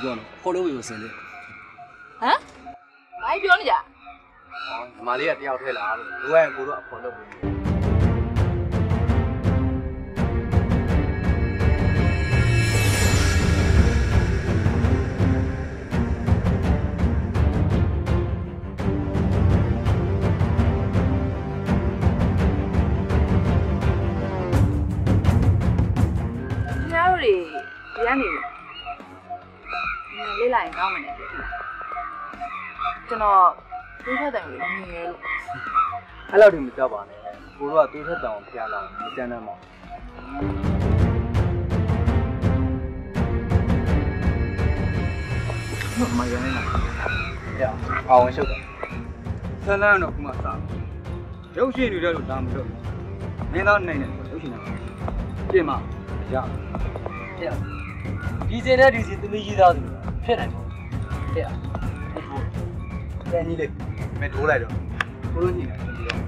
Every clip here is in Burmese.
ပြောနေခေါ်လို့ပြီးစင်တယ်ဟမ်ဘာပြောနေကြဒီမလေးကတယောက်ထဲလာလို့လူကကိုတော့အခေါ်လုပ်ပြီးဒီကနေလေးလိုက်ကောင်းမယ်နဲ့ကျွန်တော်တွေးထက်တယ်လို့မြင်ရလို့အဲ့လောက်ထိမကြောက်ပါနဲ့ကိုတို့ကတွေးထက်တောင်ဖျားလာမကြမ်းတမ်းပါမရနိုင်လားရအောင်ရှုပ်တယ်ဆန်းလန်းတော့ခုမှစားရုပ်ရှင်တွေတော့လာမလို့မင်းသားနိုင်တယ်ရုပ်ရှင်တော့ပြင်မှာရဒီစင်နဲ့ဒီစီသမီးကြီးသားသူဖြစ်တယ်ဟဲ့တန်ကြီးလေးမထိုးလိုက်တော့ကိုလိုညီနေ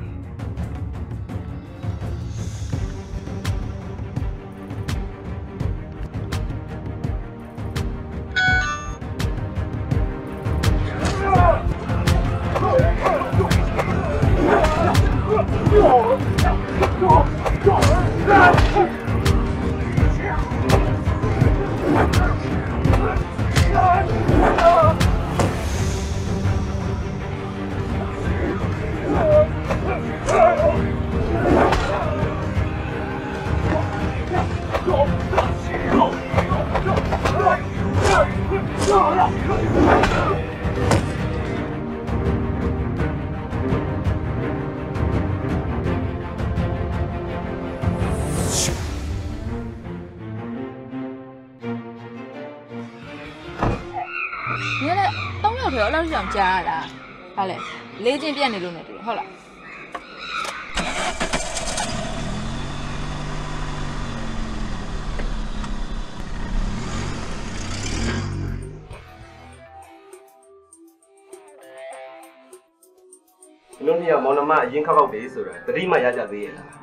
အဲ့လောက်ကြောင်ကြားရတာဟာလေလေးချင်းပြက်နေလို့နေတူဟုတ်လားလုံးနှစ်ယောက်မောင်နှမအရင်ခောက်ခောက်လေးဆိုတာတတိမှရကြသေးရဲ့လား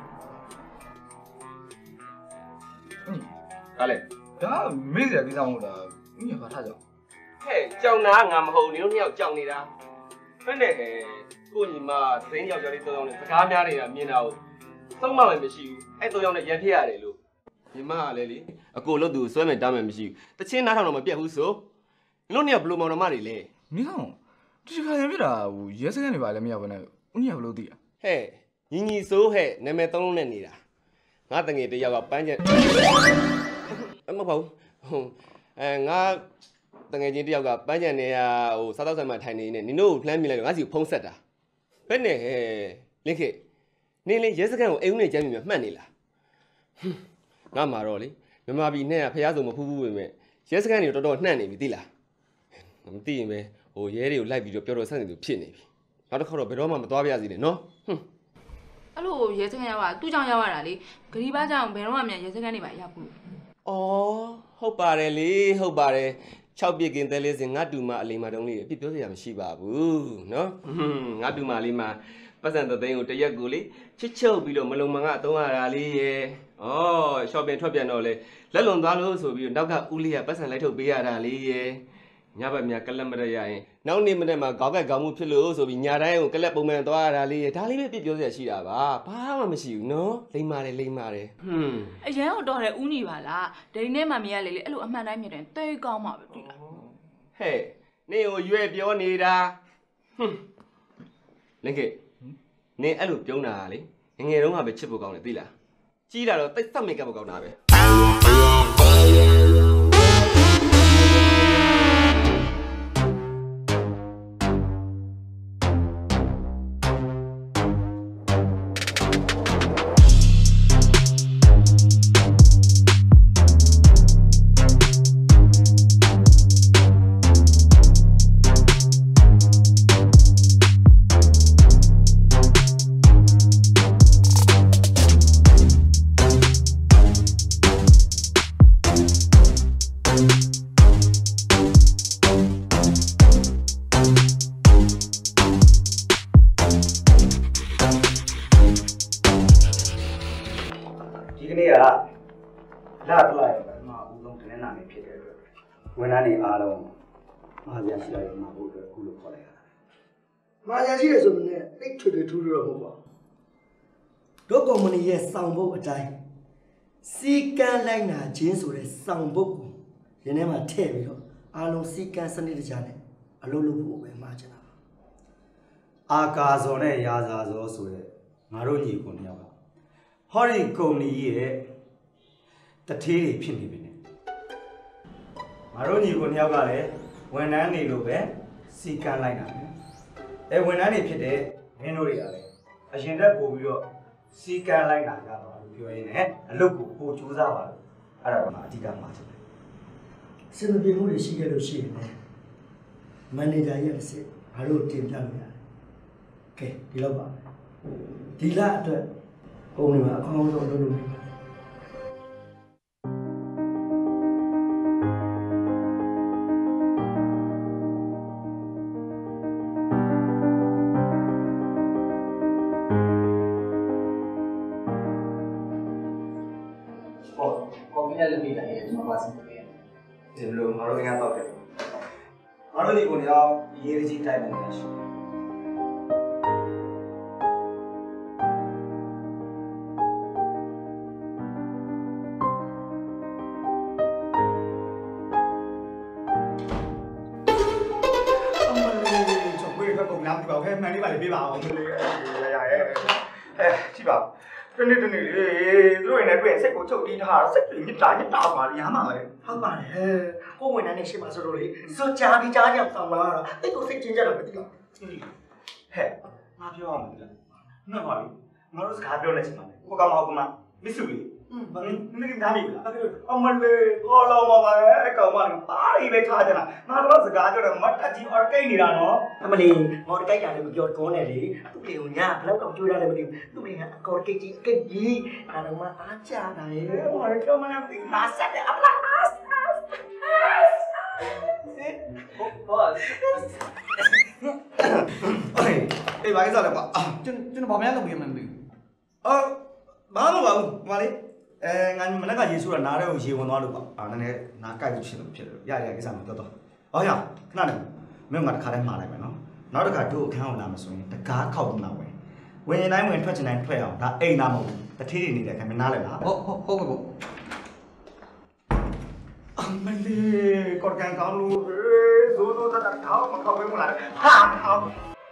ဟာလေဒါမေ့စရာကိစ္စမဟုတ်တာညဘာထားကြအောင်ဟဲ့ကြောင်နာငါမဟုတ်နင်တို့နှစ်ယောက်ကြောင်နေတာဖက်နဲ့ကိုညီမသတင်းယောက်ျားလေး၃ယောက်နဲ့စကားများနေတာမြင်တာကိုသုံးမှလည်းမရှိဘူးအဲ့၃ယောက်နဲ့ရန်ဖြစ်ရတယ်လို့ညီမကလည်းလေအကိုလို့သူဆွဲမယ်တားမယ်မရှိဘူးတချင်းနားထောင်တော့မပြတ်ဘူးဆိုနင်တို့နှစ်ယောက်ဘလို့မောင်နှမတွေလဲမင်းကောင်ဒီခါရန်ဖြစ်တာဟိုရဲစခန်းတွေပါလည်းမရောက်ဘဲနဲ့ဦးညီကဘလို့သိอ่ะဟဲ့ညီညီဆိုးဟဲ့နာမည်၃လုံးနဲ့နေတာငါတငယ်တယောက်ကပန်းချက်မဟုတ်ဘူးဟိုငါတငယ်ချင်းတယောက်ကပန်းချန်နေရဟိုစားတော့ဆိုင်မှာထိုင်နေနေနင်တို့လှမ်းမြင်လိုက်တော့ငါစီကိုဖုံးဆက်တာဘယ်နဲ့ဟဲ့လင်းခေနင်းလေးရဲစခန်းကိုအိမ်ဦးနဲ့ကျမ်းမြင်မှတ်နေလားငါမှာတော့လေမြန်မာပြည်နဲ့ကဖျားစုံမဖူးဖူးပဲမဲ့ရဲစခန်းတွေတော်တော်နှံ့နေပြီသိလားမသိရင်ပဲဟိုရဲတွေကိုလိုက်ပြီးတော့ပြောတော့ဆက်နေသူဖြစ်နေပြီနောက်တစ်ခါတော့ဘယ်တော့မှမသွားပြရစီနဲ့နော်အဲ့လိုရဲစခန်းရောက်တာသူ့ကြောင့်ရောက်ရတာလေဂရီးပါးကြောင့်ဘယ်တော့မှမြန်ရဲစခန်းတွေပါရောက်ဘူးဩဟုတ်ပါတယ်လေဟုတ်ပါတယ်6ပြစ်ကင်တဲလေးစင်ငါတူမအလေးမတုံးလေးအပြစ်ပြောစရာမရှိပါဘူးနော်ငါတူမလေးမှာပတ်စံသိန်းကိုတရက်ကိုလေချစ်ချုပ်ပြီးတော့မလုံမငါသုံးရတာလေးရဲ့ဩရှော့ပင်ထွက်ပြန်တော့လေလက်လွန်သွားလို့ဆိုပြီးတော့နောက်ကဦးလေးကပတ်စံလိုက်ထုတ်ပေးရတာလေးရဲ့ညဘက်မြကလပ်မရရရင်နောက်နေ့မနေ့မှာခေါက်ကက်ခေါင်းမှုဖြစ်လို့ဆိုပြီးညတိုင်းကိုကလပ်ပုံမှန်သွားရတာလေးရဲ့ဒါလေးပဲပြစ်ပြောစရာရှိတာပါဘာမှမရှိဘူးနော်လိမ့်ပါတယ်လိမ့်ပါတယ်အရန်ကိုတော်တယ်ဦးညီပါလားဒိန်နဲ့မှမရလေလေအဲ့လိုအမှန်တိုင်းမြင်တယ်တိတ်ကောင်းမှာပဲတွေ့လားဟဲ့နေကိုရွက်ပြောနေတာလင်ကေနေအဲ့လိုပြုံးတာလေငငယ်တုန်းကပဲချစ်ဖို့ကောင်းတယ်သိလားကြီးလာတော့တိတ်သက်မိတ်ကပ်ဖို့ကောင်းတာပဲဒီကနေ့ကလာတလိုက်ပထမဦးဆုံးတင်းနာနေဖြစ်တဲ့အတွက်ဝန်ထမ်းတွေအားလုံးမာဇာရှိလိုက်မှာဖို့အတွက်အခုလိုခေါ်လိုက်ရတာမာဇာရှိရဆိုရင်တိတ်ထွေထွေထူးထူးတော့မဟုတ်ပါဘူးတို့ကုမ္ပဏီရဲ့စောင့်ဖို့အတိုင်းစီကံလိုက်နာခြင်းဆိုတဲ့စောင့်ဖို့ကိုရင်းထဲမှာထည့်ပြီးတော့အားလုံးစီကံစနစ်တကျနဲ့အလုပ်လုပ်ဖို့ပဲမှာချင်တာပါအာကာဇော်နဲ့ရာဇာဇော်ဆိုတဲ့ငါတို့ညီကိုနှစ်ယောက်ကဟောဒီကုမ္ပဏီရဲ့တထေးတွေဖြစ်နေပြီနဲ့ငါတို့ညီကိုနှစ်ယောက်ကလည်းဝန်ထမ်းတွေလိုပဲစီကံလိုက်တာပဲဝန်ထမ်းတွေဖြစ်တဲ့မင်းတို့တွေကလည်းအရင်တက်ပို့ပြီးတော့စီကံလိုက်တာကြတော့ပြောရင်းနဲ့အလုပ်ကိုပို့ကြိုးစားပါလို့အဲ့ဒါတော့အဓိကမှာချင်တယ်စင်ပြေမှုတွေရှိခဲ့လို့ရှိရင်လည်းမန်နေဂျာရဲ့အစစ်ငါတို့တင်ပြလို့ရတယ်ကဲဒီလောက်ပါဒီလအတွက်ပုံမှန်အကောင်းဆုံးလုပ်လို့ရပါတယ်ဒီလိုငါတို့ငါတော့တယ်ငါတို့ဒီကိုနေအောင်ရေးကြီးတိုင်းမှာနေရှိပါခဲမှန်လေးပါလေပေးပါအောင်လေရရဲကြည့်ပါတနေ့လေသူတို့နဲ့တွေ့စိတ်ကိုချုပ်တီးထားတာစိတ်ညစ်တာပါလေရမှာပဲဟုတ်ပါတယ်ကိုဝင်နေတဲ့ရှေ့မှာဆိုလို့လေစွကြားပြီးကြားကြောင်ဆောင်လာတာအဲ့ကိုစိတ်ချင်းကြတော့မသိတော့ဟဲ့ငါပြောအောင်မလားငါပါလေငါတို့စကားပြောနေချင်ပါလေကိုကမဟုတ်ကမမစ်စုလေဘာလဲနင်ကဒါမီလားအမလေးခေါ်လောပါပဲအကောင်မလေးပါရီပဲထားကြတာငါတို့စကားပြောတယ်မတ်တက်ကြီးအော်ကိတ်နေတာနော်အမလေးမော်ကိတ်တာလည်းမပြောကောနဲ့လေသူ့လေကိုညာဘလောက်တော့ကြွေးရတယ်မသိဘူးသူ့လေကအကောကိတ်ကြီးကိတ်ကြီးအဲ့တော့မှအားကြတာရဲ့ဟောပြောမလားနားဆက်တယ်အပလာဘော့အေးဘာကြီးစားလဲကွာကျွန်တော်ဘာမှမလုပ်ဘူးမသိဘူးဘာမှမလုပ်ဘူးဘာလဲငါမနက်ကရေဆိုးတာနားထဲကိုရေဝင်သွားလို့ပေါ့နည်းနည်းနားကိုက်လို့ဖြစ်လို့ဖြစ်လို့ရကိစ္စမပြောတော့ဟောရခဏနေမင်းကတခါတည်းမှားလိုက်မယ်နော်နောက်တစ်ခါတို့အခန်းကိုလာမဆိုရင်တကားခောက်ပြီးမှဝင်ရင်တိုင်းဝင်ထွက်ချင်တိုင်းထွက်အောင်ဒါအိမ်သားမဟုတ်ဘူးတထေးတွေနေတဲ့အခန်းမနားလဲလားဟုတ်ကဲ့ပေါ့အမလေးကော်ကန်ကောင်းလို့ဇိုးဇိုးတာထောက်မခောက်ပဲမလားဟာထောက်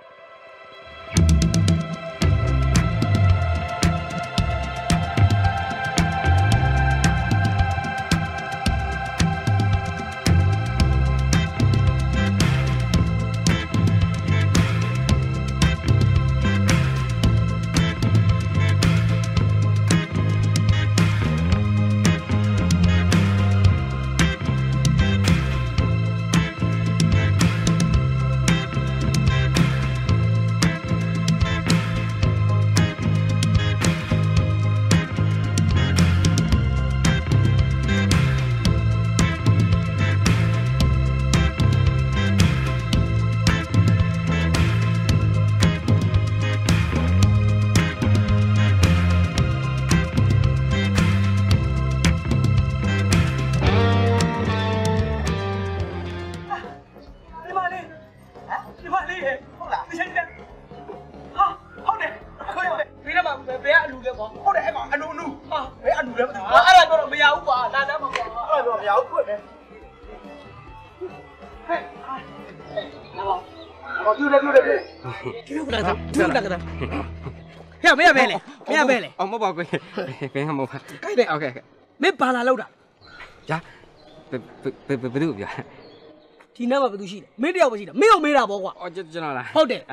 မင်းပဲလေအော်မဟုတ်ပါဘူးဘယ်မှာမဟုတ်ပါခိုက်တယ်โอเคမင်းဘာလာလောက်တာညာဘယ်သူပြောဒီနားမှာဘယ်သူရှိလဲမင်းတယောက်ပဲရှိတာမင်းကိုမေးတာပေါ့ကွာအော်ကျွန်တော်လားဟုတ်တယ်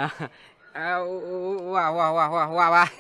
ဝါပါ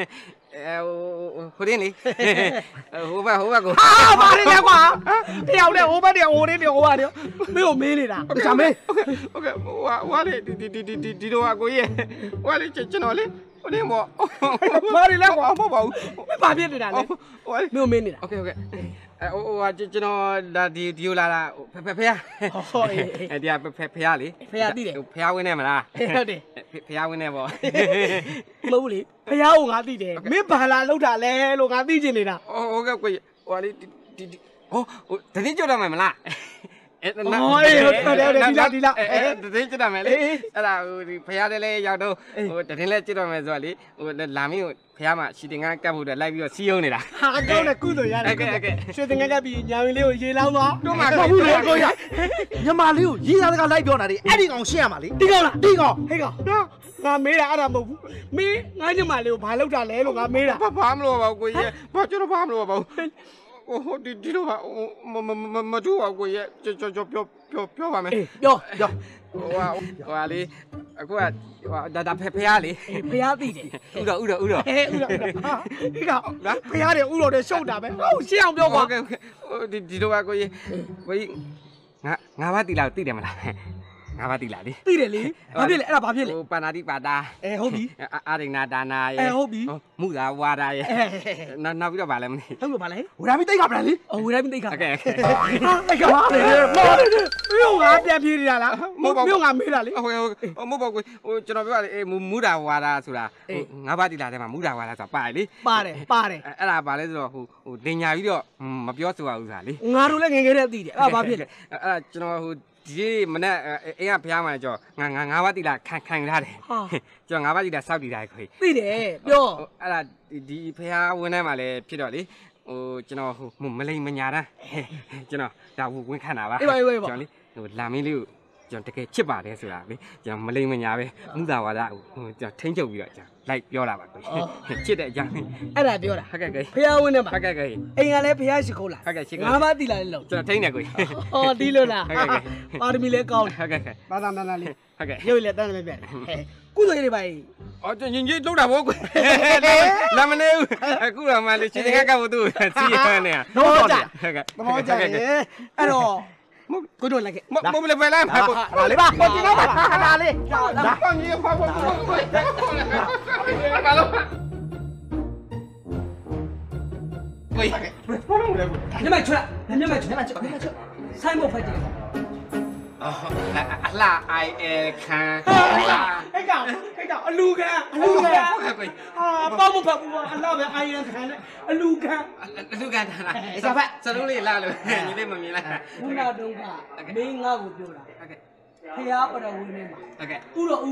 ဟိုတင်းလေဟိုဘက်ကိုဘာလဲကွာတယောက်နဲ့ဟိုဘက်တယောက်ဟိုတင်းတယောက်ဟိုဘက်တယောက်မင်းကိုမေးနေတာတခြားမေးโอเคဝါလေဒီတော့အကိုကြီးဝါလေကျွန်တော်လေဟိုတင်းပေါ့ဘာလဲကွာမဟုတ်ပါဘူးဘာဖြစ်နေတာလဲမင်းကိုမေးနေတာโอเคကျွန်တော်ဒါဒီကိုလာတာဖေရဟုတ်ဒီကဖေရလေဖေရသိတယ်ဖေရဝင်းနေမလားဟုတ်တယ်ဖေရဝင်းနေပေါ့မဟုတ်လေဖေရကိုငါသိတယ်မင်းဘာလာလောက်တာလဲလို့ငါသိချင်နေတာဟုတ်ကဲ့ကိုဟိုလေဒီဟိုတတိကြောက်တော့မယ်မလားဒီလားတည်ကြည့်တော့မယ်လေအဲ့ဒါဟိုဒီဖះတဲ့လဲရောက်တော့ဟိုတည်လဲကြည့်တော့မယ်ဆိုတော့လေဟိုလာမင်းကိုဖះမှာရှီတင်ကန်းကတ်ဖို့အတွက်လိုက်ပြီးတော့စီးယုံနေတာဟာကောင်းတယ်ကုသိုလ်ရတယ်ရွှေတင်ငန်းကပ်ပြီးညာဝင်လေးကိုရေလောင်းသွားတို့မှာဟုတ်ဘူးလေကိုရညီမလေးကိုရေသားတကလိုက်ပြောတာလေအဲ့ဒီကောင်ရှင်းရမှာလေဒီကောင်လားဒီကောင်ဟေးကောင်ငါမေးတာအဲ့ဒါမဟုတ်ဘူးမင်းငါညီမလေးကိုဘာလုပ်တာလဲလို့ငါမေးတာဘာမလို့ပါကိုကြီးဘာကျွန်တော်ဘာမလို့ပါဟိုဒီလိုပါမတူပါကိုကြီးပြောပါမယ်ပြောဟိုဟာလေအခုကဒါဖះလေဖះသိတယ်ဥတော်ဟေးဥတော်ဒီကောင်ဖះတယ်ဥတော်တယ်ရှုပ်တာပဲဟုတ်ရှင်းအောင်ပြောပါဒီလိုပါကိုကြီးငါဘာတီလာသိတယ်မလားငါဘာတီလာလေသိတယ်လေဘာဖြစ်လဲအဲ့ဒါဘာဖြစ်လဲဟိုပါဏာတိပါတာဟုတ်ပြီအာရိဏဒါနာရေဟုတ်ပြီမုသာဝါဒရေနောက်ပြီးတော့ဗာလဲမသိဟုတ်ပြီဗာလဲဝေဒာမီတိတ်ခါပြန်လေဝေဒာမီတိတ်ခါโอเคတိတ်ခါပါလေမော်တယ်မြို့ငါပြန်ပြေးနေတာလားမြို့ငါမေးတာလေဟုတ်မဟုတ်ပါဘူးဟိုကျွန်တော်ပြောတယ်မုဒါဝါဒဆိုတာငါဘာတီလာတဲ့မှာမုဒါဝါဒဆိုတာပါတယ်လေပါတယ်အဲ့ဒါဗာလဲဆိုတော့ဟိုတင်ညာပြီးတော့မပြောဆိုရဘူးဆိုတာလေငါတို့လည်းငယ်ငယ်တည်းသိတယ်အဲ့ဒါဘာဖြစ်လဲအဲ့ဒါကျွန်တော်ဟိုဒီမနေ့အိမ်ကဖះမှာကြောငါးပါးတီလာခံထားတယ်ကျွန်တော်ငါးပါးတီလာစောက်တီလာခွေသိတယ်ပြောအဲ့ဒါဒီဖះဝင်းထဲမှာလည်းဖြစ်တော့လေဟိုကျွန်တော်ဟိုမလိမ်မညာတန်းကျွန်တော်ဒါဝင်ခံတာပါကျွန်တော်လေဟိုလာမင်းလေးကိုကျွန်တော်တကယ်ချစ်ပါတယ်ဆိုတာလေကျွန်တော်မလိမ်မညာပဲမူသာဝါဒဟိုကျွန်တော်ထိမ့်ချုပ်ပြီးတော့ကျွန်တော်လိုက်ပြောလာပါကိုချစ်တဲ့အကြောင်းအဲ့ဒါပြောတာဟုတ်ကဲ့ဖះဝင်းထဲမှာဟုတ်ကဲ့အိမ်ကလည်းဖះရှိခိုးလာဟုတ်ကဲ့ရှိခိုးငါးပါးတီလာလေးလုံးကျွန်တော်ထိမ့်တယ်ကိုဒီလိုလားပါရမီလည်းကောင်းတယ်ဟုတ်ကဲ့ဘာသာနာလေးဟုတ်ကဲ့ရုပ်လည်းတန်းလည်းပြတ်ကုသိုလ်ရေးပါကြီးအော်ညင်ကြီးလုံးတာဗောကွလာမနေဘူးအခုတော့မှလေရှင်ကကဖို့သူစီးရနေရတော့ကြဟုတ်ကဲ့သဘောကျရဲ့အဲ့တော့ကိုတို့လိုက်ခဲ့မမလည်းပဲလားဟာလေပါကိုကြည့်တော့ပါဟာလေလာကောင်းကြီးဖာဖာဘာလို့ကိုညမချွတ်ဆိုင်မဖိုက်တယ်အလားအိုင်အဲခံဟဲ့ကောင်အလူခံပေါက်မဖက်ဘူးအလားပဲအိုင်ရန်ခံနဲ့အလူခံတာလားစလုံးလေးလာလို့ညီလေးမမြင်လားခုနတုန်းကမင်းငါ့ကိုပြောတာဟုတ်ကဲ့ဖះပရဝင်းနေမှာဟုတ်ကဲ့ဥတော်အဲ့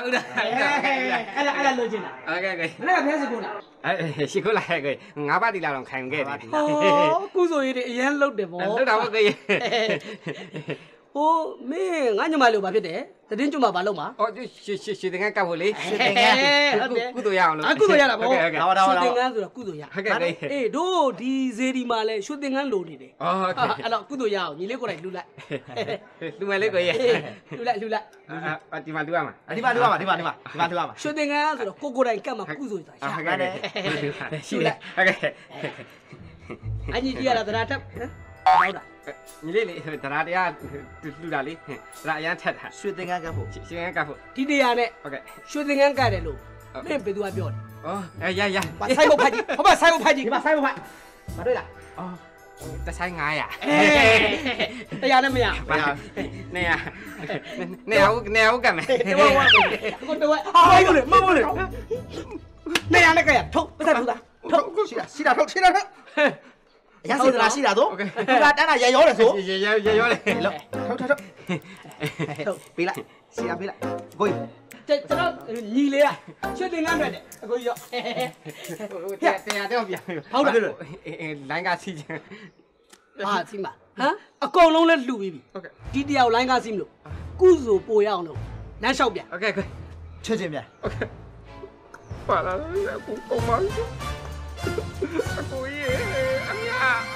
ဒါလိုချင်တာဟုတ်ကဲ့ဘယ်ကဖះစကူလားရှိခိုးလာခဲ့ငါးပါးတီလာတော့ခံခဲ့ပြီကုဆိုရေးတွေအရင်လုတ်တယ်ဗောလုတ်တာဗောကြီးဟိုမင်းငါညမလေးဘာဖြစ်တယ်တည်င်းကျွတ်မှာဘာလုပ်မှာအော်ရှေတင်ကန်းကပ်ဖို့လေရှေတင်ကန်းကုသိုလ်ရအောင်လို့ကုသိုလ်ရတာဗောရှေတင်ကန်းဆိုတော့ကုသိုလ်ရအေးတို့ဒီဇေဒီမှာလဲရှေတင်ကန်းလိုနေတယ်ဟုတ်ကဲ့အဲ့တော့ကုသိုလ်ရအောင်ညီလေးကိုယ်တိုင်လှူလိုက်လှူမယ်လေးကိုရဲ့လှူလိုက်ဒီမှာလှူရမှာဒီမှာလှူရမှာရှေတင်ကန်းဆိုတော့ကိုယ်တိုင်ကပ်မှာကုသိုလ်ဆိုတာရှာတယ်ရှိလိုက်ဟုတ်ကဲ့အညီကြီးရတာတရားထပ်ဟုတ်တာညီလေးလေတရားတရားလှူတာလေတရားအရန်ထက်တာရွှေသင်္ကန်းကပ်ဖို့ရွှေသင်္ကန်းကပ်ဖို့ဒီတရားနဲ့ဟုတ်ကဲ့ရွှေသင်္ကန်းကပ်တယ်လို့မင်းဘယ်သူကပြောတယ်ဩရဆိုင်ဖို့ဖိုက်ကြီးဟောပါဆိုင်ဖို့ဖိုက်ကြီးဒီမှာဆိုင်ဖို့ဖိုက်မတွေ့လားဩတဆိုင်900 တရားနဲ့မရနေရကမယ်တော့ဟာမလို့နေရနဲ့ကရထုတ်ပတ်သက်ဘူးလားထုတ်ရှိတာထုတ်ရစီတလားရှိတာတော့ဒီကတန်းတာရရောတယ်ဆိုရရောလေထုတ်ပေးလိုက်စီရပေးလိုက်ကိုကြီးကျွန်တော်ညီလေးကရွှေတင်ကန်းတွေ့တယ်အကိုကြီးရောတရားတော့ပြန်ဟုတ်တယ်လိုင်းကစီးချင်ဟာစီးမှာဟမ်အကုန်လုံးလဲလှူပြီးပြီဟုတ်ကဲ့ဒီတယောက်လိုင်းကစီးမလို့ကုစုပိုရအောင်လို့လမ်းလျှောက်ပြန်โอเคချက်ချင်းပြန်โอเคပါလာအခုပုံမှန်အခုရေးအမြ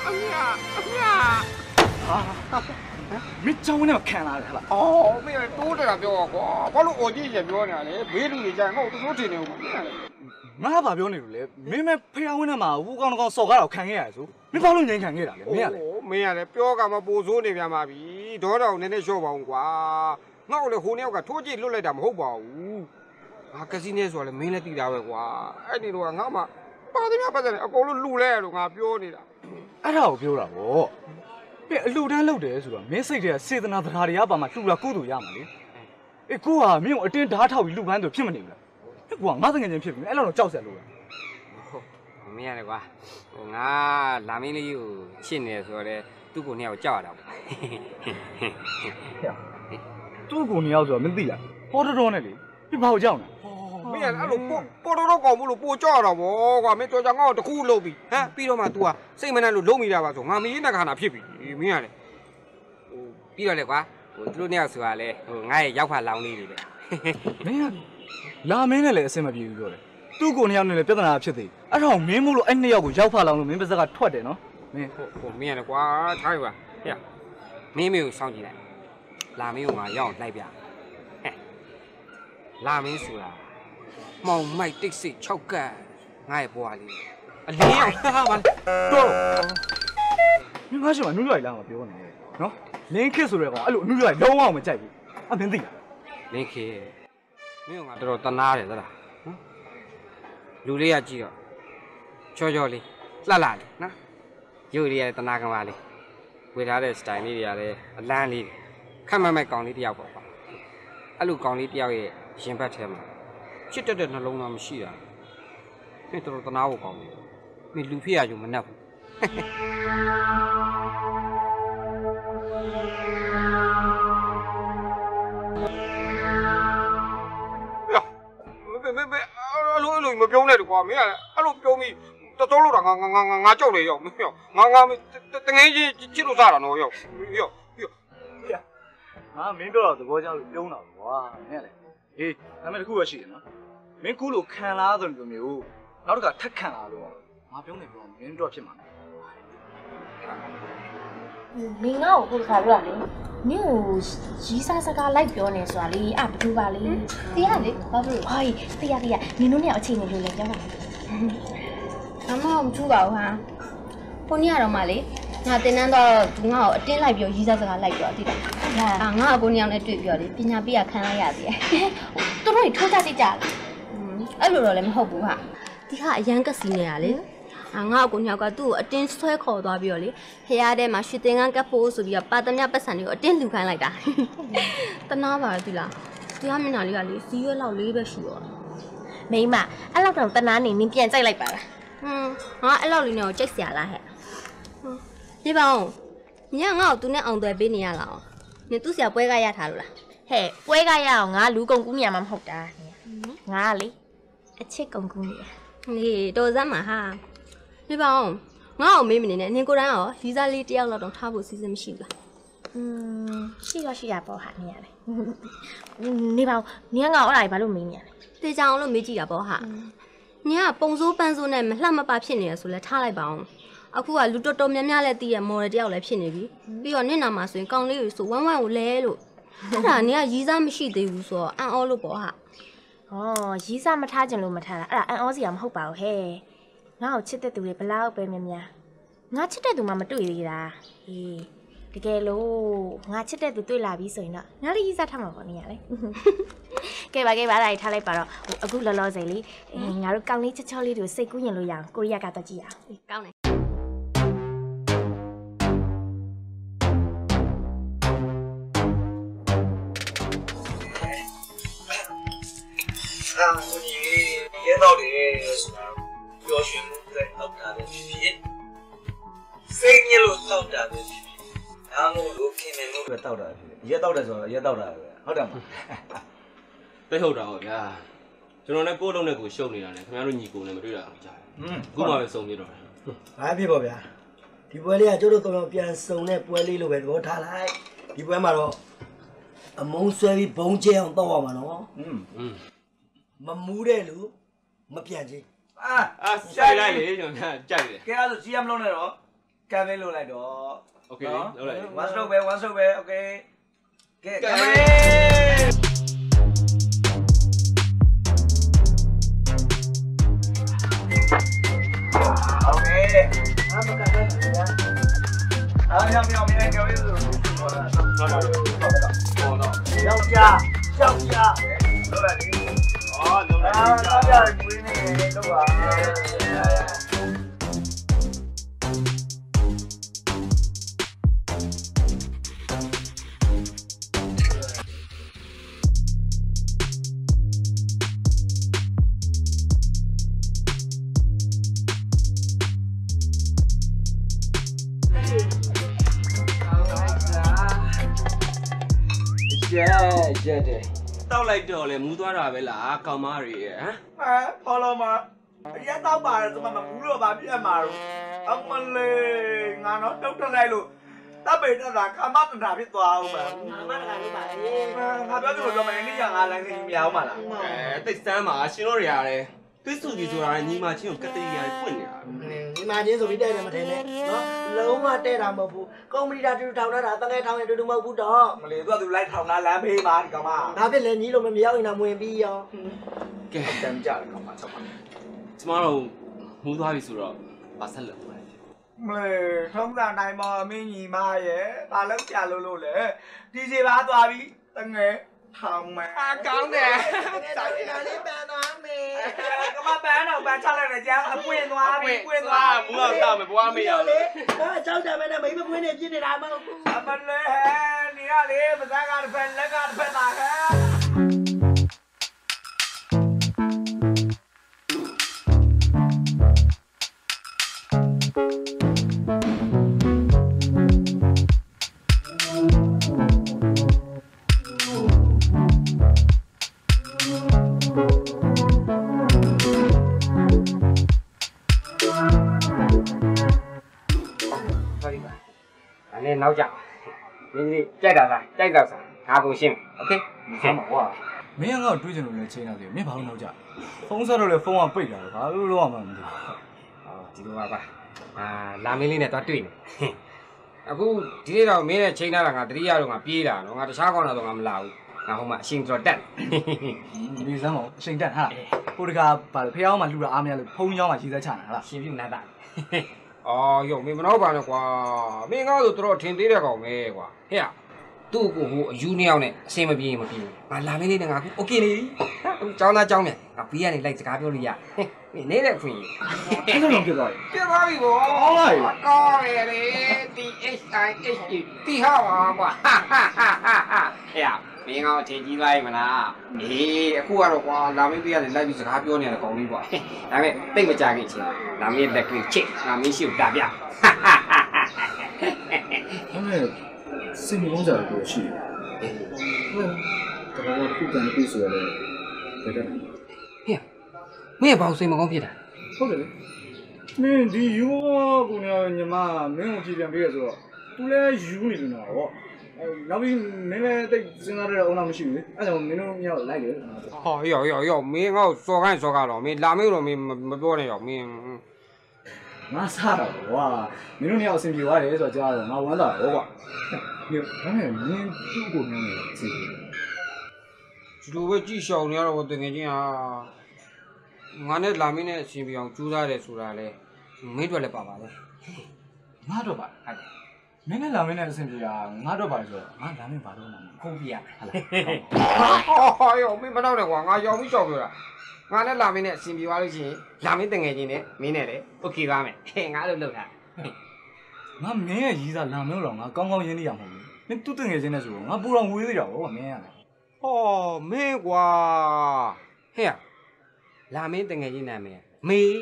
မင်းချောင်းနဲ့ခံလာတယ်ဟလားအော်မင်းတိုးတယ်ပြောကွာဘာလို့အော်ကြီးရပြောနေတာလဲဘေးလူတွေကြငါ့ကိုတိုးတင်နေဘူးငါဘာပြောနေလို့လဲမင်းမဖះဝင်းထဲမှာဟိုကောင်စော်ကားတော့ခံခဲ့ရတယ်ဆိုမင်းဘာလို့ငြိမ်ခံခဲ့တာလဲမင်းကလေမင်းကလည်းပြောကမပိုဆိုးနေပြန်ပါပြီဒေါတော်နည်းနည်းလျှော့ပါအောင်ကွာငါ့ကိုလည်းဟိုနှစ်ယောက်ကထိုးကြည့်လွတ်လိုက်တာမဟုတ်ပါဘူးငါကစီနေဆိုလည်းမင်းလည်းသိတာပဲကွာအဲ့ဒီတော့ငါမှပါသမျှပတ်တယ်အကုန်လုံးလှူလဲလို့ငါပြောနေတာအဲ့ဒါကိုပြောတာဗောပြအလှူတန်းလုပ်တယ်ဆိုတော့မင်းစိတ်ထဲစေတနာတရားတွေကပါမှလှူတာကုသိုလ်ရမှာလေအေးကိုဟာမင်းကိုအတင်းဓာတ်ထောက်ပြီးလှူပန်းဆိုဖြစ်မနေဘူးလားကိုကငါတငယ်ချင်းဖြစ်ပြီအဲ့လောက်တော့ကြောက်စရာလို့ပဲမင်းရတယ်ကွာဟိုငါလာမင်းလေးကိုချစ်နေတယ်ဆိုတော့လေသူသူ့ကိုနှစ်ယောက်ကြောက်ရတာပေါ့သူ့ကိုနေရောက်ဆိုတော့မသိလားပေါ်တော်နဲ့လေဒီဘာကိုကြောက်နေမင်းအဲ့လိုပေါ်တော့ကောင်းဘူးလို့ပိုကြောက်ရတာဗောကွာမင်းတော်ကြငါ့ကိုတခုလုပ်ပြီးဟမ်ပြီးတော့မှ तू ကစိတ်မနှံ့လို့လုံးမိတာပါဆိုငါမင်းနဲ့ခါနာဖြစ်ပြီမင်းကလေဟိုပြီးတော့လေကွာဟိုသူတို့နှစ်ယောက်ဆိုတာလေဟိုငါရဲ့ရောက်ဖတ်လောင်းလေးတွေပဲမင်းကလာမင်းနဲ့လည်းအဆင်မပြေဘူးပြောတယ်သူ့ကိုနေရောက်နေလေပြဿနာဖြစ်သေးအဲ့တော့မင်းမို့လို့အဲ့နှစ်ယောက်ကိုရောက်ဖလောင်လို့မင်းပါဇက်ကထွက်တယ်နော်မင်းဟိုမင်းကလေကွာထားပြီပါဟဲ့မင်းမေကိုစောင့်ကြည့်လိုက်လာမင်းကိုငါရောက်လိုက်ပြဟဲ့လာမင်းဆိုတာမောင်မိုက်တိတ်စိတ်6ကတ်ငါရဲ့ဘွားလေးအလင်းအောင်ဟာပါတော့မင်းငါရှိမှနူးရွိုင်လာမှာပြောနေတယ်နော်လင်းခစ်ဆိုတဲ့ကောင်အဲ့လိုနူးရွိုင်လုံးဝမကြိုက်ဘူးအမင်းသိလားလင်းခေမင်းကငါတော်တော်တနာတယ်သလားဟမ်လူလေးကကြည့်တော့ချောချောလေးလှလှလေးနော်ရုပ်လေးရတနာကမာလေးဝေထားတဲ့ style လေးတွေကလည်းအလန်းလေးခက်မမဲ့ကောင်လေးတယောက်ပေါ့ကွာအဲ့လိုကောင်လေးတယောက်ရဲ့ရင်ဘတ်ထဲမှာချစ်တဲ့နှလုံးသားမရှိတာမင်းတော်တော်တနာဖို့ကောင်းတယ်မင်းလူဖြစ်ရကြုံမနှက်ဘူးအဲ့လိုမပြောနဲ့တကွာမင်းကအဲ့လိုပြောမိတော်တော်လို့တာငါကြောက်လေရောက်မင်းရောက်ငါတငယ်ချင်းချစ်လို့စားတာနော်ရောက်ရောက်ငါမင်းပြောတော့သဘောကျလို့ပြုံးတာကွာမင်းကလေအေးဒါမဲ့တစ်ခုပဲရှိတယ်နော်မင်းကူလို့ခံလာဆိုလိုမျိုးနောက်တစ်ခါထက်ခံလာလို့ငါပြုံးနေပြောမင်းတော့ဖြစ်မှာမင်းငါ့ကိုခါပြောတာလေမင်းကိုရီးစားစကားလိုက်ပြောနေဆိုတာလေအဘသူပါလေတရားလေဘာလို့ဟိုင်းတရားနင်တို့နဲ့အခြေအနေလို့လည်းပြောပါအမမထူပါဘူးဟာခုနေ့ကတော့မှလေငါတင်တန်းတော့ငါ့ကိုအတင်းလိုက်ပြောရီးစားစကားလိုက်ပြောတိတယ်ငါအကိုနှစ်ယောက်နဲ့တွေ့ပြောလေပညာပေးရခံလိုက်ရသေးတယ်သူတို့ထိုးကြကြကြအဲ့လိုတော့လည်းမဟုတ်ဘူးဟာဒီဟာအရန်ကစီနေရလေငါ့ကိုညောက်ကသူ့ကိုအတင်းဆွဲခေါ်သွားပြီးတော့လေဖះထဲမှာရွှေသင်္ကန်းကပ်ဖို့ဆိုပြီးတော့ပါသမျှပတ်စံတွေကိုအတင်းလှူခိုင်းလိုက်တာတနာပါလေဒီလားတရားမျက်နှာလေးကလေစီးရွက်လောက်လေးပဲရှိတော့မိမအဲ့လောက်တော့တနာနေနင်းပြန်ကြိုက်လိုက်ပါလားငါအဲ့လောက်လေးနဲ့ကိုကြိတ်เสียလားဟဲ့ဒီပါအောင်ညငါ့ကိုသူနဲ့အောင်သွဲပေးနေရလားနင်သူ့ဆရာပွဲကရထားလို့လားဟဲ့ပွဲကရအောင်ငါလူကုန်ကူးနေရမှာမဟုတ်တာငါလေအချစ်ကုန်ကူးနေရဟေးတော်စမ်းမှာဟာဒီပါအောင်ငါ့ကိုမေးမနေနဲ့နင်ကိုယ်တိုင်ရောရီးစားလေးတယောက်လောက်တော့ထားဖို့စီစဉ်မရှိဘူးလားရှိရပေါ့ဟာနေရတယ်နေပါဦးနင်ကငါ့အဲ့ဒါဘာလို့မေးနေရလဲတေချောင်လို့မေးကြည့်တာပေါ့ဟာနင်ကပုံစိုးပန်းစိုးနဲ့မလှမပဖြစ်နေရဆိုလဲထားလိုက်ပါအောင်အခုကလူတော်တော်များများလည်းတည်ရမော်ဒယ်တယောက်လည်းဖြစ်နေပြီပြီးတော့နင့်နာမှာဆိုရင်ကောင်းလေးကိုဆိုဝမ်းကိုလဲလို့အဲ့ဒါနင်ကရီးစားမရှိသေးဘူးဆိုတော့အန်အောလို့ပေါ့ဟာရီးစားမထားခြင်းလို့မထားတာအဲ့ဒါအန်အောစီကမဟုတ်ပါဘူးဟဲ့ငါ့ကိုချစ်တဲ့သူတွေဘလောက်ပဲများများငါချစ်တဲ့သူမှမတွေ့သေးတာဟေးတကယ်လို့ငါချစ်တဲ့သူတွေ့လာပြီဆိုရင်တော့ငါလည်းရီးစားထားမှာပေါ့နေရလေကဲပါအဲ့ဒါထားလိုက်ပါတော့အခုလောလောဆယ်လေးငါတို့ကောင်းလေးချောချောလေးတွေကိုစိတ်ကူးရင်လို့ရအောင်ကိုရီးယားကတော့ကြည့်ရအောင်ကောင်းတယ်ရဲတော့လေဆိုတာပျော်ရွှင်မှုတွေတောက်တာပဲဖြစ်ဖြစ်စိတ်ညစ်လို့တောက်တာပဲဖြစ်ဖြစ်ဒါမှမဟုတ်ခင်မင်မှုပဲတောက်တာဖြစ်ဖြစ်ရဲတောက်တယ်ဆိုတော့ရဲတောက်တာပဲဟုတ်တယ်မလားသိဟုတ်တာပေါ့ဗျာကျွန်တော်လည်းကိုယ့်လုံးနဲ့ကိုရှုပ်နေတာနဲ့ခင်ဗျားတို့ညီကိုနဲ့မတွေ့တာအောင်ကြားတယ်အခုမှပဲစုံပြတော့တယ်ဘာဖြစ်ပါဗျာဒီပွဲလေးကကျတို့ကောင်ပြန်စုံတဲ့ပွဲလေးလိုပဲသဘောထားလိုက်ဒီပွဲမှာတော့အမုန်းဆွဲပြီးဘုံကျဲအောင်တောက်ရမှာနော်မမူးတဲ့လူမပြန်ချင်းကြိုက်လိုက်လေကျွန်တော်ကြိုက်တယ်ကဲအဲ့ဆိုစီးရမလုံးနဲ့တော့ကန်လေးလုံးလိုက်တော့โอเคလုံးလိုက် one stroke ပဲโอเคကဲကန်လေးโอเคအားမကတ်ဘူးညာအားမြောင်မြောင်မြေကဲဝေးဆိုဟောတာဟုတ်တော့ယောက်ျားလုံးလိုက် လုံးလိုက်အားပြရကွေးနေတော့ပါရက်တယ်တောက်လိုက်တော့လေမူးသွားတာပဲလားကောင်မတွေဟမ်ဟောလို့မရတော့ပါတယ်ဆိုမှမဘူးလို့ပါပြတ်မှာတော့အမလေးငါတော့တုတ်တက်လိုက်လို့တပ်ပေတက်တာကာမတနာဖြစ်သွားအောင်ပါကာမတနာလို့ပါလေငါပြောသူတို့မင်းနေ့ကငါလမ်းကြီးမရအောင်ပါလားတိတ်စမ်းပါရှင်တို့တွေရတယ်သွေးစုကြီးဆိုတာညီမချင်းကိုကတရီယာဖွင့်နေတာညီမချင်းဆိုပြီးတဲ့တယ်မထင်နဲ့နော်လုံးဝတဲ့တာမဟုတ်ဘူးကွန်ပျူတာတူထောင်တာတကယ်ထောင်ရင်တူမဟုတ်ဘူးတော့မလေးသူကသူလိုက်ထောင်တာလမ်းဖေးပါဒီကောင်မဒါဖြစ်လေညီလိုမမြောက်ရင်တော့မဝင်ပြီးရောကဲတမ်းကြတယ်ကောင်မချက်ပါကျမတို့မူးသွားပြီဆိုတော့မဆက်လို့မလေးထုံးတာနိုင်မမင်းညီမရဲ့ဘာလို့ကြာလို့လဲဒီစီပါသွားပြီတငယ်ထောင်မယ်ကောင်းတယ်စာရင်းလေးပန်သွားမယ်ကမပန်းတော့ပန်းချလိုက်တယ်ကြာအပွင့်သွားပြီပွင့်သွားမူးတော့မပွားမရဘူးကြောက်တယ်မနဲ့မိမပွင့်နေပြစ်နေတာမဟုတ်ဘူးအမလေးနေရလေပစကားတစ်ဖက်လက်ကတစ်ဖက်ပါဟဲ့နောက်ကြဒီကြိုက်တာလားကြိုက်တော့စားငါကိုရှင်းโอเคဆမ်းပါကွာမင်းကငါ့ကိုတွေးချင်လို့လည်းချိန်နေတယ်မင်းဘာလို့နောက်ကြဖုန်းဆက်တော့လည်းဖုန်းကပိတ်လာတယ်ဘာလို့လောက်အောင်မသိဘူးဒီလိုပါလာမင်းလေးနဲ့သွားတွေ့နေအခုဒီနေ့တော့မင်းနဲ့ချိန်ထားတာငါတတိယတော့ငါပြေးလာတော့ငါတခြားကောင်းတာတော့ငါမလာဘူးငါဟိုမှာအရှင်တော်တက်ဒီစမ်းပါအရှင်တက်ဟာဟိုတကဘာဖះအောင်မှလှူတာအားမရလို့ဖုန်းเจ้าမှရေးသက်ချနေတာရှင်ပြနတ်တာအော်ယောမင်းမနှောက်ပါနဲ့ကွာမင်းကားဆိုတော်ထင်သေးတဲ့ကောင်ပဲကွာဟဲ့သူ့ကိုဟိုအယူနှစ်ယောက်နဲ့အစင်မပြေမပြေဘူးငါလာမင်းလေးနဲ့ငါခုโอเคနေပြီကျောင်းသားကျောင်းမြန်ငါဘေးကနေလိုက်စကားပြောလို့ရနေတဲ့ခွင့်အဲ့လိုလုံးပြသွားပြီပြသွားပြီကွာဟုတ်လားကောင်းရလေ THIH တီဟာပါကွာဟဲ့မင်းကောင်ထင်ကြီးသွားပြီမလားအေးအခုကတော့ကွာလာမင်းဘေးကနေလိုက်ပြီးစကားပြောနေတယ်ကောင်လေးကွာဒါပေမဲ့တိတ်မကြခင်ချင်းလာမင်းလက်ကလေးချစ်လာမင်းရှိကိုတာပြဟုတ်ကဲ့စိတ်မကောင်းကြလို့ရှိတယ်ဟုတ်ကဲ့တော့ခုကန်ခုဆိုရလဲဘယ်တော့ဟဲ့မင်းဘာစိတ်မကောင်းဖြစ်တာဟုတ်တယ်မင်းဒီယူကူနေညီမမင်းကိုကြည်ပြန်ပေးရဆိုတော့ तू လည်းယူနေတယ်နော်ဟောနောက်ပြီးမင်းလည်းတိတ်စဉ်းစားရတဲ့အောင်မရှိဘူးအဲ့ဒါကြောင့်မင်းတို့မြောက်လိုက်တယ်ဟောရောမင်းကစော်ခိုင်းစော်ကားတော့မင်းလာမင်းတော့မင်းမပြောနဲ့ရောမင်းငါစားတော့ကွာမင်းတို့မြောက်အဆင်ပြေသွားတယ်ဆိုတော့ကြားတော့ငါဝမ်းသာတော့ကွာဒီဒါနဲ့မင်းသူ့ကိုမျိုးနေအဆင်ပြေဒီလိုပဲကြည့်ရှောင်နေရတော့တကယ်ချင်းဟာငါနဲ့လာမင်းနဲ့အဆင်ပြေအောင်ကြိုးစားတယ်ဆိုတာလေမင်းတို့လည်းပါပါလေငါတော့ပါဟုတ်မင်းနဲ့လာမင်းနဲ့အဆင်ပြေတာငါတော့ပါဆိုတော့ငါလာမင်းဘာလို့မှမဟုတ်ပြရဟလာဟောရောမင်းမတော့နဲ့ကွာငါရောက်ပြီးကြောက်ပြောတာငါနဲ့လာမင်းနဲ့အဆင်ပြေသွားလို့ရှိရင်လာမင်းတငယ်ချင်းနဲ့မင်းနဲ့လေโอเคသွားမယ်ငါလို့လုပ်တာငါမင်းရဲ့ရီးစားလာမင်းတော့ငါကောင်းကောင်းရင်းနေရမှာမဟုတ်ဘူးမင်းတူးတငယ်ချင်းနဲ့ဆိုတော့ငါပူတော်ဝေးသေးတာဗောမင်းရတယ်ဟောမင်းကွာဟဲ့လာမင်းတငယ်ချင်းနာမည်မေး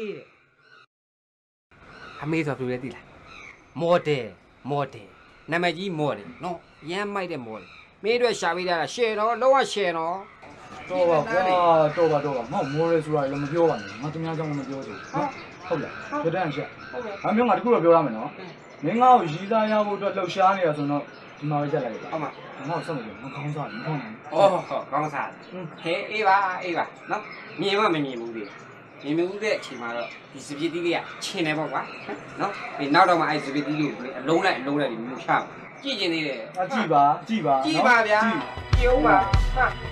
တဲ့အမေဆိုဘယ်လိုလဲသိလားမော်ဒယ်နာမည်ကြီးမော်ဒယ်နော်ရမ်းမိုက်တဲ့မော်ဒယ်မင်းတို့ရှာပေးတာရှယ်တော့လုံးဝရှယ်တော့တော့ပါကွာတော့ပါငါမော်ဒယ်ဆိုတာလည်းမပြောပါနဲ့ငါသူများကြောင့်မပြောချင်ဘူးဟုတ်လားကြတဲ့ချက်ငါမျိုးငါတခုတော့ပြောရမယ်နော်မင်းငါ့ကိုရီးသားရဖို့အတွက်လှုပ်ရှားနေတာဆိုတော့ဒီမှာပဲချက်လိုက်ပါဟုတ်မှာငါ့ကိုဆက်မပြောငါကောင်းစားတယ်ကောင်းတယ်ကောင်းစားဟဲအေးပါနော်မြင်မမြင်ဘူးလေမြင်မှုတဲ့အချိန်မှာတော့ဒီစပစ်တီးလေးကချင်းနေပေါ့ကွာနော်ဒီနောက်တော့မှအဲ့စပစ်တီးလေးကိုအလုံးလိုက်ဒီမျိုးချကြည့်ကျင်သေးတယ်ကြည့်ပါကြည့်ပါဗျာကြည့်အောင်ပါဟာ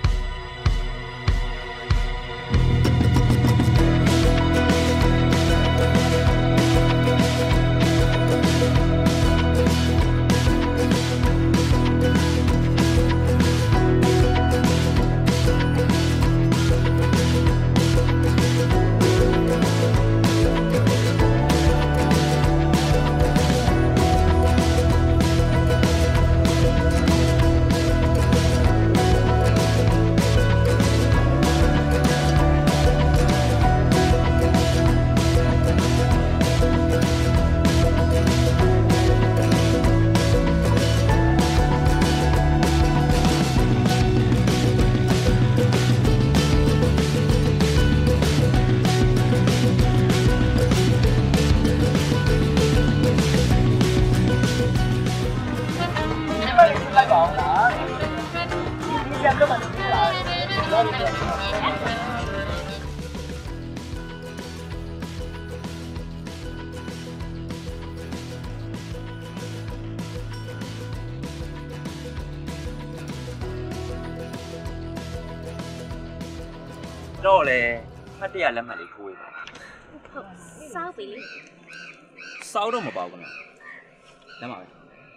တော့လေဖတ်တရလက်မှတ်လေးထိုးရပါစောက်ပြီလေစောက်တော့မပေါ့ကွာလက်မှတ်ပဲ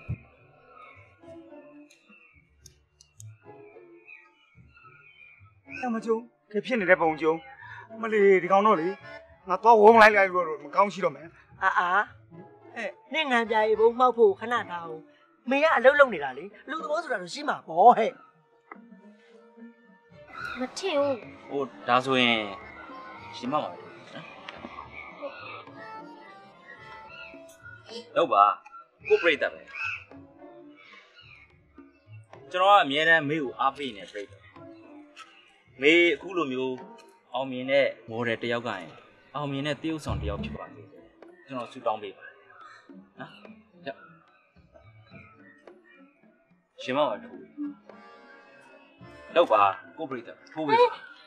မကျုံခေဖြစ်နေတဲ့ပုံကျုံမလီဒီကောင်တော့လေငါသွားဝုန်းလိုက်လိုက်လို့မကောင်းရှိတော့မယ်အာနဲ့ငံပြားရေဘုံမှောက်ဖို့ခဏထားအောင်မင်းကအလုပ်လုပ်နေတာလေလူသဘောဆိုတာတော့ရှိမှာပေါ့ဟဲ့မထင်ဘူးဟိုဒါဆိုရင်ရှင်မပါပဲတော့ပါကိုပြိတ္တာပဲကျွန်တော်ကအမြဲတမ်းမေးကိုအားပေးနေပြိတ္တာမေးအခုလိုမျိုးအောင်မြင်တဲ့မော်ဒယ်တယောက်ကရင်အောင်မြင်တဲ့တရုပ်ဆောင်တယောက်ဖြစ်ပါစေကျွန်တော်ဆူတောင်းပေးပါတယ်နော်ရှင်မပါထိုးတော့ပါကိုပြိတ္တာထိုးပေးမ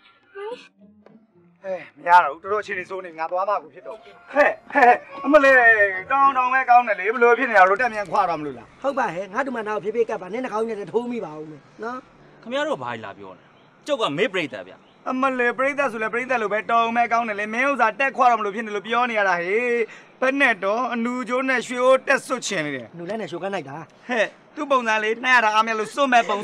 ရတော့တော်တော်အခြေအနေဆိုးနေငါသွားမှကိုဖြစ်တော့ဟဲ့အမလေးတောင်းပဲကောင်းတယ်လေဘလို့ဖြစ်နေရလို့တက်မြန်ခွာတော့မလို့လားဟုတ်ပါဟဲ့ငါတို့မှတော့ဖြည်းဖြည်းကပ်ပါနဲ့နှာခေါင်းနဲ့ထိုးမိပါဦးမယ်နော်ခင်ဗျားတို့ဘာလာပြောနေကျုပ်ကမေးပြိတ္တာဗျအမလေးပြိဿဆိုလဲပြိဿလိုပဲတောင်းပဲကောင်းတယ်လေမင်းဥစားတက်ခွာတော့မလို့ဖြစ်နေလို့ပြောနေရတာဟေးဘက်နဲ့တော့အနူကျိုးနဲ့ရွှေအိုးတက်စွတ်ချင်နေတယ်နူလည်းနဲ့ရှိုးကန်းလိုက်တာဟဲ့သူ့ပုံစံလေးနှိုက်ရတာအားမရလို့စွတ်မဲ့ပုံ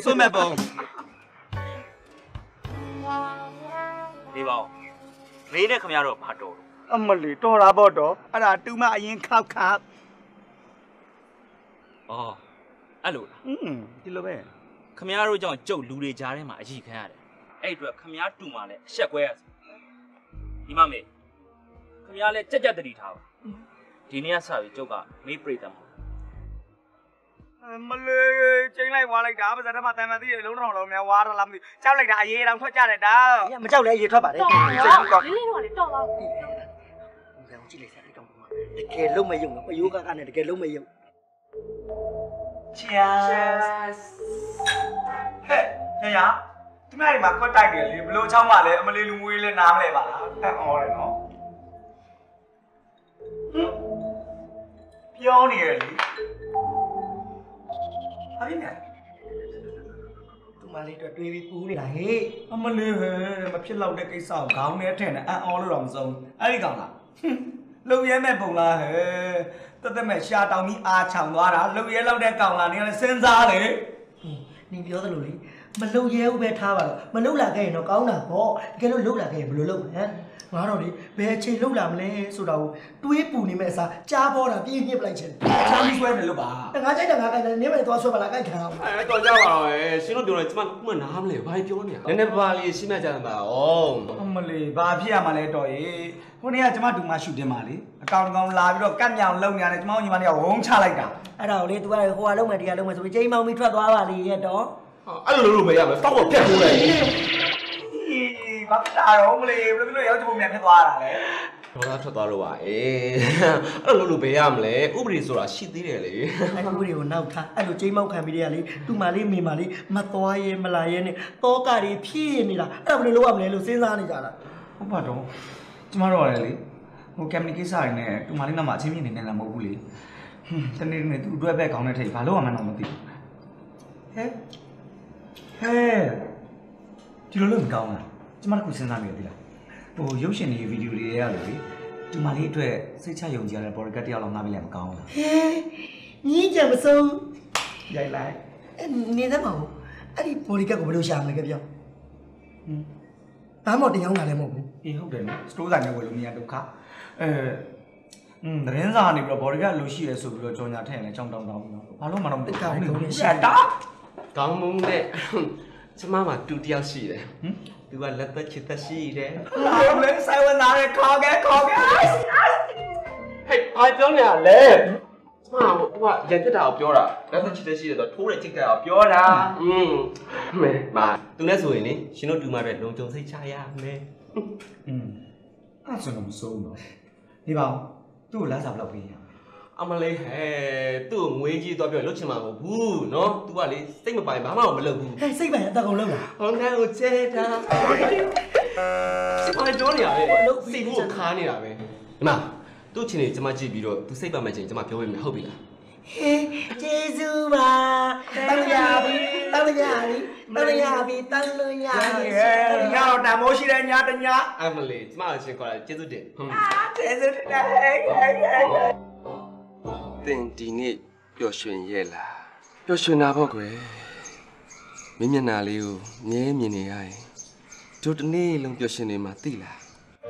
ဒီပါဦးမေးနဲ့ခင်ဗျားတို့ဘာတော်အမလေးတော်တာပေါ့တော့အဲ့ဒါတူမအရင်ခောက်အော်အဲ့လိုလားဒီလိုပဲခင်ဗျားတို့ကြောင့်ကျုပ်လူတွေကြားထဲမှာအကြီးခံရတယ်အဲ့အတွက်ခင်ဗျားတူမှလည်းအဆက်ကွဲရစီဒီမမေခင်ဗျားလည်းကြက်တတိထားပါဒီနေ့ကစပြီးကျုပ်ကမေးပြိတ္တာမှာမလေးချိန်လိုက်ဝါလိုက်တာပါစတဲ့မှာတန်မသိရလုံးတော်လုံးများဝါရလားမသိကြောက်လိုက်တာအရေးတောင်ထွက်ကြတယ်တာမကြောက်လဲရေထွက်ပါတယ်တော်ပါတော့လေးလေးတော့လေတော်ပါဘူးဘယ်အောင်ကြည့်လိုက်စမ်းတော့တကယ်လုံးမယုံတော့ပယိုးကနဲ့တကယ်လုံးမယုံ Cheers ဟဲ့ညညာဒီမကြီးမှာခွက်တိုက်တယ်လေဘလို့ချောင်းမှလည်းအမလေးလူမွေးလဲနားမလဲပါလားအဲ့အော်တယ်နော်ပြောနေရလေအရင်ကသူမလေးတော့တွေးပြီးပူးနေတာဟေးအမလေးဟဲ့မဖြစ်တော့တဲ့ကိစ္စကိုခေါင်းထဲထည့်နေအံ့အောလို့တော့မစုံအဲ့ဒီကောင်လားလုံရဲမဲ့ပုံလားဟဲ့တက်မဲ့ရှာတောင်ပြီးအားချောင်သွားတာလုံရဲလောက်တဲ့ကောင်လားနေလည်းစဉ်းစားလေနင်ပြောသလိုလေမလုံရဲဘူးပဲထားပါတော့မလုံလာခဲ့ရင်တော့ကောင်းတာပေါ့တကယ်လို့လုံလာခဲ့ရင်ဘယ်လိုလုပ်ဟမ်ငါတော့လေဘယ်အချိန်လုံလာမလဲဆိုတာကိုတွေးပူနေမဲ့အစားကြားပေါ်တာပြင်းညစ်ပလိုက်ချင်ချမ်းဆွဲတယ်လို့ပါငါကြိုက်တာငါကြိုက်တယ်နင်းမယ်သွားဆွဲပါလားကြိုက်ခံအောင်တော်ကြပါတော့ရှင်တို့ပြောတယ်ကျမကနားမလဲဘာပြောနေရလဲနည်းနည်းပါလေးရှင်းပြကြမှာဩအမလေးဘာဖြစ်ရမှာလဲတော်ရေဟိုနေ့ကကျမတူမရှူတင်ပါလေအကောင်ကောင်လာပြီးတော့ကတ်မြောင်လုံနေရတယ်ကျမတို့ညီမလေးကဝုန်းချလိုက်တာအဲ့ဒါကိုလေ तू ကဟိုကလုံမယ်ဒီကလုံမယ်ဆိုပြီးချိန်မောင်းပြီးထွက်သွားပါလေရဲ့တော့အဲ့လိုလုပ်မရမယ်တောက်တော့ပြတ်ထိုးလိုက်ဘာတာတော့မလေးဘယ်လိုရောက်ချင်ပုံများဖြစ်သွားတာလဲဒေါ်လာထွက်သွားလို့ပါအဲ့လိုလုပ်ဘယ်ရမလဲဥပဒေဆိုတာရှိသေးတယ်လေအဲ့ဥပဒေကိုနောက်ထားအဲ့လိုချိန်မောင်းခံပြီးတည်းကလေသူ့မလေးမိမလေးမသွားရဲမလာရဲနဲ့တောကတွေဖြည့်နေတာအဲ့ဒါဘယ်လိုလုပ်ရမလဲလို့စဉ်းစားနေကြတာဟုတ်ပါတော့ကျမတို့ရတယ်လေဟိုကမ်မီကိစ္စတွေနဲ့သူ့မလေးနောက်မှာအချင်းမြင့်နေတယ်မဟုတ်ဘူးလေတနေ့နေ့သူ့အတွက်ပဲခေါင်းနဲ့ထိပ်ဘာလို့မှမမသိဘူးဟဲ့ဒီလိုလုပ်မကောင်းလားကျမတို့ကစဉ်းစားနေရသေးလားဟိုရုပ်ရှင်တွေဗီဒီယိုတွေရလို့လေဒီမလေးအတွက်စိတ်ချယုံကြည်ရတဲ့ဘော်ကတ်တယောက်လောက်ငါပြီးလည်းမကောင်းဘူးလားဟဲညီးကြမစုံရိုက်လိုက်နေသမောအဲ့ဒီဘော်ကတ်ကိုဘယ်လိုရှာမလဲကြပြောဘာမှတရားဝင်လာလည်းမဟုတ်ဘူးအေးဟုတ်တယ်နော်စတိုးဆိုင်နဲ့ဝယ်လို့မရဒုက္ခသတင်းစာနေပြီးတော့ဘော်ကတ်လိုရှိရဲဆိုပြီးတော့ကြော်ညာထည့်ရင်လည်းကြောင်းတောင်းတောင်းနော်ဘာလို့မှတော့မသိဘူးရှာတာကောင်းမုန်းတဲ့ကျမမှာတူတယောက်ရှိတယ်သူကလက်သက်ချစ်သက်ရှိတယ်ဟုတ်လေဆိုင်ဝင်လာတယ်ခေါ်ခဲ့ဟဲ့အားပြောနေရလဲကျမဟိုကရန်တက်တာကိုပြောတာလက်သက်ချစ်သက်ရှိတယ်ဆိုတော့ထိုးတဲ့ချစ်တာကိုပြောတာမဲမာသူနဲ့ဆိုရင်လေရှင်တို့တူမတဲ့လုံခြုံစိတ်ချရမယ်အဲ့ဆိုတော့မစိုးဘူးနော်ဒီပါသူ့ကိုလမ်းစာဘယ်လောက်ပေးရအမလေးဟဲ့သူ့ငွေကြီးတော့ပြောလှုပ်ချင်မှာမဟုတ်ဘူးနော် तू ကလေစိတ်မပိုင်ဘာမှမလုပ်ဘူးဟဲ့စိတ်ပိုင်အတကောင်လုံးလားဟောငါ့ကိုချဲတာစိတ်ပိုင်တော့နေရပဲစိတ်ကိုခါနေတာပဲဒီမှာသူ့ချင်းနေကျမကြည့်ပြီးတော့ तू စိတ်ပါမဲ့ချင်းကျမပြောပေးမယ်ဟုတ်ပြီလားဟေးကျေးဇူးပါတောင်းရပြီတောင်းရပြီတောင်းရပြီတောင်းလို့ရပြီညောင်တမိုးရှိတဲ့ညတညအမလေးကျမအချင်းခေါ်တာကျေးဇူးတင်ကျေးဇူးတင်တင်ဒီနေ့ပျော်ရွှင်ရဲ့လားပျော်ရွှင်တာပေါ့ကွယ်မင်းမျက်နှာလေးကိုမြဲမြင်နေရရင်တို့တစ်နေ့လုံးပျော်ရွှင်နေမှာသိလား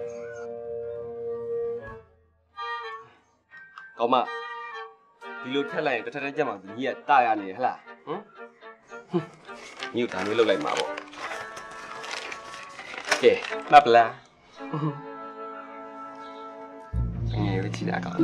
ကောင်းမဒီလိုထက်လိုက်ရင်တစ်ထက်ကြက်မှာညီကတာရနေဟလားဟမ်ညီကဒါမျိုးလုပ်လိုက်မှာပေါ့ကဲမှတ်ပလားငယ်ပဲကြည့်တာကောင်း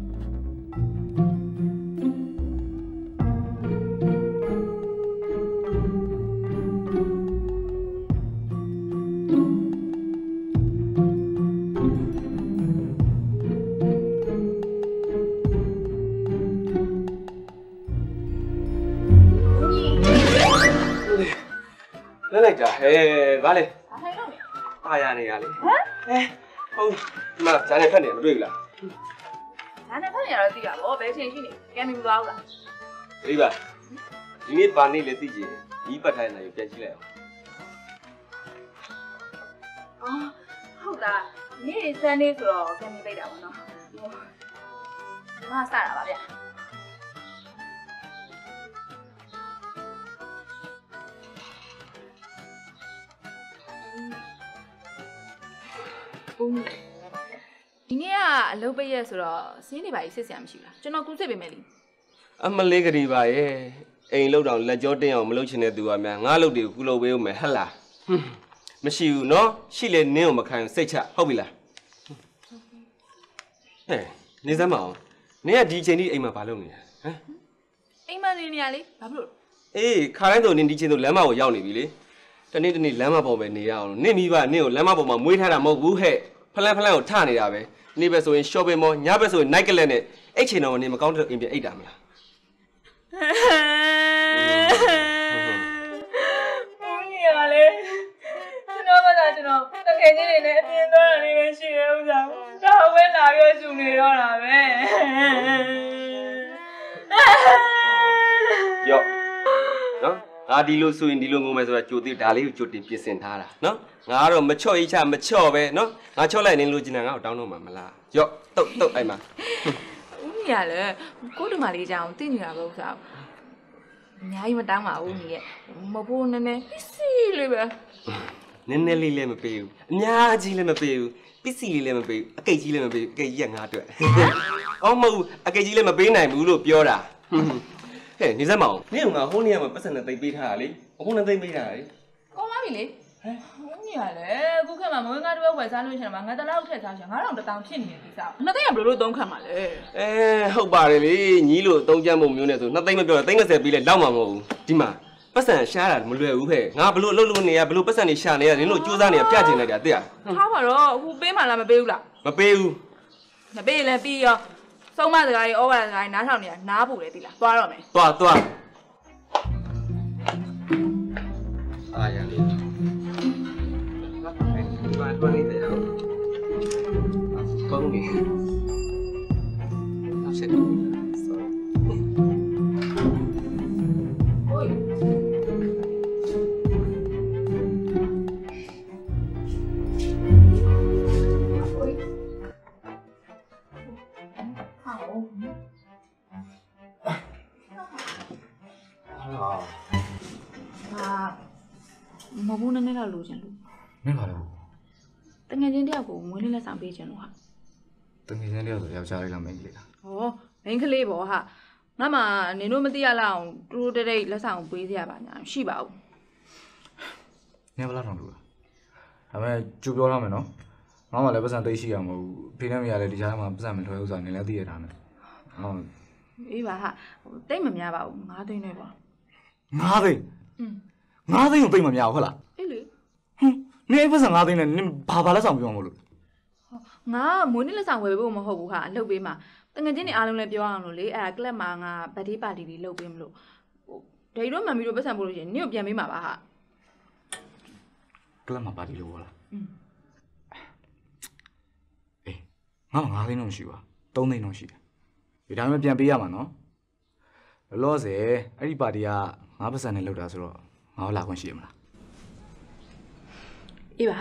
လိုက်တာဟဲ့ဗာလေအားရနေရလေဟမ်ဟုတ်ဒီမှာဈာနဲ့ဖက်နေမတွေ့ဘူးလားဈာနဲ့ဖက်နေရတော့သိတာဗောဘယ်ချိန်ရှိနေကဲမီမသွားဘူးလားဒီပါဒီနေ့ပါနေလေသိကြည့်ဒီပတ်ထိုင်းနေပြန်ကြည့်လိုက်အောင်ဟုတ်လားနေ့စမ်းနေဆိုတော့ကဲမီပိတ်တာဗောနော်ဒီမှာစတာပါဗျဒီနေ့ကအလုပ်ပိတ်ရက်ဆိုတော့စင်းနေပါကြီးစစ်စရာမရှိဘူးလားကျွန်တော်ကူးစစ်ပေးမယ်လी အမလေးကလေးပါရဲ့အိမ်လောက်တောင်လက်ကြောတင်းအောင်မလုပ်ချင်တဲ့သူကများငါလုပ်တွေကိုကူလုပ်ပေးဦးမယ်ဟဟလားမရှိဘူးနော်ရှိလေနင်းကိုမခံစိတ်ချဟုတ်ပြီလားဟဲ့နေစမ်းမအောင်နင်းကဒီချိန်ကြီးအိမ်မှာဘာလုပ်နေလဲဟမ်အိမ်မှာနေနေရလေဘာဖြစ်လို့အေးခါတိုင်းဆိုနင်းဒီချိန်ဆိုလမ်းမကိုရောက်နေပြီလေတနေ့တနေ့လမ်းမပေါ်ပဲနေရအောင်နင့်မိဘနင့်ကိုလမ်းမပေါ်မှာမွေးထားတာမဟုတ်ဘူးဟဲ့ဖလန်ကိုထနေတာပဲနေ့ပဲဆိုရင် shopping mall ညဘက်ဆိုရင် night club နဲ့အဲ့ချိန်တော့နေမကောင်းတဲ့အိမ်ပြန်အိတ်တာမလားဦးကြီးရလေကျွန်တော်ကကျွန်တော်တကယ်ကြီးနေနဲ့အပြင်းသွားတာလေးပဲရှိရဥစားတော့ဝဲလာပြီးရှူနေတော့တာပဲယောနော်ငါဒီလိုဆိုရင်ဒီလိုငုံမယ်ဆိုတာကြိုသိဒါလေးကိုကြိုတင်ပြင်ဆင်ထားတာနော်ငါကတော့မချော့ရေးချမချော့ပဲနော်ငါချော့လိုက်နေလို့ကျင်တာငါ့ကိုတောင်းတော့မှာမလားယော့တုတ်အဲ့မှာဦးကြီးရလေကိုတို့မလေးကြောင်သိနေတာပဲဥစားအများကြီးမတောင်းပါဘူးညီရဲ့မဖို့နည်းနည်းပစ္စည်းလေးပဲနည်းနည်းလေးလည်းမပေးဘူးအများကြီးလည်းမပေးဘူးပစ္စည်းလေးလည်းမပေးဘူးအကိတ်ကြီးလည်းမပေးဘူးအကိတ်ကြီးကငါအတွက်အော်မဟုတ်အကိတ်ကြီးလည်းမပေးနိုင်ဘူးလို့ပြောတာဟဲ့နေစမ်းမအောင်နင့်ကငါဟိုးနေရမှာပတ်စံနဲ့သိပ်ပေးထားတာလေအခုနဲ့သိပ်ပေးထားတာလေကောင်းပါပြီလေဟဲ့ဦးညီရလေအခုခက်မှာမွေးငါတို့ဝယ်စားလို့ရှိရင်မှာငါတလောက်ထည့်စားချင်9000ဖြစ်နေတဲ့ကိစ္စနှစ်သိန်းကဘယ်လိုသုံးခံမှာလဲဟုတ်ပါတယ်လေညီးလို့သုံးချမ်းမှုမျိုးနဲ့ဆိုနှစ်သိန်းမပြောတော့30ပေးလဲလောက်မှာမဟုတ်ဘူးဒီမှာပတ်စံရှားတာမလွယ်ဘူးဟဲ့ငါဘလို့လှုပ်လို့နေရဘလို့ပတ်စံနေရှာနေရနင်တို့စူးစမ်းနေရပြချင်လိုက်တာသိရထားပါတော့အခုပေးမှလားမပေးဘူးလားမပေးဘူးမပေးလဲပြီးရောသုံးမစကားကြီးဩဝါဒစကားကြီးနားထောင်နေတာနားပူတယ်သိလားသွားတော့မယ်သွားအားရလေးဘာနေတယ်ဘာလို့လဲဆက်မဘူးနည်းနည်းတော့လိုချင်လို့မင်းပါလို့တငယ်ချင်းတယောက်ကိုမွေးနေ့လက်ဆောင်ပေးချင်လို့ဟာတငယ်ချင်းတယောက်ဆိုယောက်ျားလေးလားမိန်းကလေးလားဟောမိန်းကလေးပေါ့ဟာငါမှနင်တို့မသိရလောက်အောင်တူတူတိတ်လက်ဆောင်ပေးစရာပါညာရှိပါဘူးနင်ဘယ်လောက်တောင်လို့ဒါပေမဲ့ကြိုပြောထားမယ်နော်ငါမှလည်းပတ်စံသိရှိရမှာမဟုတ်ဘူးဖေးနဲ့မရလည်းဒီကြားမှာပတ်စံမထွဲဥစားနင်လည်းသိရတာနဲ့ဟုတ်အေးပါဟာတိတ်မများပါဘူး9သိန်းနဲ့ပေါ့ 9သိန်း9သိန်းကိုတိတ်မများဘူးဟုတ်လားအေးလေဟင်းနင်အဲ့ပတ်စံ9သိန်းနဲ့နင်ဘာလက်ဆောင်ပြောမလို့ငါမွေးနေ့လက်ဆောင်ဝယ်ဖို့မဟုတ်ဘူးဟာအလုပ်ပေးမှာတတငယ်ချင်းတွေအားလုံးလည်းပြောအောင်လို့လေအဲ့ဒါကလပ်မှာငါဗတ်ဒေးပါတီလေးလုပ်ပေးမလို့ဟိုဒိတ်တို့မမီတို့ပတ်စံပို့လို့ရှိရင်နင့်ကိုပြန်ပေးမှာပါဟာကလပ်မှာပါတီလို့ဟောလားအေးငါ9သိန်းတော့ရှိပါ3သိန်းတော့ရှိတယ်ဒီတိုင်းပဲပြန်ပေးရမှာနော်လောဆယ်အဲ့ဒီပါတီကငါပတ်စံနဲ့လုပ်တာဆိုတော့ငါလာခွင့်ရှိရမလားအေးပါ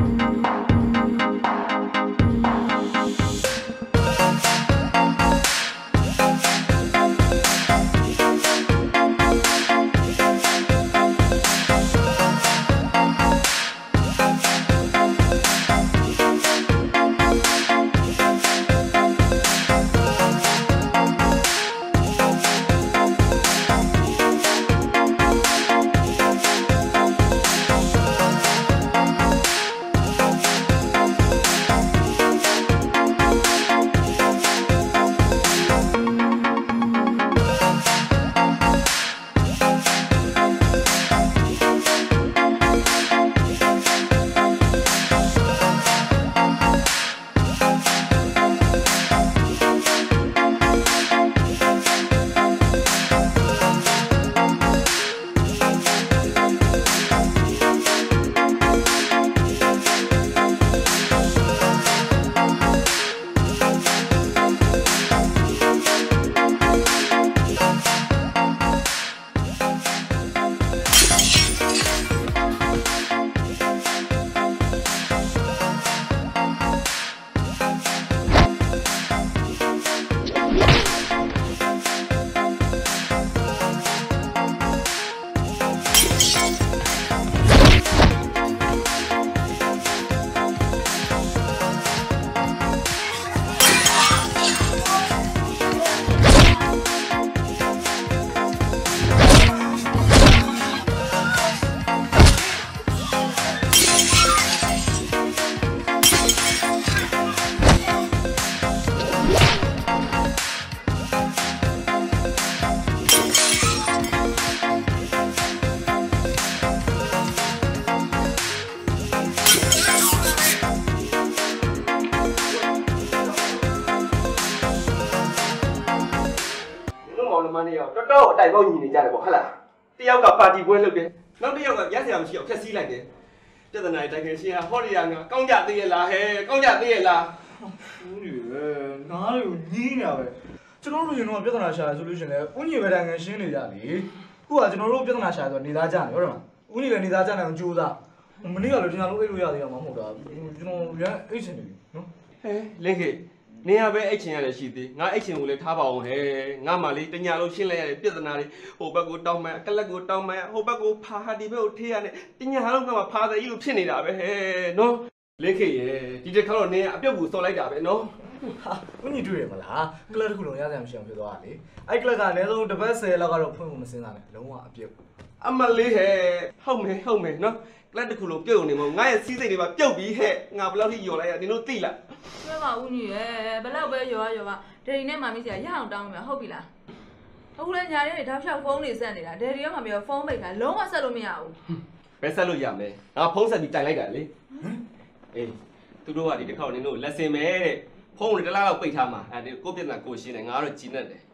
တော်အတိုင်ပေါက်ညီနေကြတယ်ပေါ့ဟုတ်လားတယောက်ကပါတီပွဲလုပ်တယ်နောက်တစ်ယောက်ကရက်စရာမရှိအောင်ဖျက်ဆီးလိုက်တယ်ပြဿနာတိုင်ခင်ရှင်ကဟောရီယာငါကောင်းကြသေးရဲ့လားဟဲ့ကောင်းကြသေးရဲ့လားဦးညီပဲနားတွေကိုညင်းနေတာပဲကျွန်တော်တို့ရင်တော့ပြဿနာရှာဆိုလို့ရှင်လေဦးညီပဲတိုင်ခင်ရှင်းနေကြလေခုကကျွန်တော်တို့ပြဿနာရှာဆိုနေသားကြတယ်ဟုတ်တယ်မလားဦးညီလည်းနေသားကြနိုင်အောင်ကြိုးစားမနေ့ကလည်းကျွန်တော်တို့အိတ်လို့ရသေးတာမဟုတ်တာကျွန်တော်ရမ်းအိတ်ချင်နေပြီနော်ဟဲလင်းခေနေရပဲအိတ်ချင်ရလည်းရှိသေးငါအိတ်ချင်ကိုလည်းထားပါအောင်ဟဲ့ငါမှလေးတညာလုံးရှင်းလိုက်ရတဲ့ပြဿနာတွေဟိုဘက်ကိုတောင်းမှကလက်ကိုတောင်းမှဟိုဘက်ကိုဖာဟာဒီဘက်ကိုထေးရတဲ့တညာလုံးကမှဖာတဲ့ကြီးလိုဖြစ်နေတာပဲဟဲ့နော်လင်းခေရဲ့ဒီတစ်ခါတော့နေအပြုတ်ကိုစော်လိုက်တာပဲနော်ဟာဦးညီတွေ့ရမလားကလပ်တစ်ခုလုံးရစရာမရှိအောင်ဖြစ်သွားတာလေအဲ့ကလပ်ကအနည်းဆုံးတစ်ပတ်10လောက်ကတော့ဖွင့်ဖို့မစင်းစားနဲ့လုံးဝအပြုတ်အမလေးဟဲ့ဟုတ်မယ်နော်ကလပ်တစ်ခုလုံးပြုတ်နေမို့ငါရဲ့စီးစိတ်တွေပါပြုတ်ပြီးဟဲ့ငါဘယ်လောက်ထိယော်လိုက်ရနင်တို့သိလားဆွဲပါဦးညီရဲ့ဘယ်လောက်ပဲယောပါဒယ်ဒီနဲ့မမီးဆရာရအောင်တောင်းမှာဟုတ်ပြီလားအခုလည်းညာရဲတောက်လျှောက်ဖုန်းတွေဆက်နေတာဒယ်ဒီရောမမီးရောဖုန်းပိတ်တာလုံးဝဆက်လို့မရဘူးဘယ်ဆက်လို့ရမလဲငါဖုန်းဆက်ပြီးတိုင်လိုက်တာလေအေးသူတို့ကဒီတစ်ခေါက်နင်တို့လက်စင်မဲတဲ့ဖုန်းတွေတစ်လားလောက်ပိတ်ထားမှာအဲဒီကိုပြဿနာကိုရှင်းတယ်ငါကတော့ကြီးနေတယ်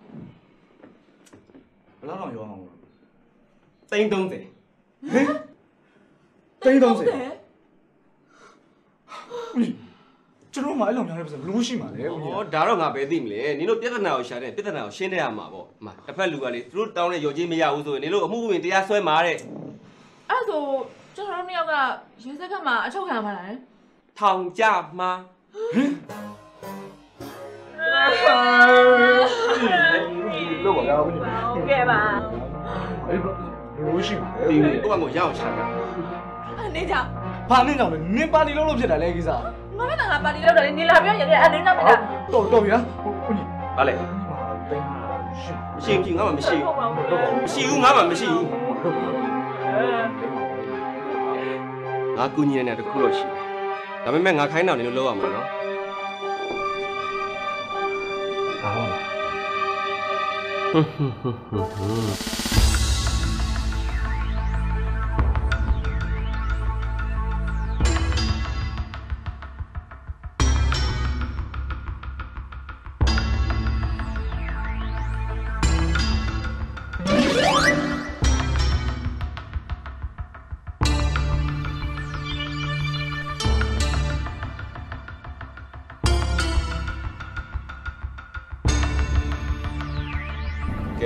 ဘယ်လောက်တော့ရောအောင် 330ဟင် 330ကျွန်တော်မှအဲ့လိုများနေပါစဘလို့ရှိမှာလဲဦးကြီးဟောဒါတော့ငါပဲသိမလဲနင်တို့ပြဿနာကိုရှာတဲ့ပြဿနာကိုရှင်းတဲ့ရမှာပေါ့အမတစ်ဖက်လူကလေသူတို့တောင်းတဲ့ရော်ကြီးမရဘူးဆိုရင်နင်တို့အမှုဝင်တရားစွဲမှာတဲ့အဲ့ဆိုကျွန်တော်တို့နှစ်ယောက်ကရင်းစက်ကမှအချုပ်ခံမှာလားထောင်ကြမှာဟင်လို့ပါတော့ဟုတ်ကဲ့ပါအဲ့ဘလို့ရှိမှာဒီတော့ကိုရအောင်ရှာတာနေကြဘာနဲ့ကြောင့်လဲနင်ပါတီလုံးလို့ဖြစ်တာလဲကိစ္စငါကပါတီလောက်တယ်နေလာပြောရတယ်အနေနဲ့မလားတော်ဗျာဟုတ်ကြီးဘာလဲမရှိငါမှမရှိဘူးငါမှမရှိဘူးငါကူညီနေတဲ့တခုတော့ရှိတယ်ဒါပေမဲ့ငါခိုင်းတာနေလို့လောက်ရမှာနော်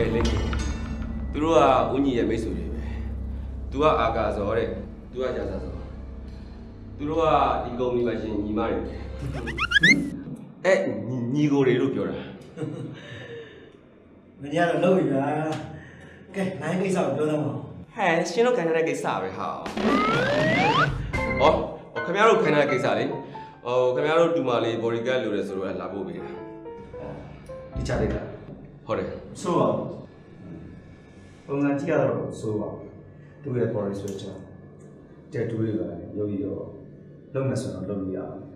တယ်လေသူတို့ကဦးညီရဲ့မိတ်ဆွေတွေပဲသူကအာကာစောတဲ့သူကကြာစာစောသူတို့ကဒီကုမ္ပဏီမှာရှင်ညီမတွေအဲ့ညီကိုတွေလို့ပြောတာမင်းကတော့လုပ်ပြီဗျာကဲနိုင်ကိစ္စကိုပြောသမှာဟဲ့ရှင်တို့ခိုင်းထားတဲ့ကိစ္စပဲဟာဟောခင်ဗျားတို့ခိုင်းထားတဲ့ကိစ္စလေခင်ဗျားတို့တူမလေးဘော်ဒီကတ်လိုတယ်ဆိုတော့လာဖို့ပေးတာဒီချလိုက်တာဟုတ်တယ်ဆိုပါပုံစံကြည့်ရတော့ဆိုပါသူ့ရဲ့ body structure တက်တူးတွေပါရုပ်ရည်တော့လုံးမယ်ဆိုတော့လုပ်လို့ရအောင်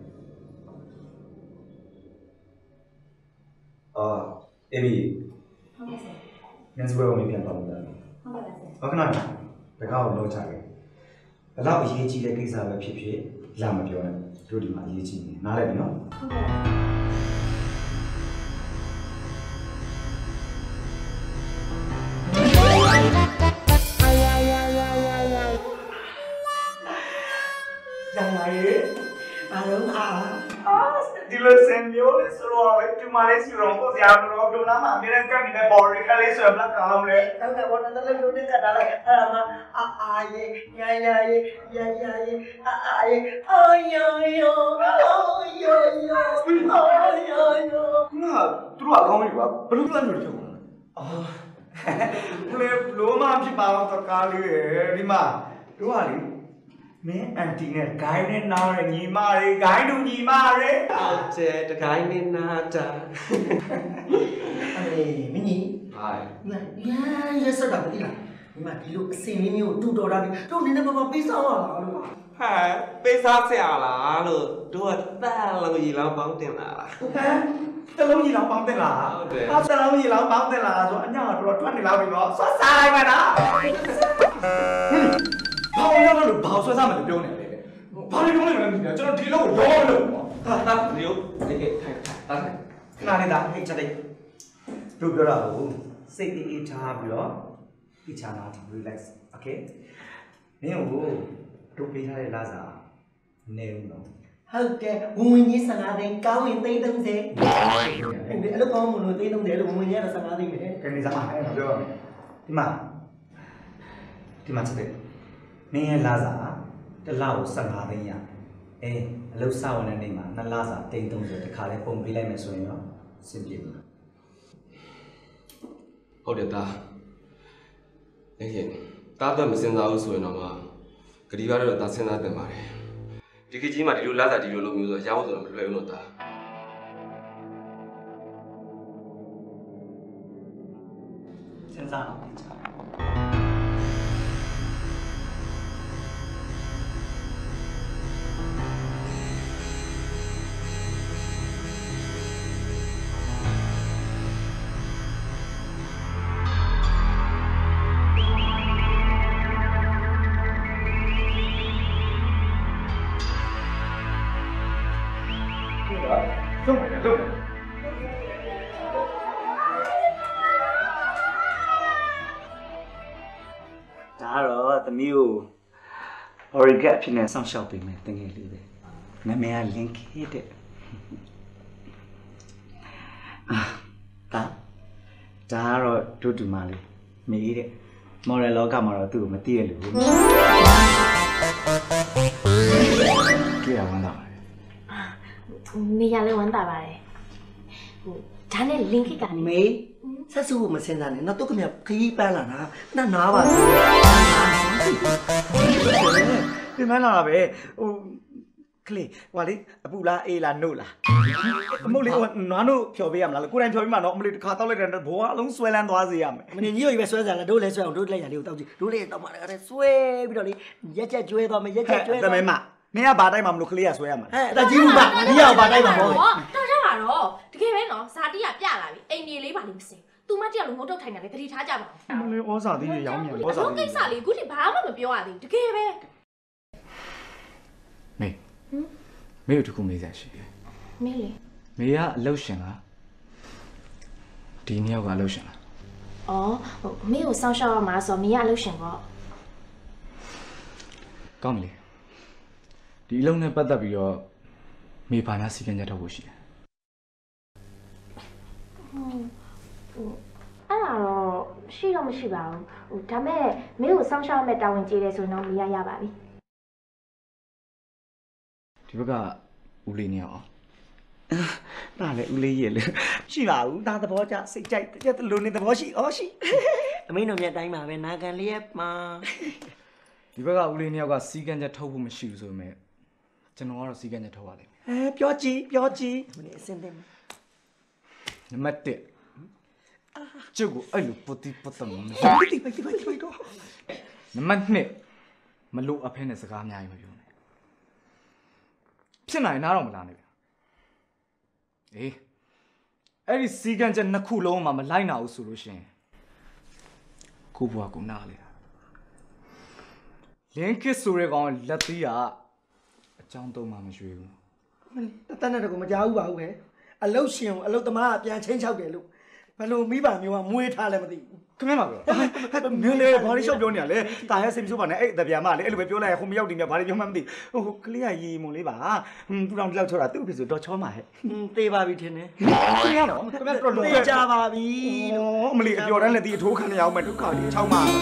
အေးဟုတ်ကဲ့ဆရာညစပွဲဝင်ပြန်ပါလို့လားဟုတ်ကဲ့ဆရာဟုတ်ကဲ့ဘယ်ကောက်လောက်ချခဲ့ဘယ်လောက်အရေးကြီးတဲ့ကိစ္စပဲဖြစ်ဖြစ်လာမပြောနဲ့တို့ဒီမှာအရေးကြီးနေနားလည်ပြီနော်ဟုတ်ကဲ့ဒီလိုစင်မျိုးလေးဆိုတော့ဒီမှာလေးစီရောကိုဆရာတို့တို့နားမှာအများကြီးကနေပေါ်ရီကလေးဆိုတော့ကောင်းလေဟုတ်ကဲ့ဘောနတယ်လို့ဒီကတားလိုက်အဲ့ဒါမှအာရေညာရေအာရေအာယောယောနာသူတို့အကောင်းကြီးပါဘလို့ပြန်လို့ဖြစ်ကုန်ဘလေဘလို့မှဖြစ်ပါတော့ကားလေးဒီမှာတို့ကလေမင်းအန်တီနဲ့ဂိုင်းနဲ့နားရညီမတွေဂိုင်းတို့ညီမတွေဟုတ်တယ်တဂိုင်းနဲ့နာတာအေးမင်းကြီးဟိုင်ရဲစတာမသိလားဒီမှာဒီလိုအစင်လေးမျိုးတူတော်တာပြီးတို့နည်းနည်းပါးပါပေးစားပါလားလို့ဟဲ့ပေးစားဆရာလားလို့တို့ကတက်လုံးကြီးလောင်းပေါင်းတင်လာလားဟမ်တလုံးကြီးလောင်းပေါင်းတင်လာဟုတ်တယ်တလုံးကြီးလောင်းပေါင်းတင်လာဆိုအညာတော့ထွက်နေလာပြီပေါ့ဆွတ်စားလိုက်ပါလားဘာလို့ဘာဆွဲစားမလို့ပြောနေလဲဘာလို့ပြောနေလဲကျွန်တော်ဒီလောက်ကိုရောလို့ဟာဒီလိုလေထိုင်တာခဏလေးဒါဟိတ်ချက်လိုက်တို့ပြောတာကိုစိတ်အေးထားပြီးတော့ပြချာနာ relax okay မင်းကိုတို့ပေးထားတဲ့လာစာနေဦးနော်ဟုတ်ကဲ့ဝင်ကြီး15သိန်းကောင်းရင်သိန်း30အဲ့လိုကောင်းမလို့သိန်း30လို့ဝင်ကြီးကတော့15သိန်းပဲခဏစားအဲ့တော့ပြောရမယ်ဒီမှာချက်တယ်မင်းရဲ့လာစာတစ်လကို15သိန်းရအေးအလုပ်စဝင်တဲ့နေ့မှာ2လစာသိန်း30တခါလဲပုံပေးလိုက်မယ်ဆိုရင်တော့စင်ပြေဘူးဟုတ်တယ်သားအဲ့ရင်တားတော့မစင်စားဘူးဆိုရင်တော့မှဂရီပါတော့တာစဉ်းစားတင်ပါတယ်ဒီခေတ်ကြီးမှာဒီလိုလာစာဒီလိုလုပ်မျိုးဆိုရအောင်ဆိုတော့မလွယ်ဘူးတော့သားစဉ်းစားအောင်သမီးကို Oregon ဖြစ်နေဆောင်ရှောက်ပေးမယ်တကယ်လေးပဲနာမည်က Link တဲ့ဒါကတော့တို့တူမလေးမေးတဲ့ moral လောကမှာတော့သူ့ကိုမသိရလို့ကြည့်ရဝမ်းသာပါတယ်မေးရလဲဝမ်းသာပါတယ်ဟိုဒါနဲ့ Link ကမေးဆက်စုဖို့မစင်စားနဲ့တော့သူကမြခရီးပန်းလာတာနားပါဒီမလာပဲဟိုကလေးဟိုလေအပူလားအေးလားနို့လားအမလေးဟိုနွားနို့ဖြော်ပေးရမလားကိုယ်တိုင်ဖြော်ပြီးမှတော့အမလေးတစ်ခါတောက်လိုက်တဲ့ဘိုးကအလုံးဆွဲလန်းသွားစေရမယ်မင်းကြီးရောပဲဆွဲစားလားတို့လည်းဆွဲအောင်တို့လက်ရလေးကိုတောက်ကြည့်တို့လည်းတောက်ပါလည်းဆွဲပြီးတော့လေရက်ချက်ကျွဲသွားမယ်ရက်ချက်ကျွဲသွားမယ်မင်းကဘာတိုက်မှမလို့ကလေးကဆွဲရမှာဟဲ့အတကြီးဘူးမဒီရောက်ဘာတိုက်မှမဟုတ်တော့ရပါတော့တကယ်ပဲနော်ဇာတိကပြလာပြီအိမ်ကြီးလေးပါလိမ့်မစင်သူမတရားလို့ငုတ်တုတ်ထိုင်တယ်လေတတိထားကြပါဦးမလေးဩစာသေးရရောင်းမြန်ဩစာကိစ္စလေးအခုထိဘာမှမပြောရသေးဘူးတကယ်ပဲမေတို့တခုမေးစရာရှိတယ်မေးလေမေကအလုပ်ရှင်လားဒီနှစ်ယောက်ကအလုပ်ရှင်လားအော်ဟိုမေကိုစောင့်ရှောက်ရမှာဆိုမေကအလုပ်ရှင်ပေါ့ကောင်းပြီလေဒီအလုပ်နဲ့ပတ်သက်ပြီးတော့မေဘာများစီကံကြထုတ်ဖို့ရှိတယ်အဲ့ဒါတော့ရှိတော့မရှိပါဘူးဒါမဲ့မင်းကိုစောင့်ရှောက်မဲ့တာဝန်ကြီးတယ်ဆိုတော့မရပါဘူးဒီဘက်ကဦးလေးနေအောင်ဒါလည်းဦးလေးရဲ့လေရှိပါဘူးဒါသဘောကျစိတ်ကြိုက်တဲ့လူနေသဘောရှိရှိအမိန်တို့မြတ်တိုင်းပါပဲနာခံလေးရဲ့မှာဒီဘက်ကဦးလေးနေကစီကန်းချက်ထုတ်ဖို့မရှိဘူးဆိုပေမဲ့ကျွန်တော်ကတော့စီကန်းချက်ထုတ်ရလိမ့်မယ်ပြောကြည့်မင်းအစင်းတယ်နံပါတ်1ကျုပ်ကိုအဲ့လိုပုတိပုတ္တမမရှိပိတ်တော့နံပါတ်2မလို့အဖဲနဲ့စကားအများကြီးမပြောနဲ့ဖြစ်နိုင်နားတော့မလားနဲ့ဗျအေးအဲ့ဒီစီကန်းချက်နှစ်ခုလုံးမှမလိုက်နိုင်ဘူးဆိုလို့ရှိရင်ကိုဘွားကိုနားလေလင်းကစ်ဆိုရဲကောင်လက်သီးကအကြောင်းသုံးမှမရွှေဘူးတတ်တဲ့ကိုမကြောက်ဘူးပါဘူးပဲအလုတ်ရှင်ကိုအလုတ်သမားကပြန်ချင်းချောက်တယ်လို့ဘယ်လိုမိဘမျိုးကမွေးထားလဲမသိဘူးခမင်းပါဗျာမင်းလည်းဘာလို့ရှောက်ပြောနေရလဲတာရဲစိတ်မဆိုးပါနဲ့အဲ့တပြန်မလေအဲ့လိုပဲပြောလိုက်ခုမရောက်တင်မြဘာလို့ပြောမှမသိဟိုကလေးကရီမုံလေးပါသူတောင်တယောက်ချောတာသူ့ဖြစ်ဆိုတော့ချောမှာဟဲ့တေးပါပြီထင်တယ်ခမင်းတော့ခမင်းတော့တေးကြပါပြီအမလီအပြော်တန်းလည်းဒီအထိုးခံရအောင်မဲ့ဒုက္ခကြီးချောင်းမှာ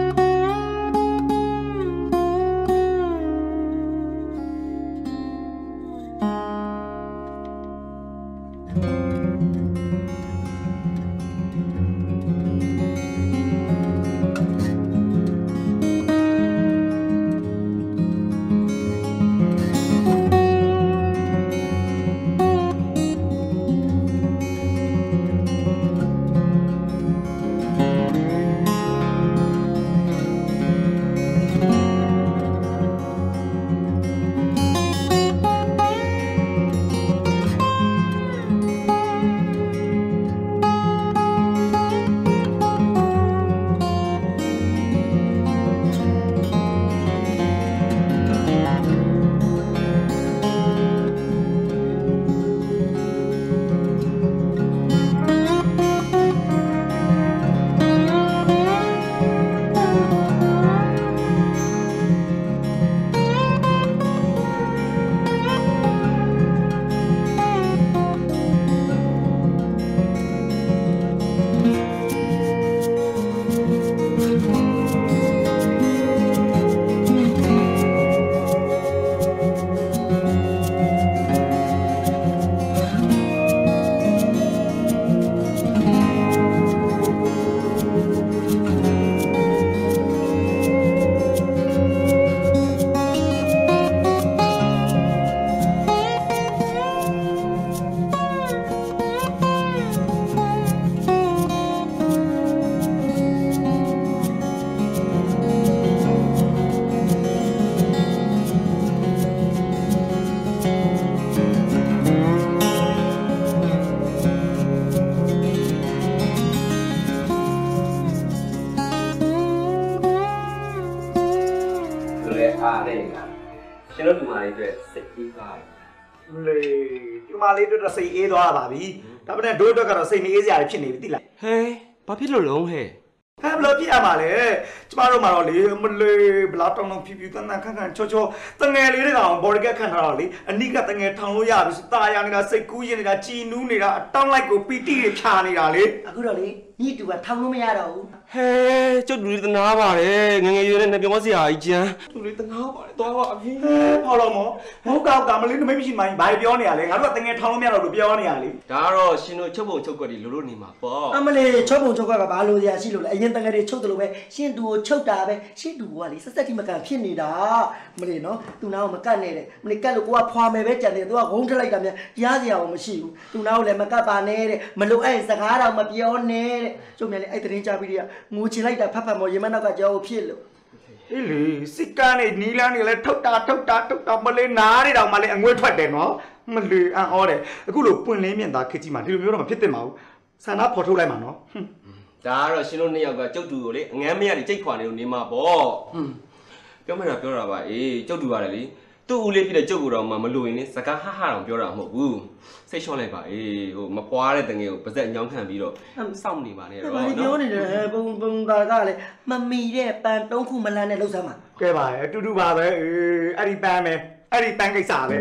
ကျွန်တော်ဒီမှာလေးအတွက်စိတ်အေးသွားတယ်လေဒီမှာလေးတို့တော့စိတ်အေးသွားပါပြီဒါပေမဲ့တို့အတွက်ကတော့စိတ်မအေးစရာဖြစ်နေပြီတိလားဟဲဘာဖြစ်လို့လုံးဟဲ့ဘယ်လိုဖြစ်ရမှာလဲကျမတို့မှာတော့လေမလေးဘလောက်တောင်းတောင်းဖြူဖြူတန်းတန်းခန့်ခန့်ချောချောတငယ်လေးတွေကောင်ဘော်ဒီကက်ခန့်ထားတော့လေအနိကတငယ်ထောင်လို့ရပြီစတာယာနေတာစိတ်ကူးရင်နေတာကြည်နူးနေတာအတောင်းလိုက်ကိုပီတိတွေဖြာနေတာလေအခုတော့လေညီတူကထောင်လို့မရတော့ဘူးဟဲကျုပ်လူတွေတနာပါတယ်ငငယ်ရွယ်နဲ့နှပြောစရာကြီးကျန်းလူတွေတနာပါတယ်သွားပါအဖေဟောတော့မောမဟုတ်ကောက်ကမလေးနမိတ်မရှိမှဘာပြောနေရလဲငါတို့ကတငယ်ထောင်လို့မရတော့လို့ပြောနေရလေဒါကတော့ရှင်တို့ချုပ်ပုံချုပ်ကွက်တွေလို့နေမှာပေါ့အမလေးချုပ်ပုံချုပ်ကဘာလို့ရရှိလို့လဲအရင်တငယ်တွေချုပ်တယ်လို့ပဲရှင်းသူကိုချုပ်တာပဲရှင်းသူကလေဆက်ဆက်တိမကန်ဖြစ်နေတာမလေးနော်သူနာကိုမကတ်နဲ့တဲ့မလေးကတ်လို့ကိုကဖွာမယ်ပဲကြံတယ်သူကဂုံးထလိုက်တာများရားစရာမရှိဘူးသူနာကိုလည်းမကတ်ပါနဲ့တဲ့မလို့အဲ့စကားတော့မပြောနဲ့တဲ့ကျုပ်မြန်လေအဲ့တရင်ကြပြီးတည်းကငိုချင်လိုက်တာဖတ်ဖတ်မော်ရင်မနောက်ကကြောက်ဖြစ်လို့အေးလေစစ်ကန်းနေနီလန်းနေလဲထုတ်တာမလေးနားနေတော့မလေးအငွေ့ထွက်တယ်နော်မလေးအံ့ဩတယ်အခုလိုပွင့်လင်းမြင်သာခစ်ကြီးမှာဒီလိုမျိုးတော့မဖြစ်သင့်ပါဘူးဆန္ဒဖော်ထုတ်လိုက်မှာနော်ဒါကတော့ရှင်တို့နှစ်ယောက်ကကျုပ်တူကိုလေအငမ်းမရနေကြိတ်ခွာနေလို့နေမှာပေါ့ပြောမှပြောတာပါအေးကျုပ်တူရတယ်လေသူ့ဦးလေးဖြစ်တဲ့ကျုပ်ကိုတော့မလို့ရင်လေစကားဟဟတောင်ပြောတာမဟုတ်ဘူးစိတ်လျှော့လိုက်ပါအေးဟိုမပွားတဲ့တငယ်ကိုပါဇက်အညောင်းခံပြီးတော့စောင့်နေပါနဲ့တော့ဘာပြောနေလဲပုံသားကလည်းမမီတဲ့ပန်3ခုမလန်းနဲ့လှုပ်ဆမ်းပါကဲပါရဲ့အတူတူပါပဲအေးအဲ့ဒီပန်းပဲအဲ့ဒီပန်းကိစ္စပဲ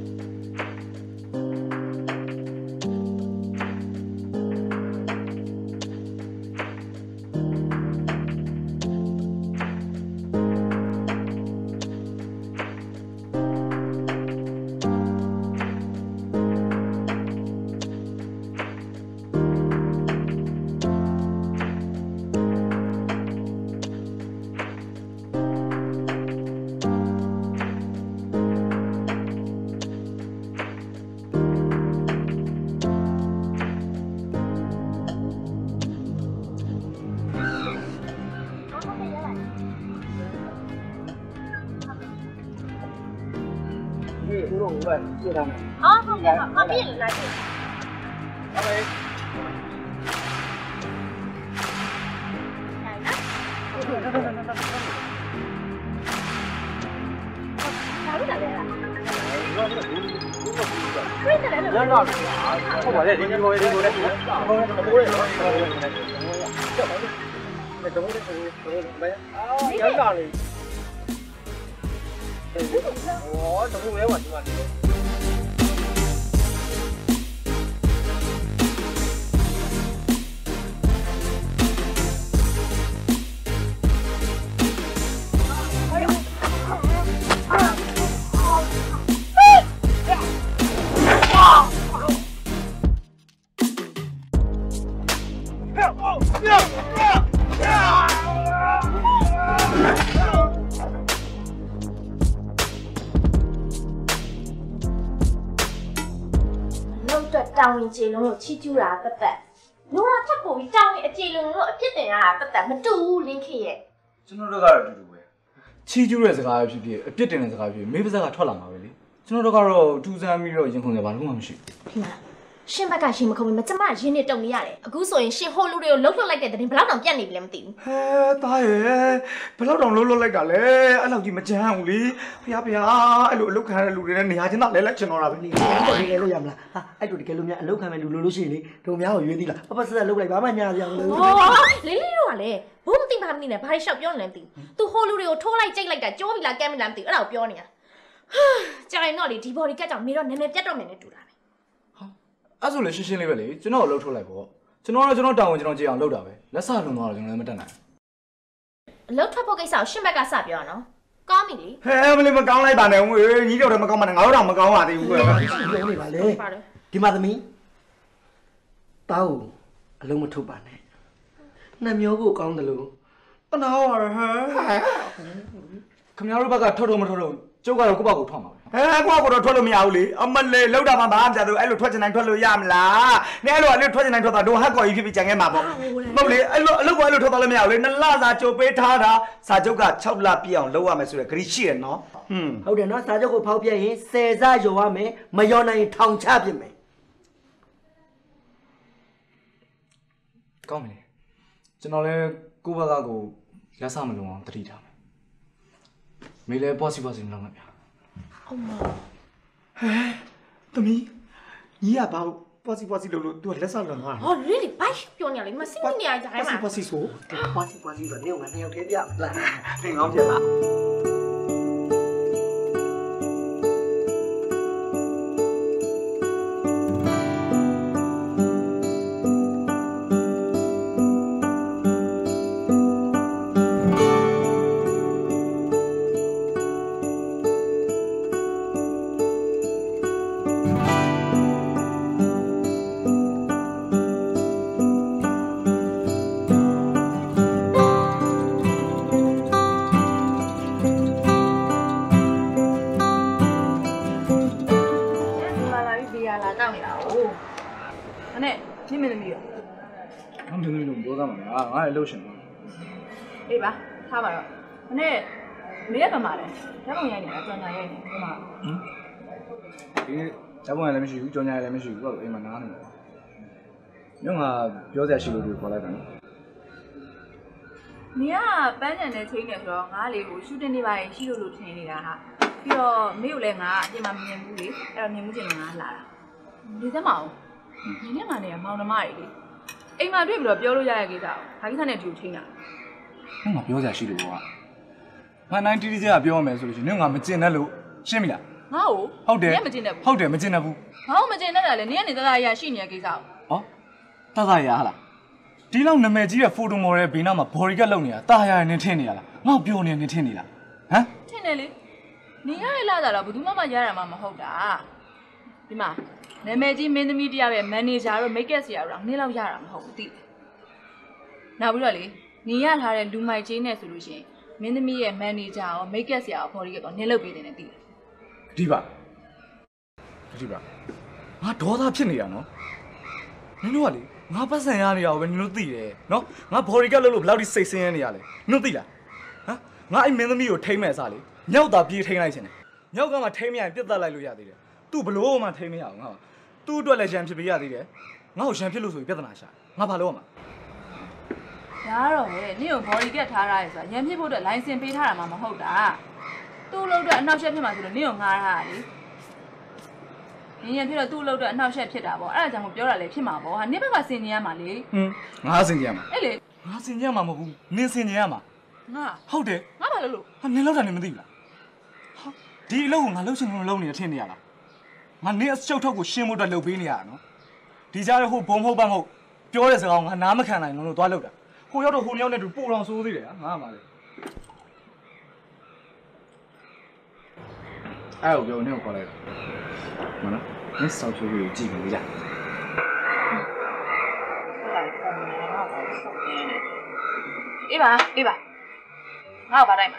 ဟ不用问，就他们。 啊，好的，好，别来。 OK。 哪里来的？ 人哪里啊？我在邻居过来，邻居过来，人哪里？我怎么没问题嘛？ တောင်းရင်ခြေလုံးလို့ချီကျူးတာတက်တက်။လိုတော့ချက်ပို့ပြီးတောင်းရင်အခြေလုံးလို့အပြစ်တင်ရတာတက်တက်မတူဘူးလင်းခေရဲ့ကျွန်တော်တို့ကတော့အတူတူပဲချီကျူးတဲ့စကားဖြစ်ဖြစ်အပြစ်တင်တဲ့စကားဖြစ်မေးပါးစကားထွက်လာမှာပဲလေကျွန်တော်တို့ကတော့ထူးဆန်းပြီးတော့ရင်ခုန်တယ်ဘာလို့မှမရှိဘူးရှင်းဘက်ကရှင်မခုံမကျမရင်းနဲ့တုံနေရတယ်အခုဆိုရင်ရှင်ဟိုလူတွေကိုလှုပ်လှုပ်လိုက်တဲ့တဲ့ဘယ်လောက်တောင်ပြတ်နေပြီလဲမသိဘူးဟဲသားရဲ့ဘယ်လောက်တောင်လှုပ်လိုက်တာလဲအဲ့လောက်ကြီးမကြမ်းဘူးလေဖျားအဲ့လိုအလုတ်ခံရတဲ့လူတွေနဲ့နေရာချင်းတော့လဲလက်ချင်တော့တာပဲလေတကယ်လို့ရမလားဟာအဲ့လိုတကယ်လို့များအလုတ်ခံမဲ့လူလို့ရှိရင်လေတို့များကိုရွေးသေးလားပပဆက်ဆက်လှုပ်လိုက်ဘာမှညာစရာမလိုဘူးလေးလေးတို့ကလည်းဘုံမသိမှမသိနဲ့ဘာတွေရှောက်ပြောနေလဲမသိဘူးသူဟိုလူတွေကိုထိုးလိုက်ကြိတ်လိုက်တာကြိုးပြီလားကမ်းပြီလားမသိဘူးအဲ့ဒါကိုပြောနေတာဟာကြာရင်တော့လေဒီ body ကကြောင့်နေတော့နာမည်ပြတ်တော့မယ်နဲ့တူတာပဲအဲ့ဆိုလေရှင်းရှင်းလေးပဲလေကျွန်တော်လှုပ်ထုတ်လိုက်ပေါ့ကျွန်တော်တောင်းဝင်ကျွန်တော်ကြည့်အောင်လှုပ်တာပဲလက်စလွန်သွားတော့ကျွန်တော်လည်းမတက်နိုင်လှုပ်ထွက်ဖို့ကိစ္စကိုရှင်းဘက်ကစပြောရနော်ကောင်းပြီလေဟဲမလေးမကောင်းလိုက်ပါနဲ့ငွေညီတော်လည်းမကောင်းပါနဲ့ငါတို့တော့မကောင်းပါသေးဘူးကွယ်လုံးနေပါလေဒီမှာသမီးတောင်းအလုံးမထုတ်ပါနဲ့နှမျိုးကိုကောင်းတယ်လို့တနာရဟဲခင်ဗျားတို့ဘက်ကထုတ်မထုတ်တော့ကျုပ်ကတော့ကိုယ့်ဘက်ကိုထွက်မှာပဲကိုကတော့ထွက်လို့မရဘူးလေအမလေးလောက်တာမှဘာမှမပြတ်ဘူးအဲ့လိုထွက်ချင်တိုင်းထွက်လို့ရမလားနင်အဲ့လိုထွက်ချင်တိုင်းထွက်တာတို့ဟက်ကော်ကြီးဖြစ်ပြီးကြံခဲ့မှာပေါ့မဟုတ်လေအဲ့လိုအလုပ်ထွက်သွားလို့မရဘူးလေ2လစာကြိုပေးထားတာစာချုပ်က6လပြည့်အောင်လုပ်ရမယ်ဆိုရယ်ဂရီရှိရနော်ဟုတ်တယ်နော်စာချုပ်ကိုဖောက်ပြရင်10စရောရမယ်မရောနိုင်ရင်ထောင်ချပြမယ်ကောင်းပြီကျွန်တော်လည်းကိုယ့်ဘက်ကကိုလက်စမလုံးအောင်တတိထားမယ်မေးလဲပေါ့စီမလုပ်မှာဗျာဟုတ်မသမီးညီကဘာပေါ့စီလို့သူကလက်ဆောင်လွန်သွားတာဟော really ဘိုက်ပြောနေရလေမစိမ့်နေရကြတယ်မှာပေါ့စီဆိုပေါ့စီဆိုနေငါ2ယောက်တည်းပြလာသင်ကောင်းပြလားငါလည်းလှုပ်ရှင်ပါအေးပါထားပါတော့မနေ့မေးရပါမှာလေဓာတ်ပုံရိုက်နေတာကြော်ညာရိုက်နေဒီမှာဒီနေ့ဓာတ်ပုံလည်းမရှိဘူးကြော်ညာလည်းမရှိဘူးတော့အိမ်မှာနားနေတယ်ညငါပြောစရာရှိလို့ခေါ်လိုက်တာနော်နေကပန်းချန်နဲ့ချိန်နေဆိုတော့ငါလေးကိုရှူတင်နေပါရင်ရှိလို့ထင်နေတာဟာပြီးတော့မေကိုလည်းငါအပြင်မှာမြင်ဘူးလေအဲ့တော့မြင်မှုချင်းငါလာတာဒီစက်မအောင်ဒီနေ့မှနေမောင်နှမတွေလေအိမ်မှာတွေ့ပြီးတော့ပြောလို့ရတဲ့ကိစ္စကိုဘာကိစ္စနဲ့ဒီကိုချိန်တာငါပြောစရာရှိလို့ကွာငါနိုင်တီတီကျကပြောမယ်ဆိုလို့ရှိရင်ငါမကျင်နဲ့လို့ရှင်းပြီလားငါ့ကိုဟုတ်တယ်နင်မကျင်တတ်ဘူးဟုတ်တယ်မကျင်တတ်ဘူးငါ့ကိုမကျင်တတ်တာလေနင်ကနေတသားရရှိနေတဲ့ကိစ္စကိုဟောတသားရဟလားဒီလောက်နာမည်ကြီးတဲ့ဖိုတိုမော်ရဲ့ဘေးနားမှာဘော်ရီကတ်လုပ်နေတာတာရရနေထင်နေရလားငါ့ပြောနေနေထင်နေလားဟမ်ထင်တယ်လေနေရရလာတာတော့ဘယ်သူမှရတာမှမဟုတ်တာဒီမှာနာမည်ကြီးမင်းသမီးတယောက်ရဲ့မန်နေဂျာတို့မိတ်ကက်ဆရာတို့နင်းလောက်ရတာမဟုတ်ဘူးသိနောက်ပြီးတော့လေနေရထားတဲ့လူမိုက်ချင်းနဲ့ဆိုလို့ရှိရင်မင်းသမီးရဲ့မန်နေဂျာရောမိတ်ကက်ဆရာရောဘော်ရီကတော့နင်းလုပ်ပေးတယ်နဲ့သိတယ်ဒီပါငါဒေါသဖြစ်နေတာနော်နင်တို့ကလေငါပတ်စံရနေရအောင်ပဲနင်တို့သိတယ်နော်ငါဘော်ရီကတ်လုပ်လို့ဘယ်လောက်ထိစိတ်ဆင်းရဲနေရလဲနင်တို့သိလားဟမ်ငါအဲ့မင်းသမီးကိုထိမ့်မဲ့အစားလေမြောက်တာပြေးထိမ့်လိုက်ခြင်းတယ်မြောက်ကမှထိမရရင်ပြတ်သက်လိုက်လို့ရသေးတယ်သူ့ဘလို့မှထိမရအောင်ငါသူ့အတွက်လည်းရန်ဖြစ်ပေးရသေးတယ်ငါ့ကိုရန်ဖြစ်လို့ဆိုပြီးပြဿနာရှာငါဘာလုပ်ရမှာဒါတော့ဟဲ့နင့်ကို body ကက်ထားရရဲဆိုတာရန်ဖြစ်ဖို့အတွက် license ပေးထားတာမှမဟုတ်တာသူ့လို့အတွက်အနောက်ရှက်ဖြစ်မှာဆိုလို့နင့်ကိုငားထားတာလေရန်ဖြစ်တော့သူ့လို့အတွက်အနောက်ရှက်ဖြစ်တာပေါ့အဲ့ဒါကြောင့်မပြောတာလေဖြစ်မှာပေါ့ဟာနင့်ဘက်ကစင်နေရမှာလေငါစင်ကြရမှာအဲ့လေငါစင်ကြရမှာမဟုတ်ဘူးနင်စင်ကြရမှာငါဟုတ်တယ်ငါဘာလို့ဟာနင်လောက်တာနင်မသိဘူးလားဟာဒီအလုပ်ကိုငါလုပ်ချင်လို့လုပ်နေတယ်ထင်နေရလားငါနင်အချုပ်ထုတ်ကိုရှင်းဖို့အတွက်လုပ်ပေးနေရတာနော်ဒီကြားရဟိုဘုံမဟုတ်ပါမဟုတ်ပြောတဲ့စကားကိုငါနားမခံနိုင်လို့သွားလုပ်တာဟိုရောက်တော့ဟိုရောက်နေတူပို့တော်ဆိုးသေးတယ်ငါမှလေအဲ့ကိုပြောနေကိုခေါ်လိုက်တာမနော်နင်စောက်ချိုးကိုကြည့်ကြလားအေးပါငါ့ကိုပါတိုင်းပါ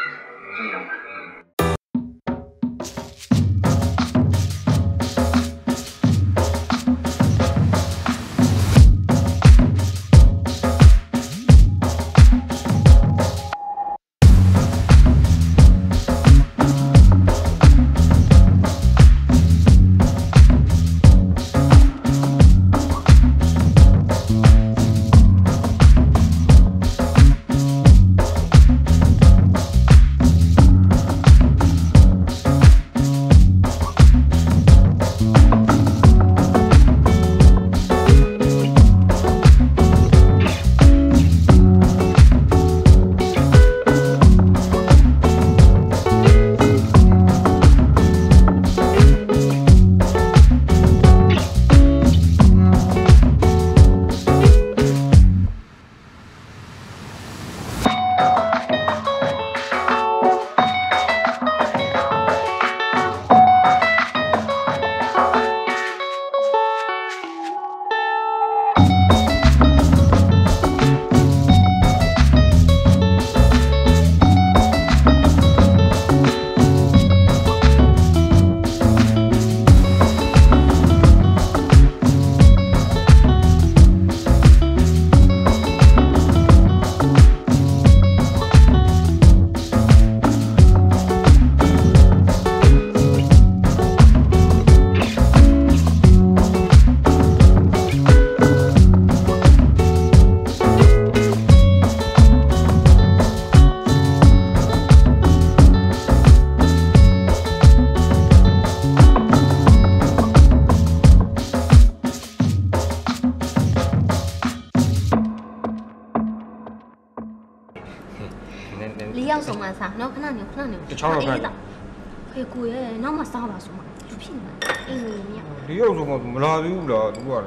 送完啥？那可能牛。 这长了看。 哎，姑爷，那么啥了送嘛？就平了，因为咩？ 你要送嘛，没拿丢了，丢了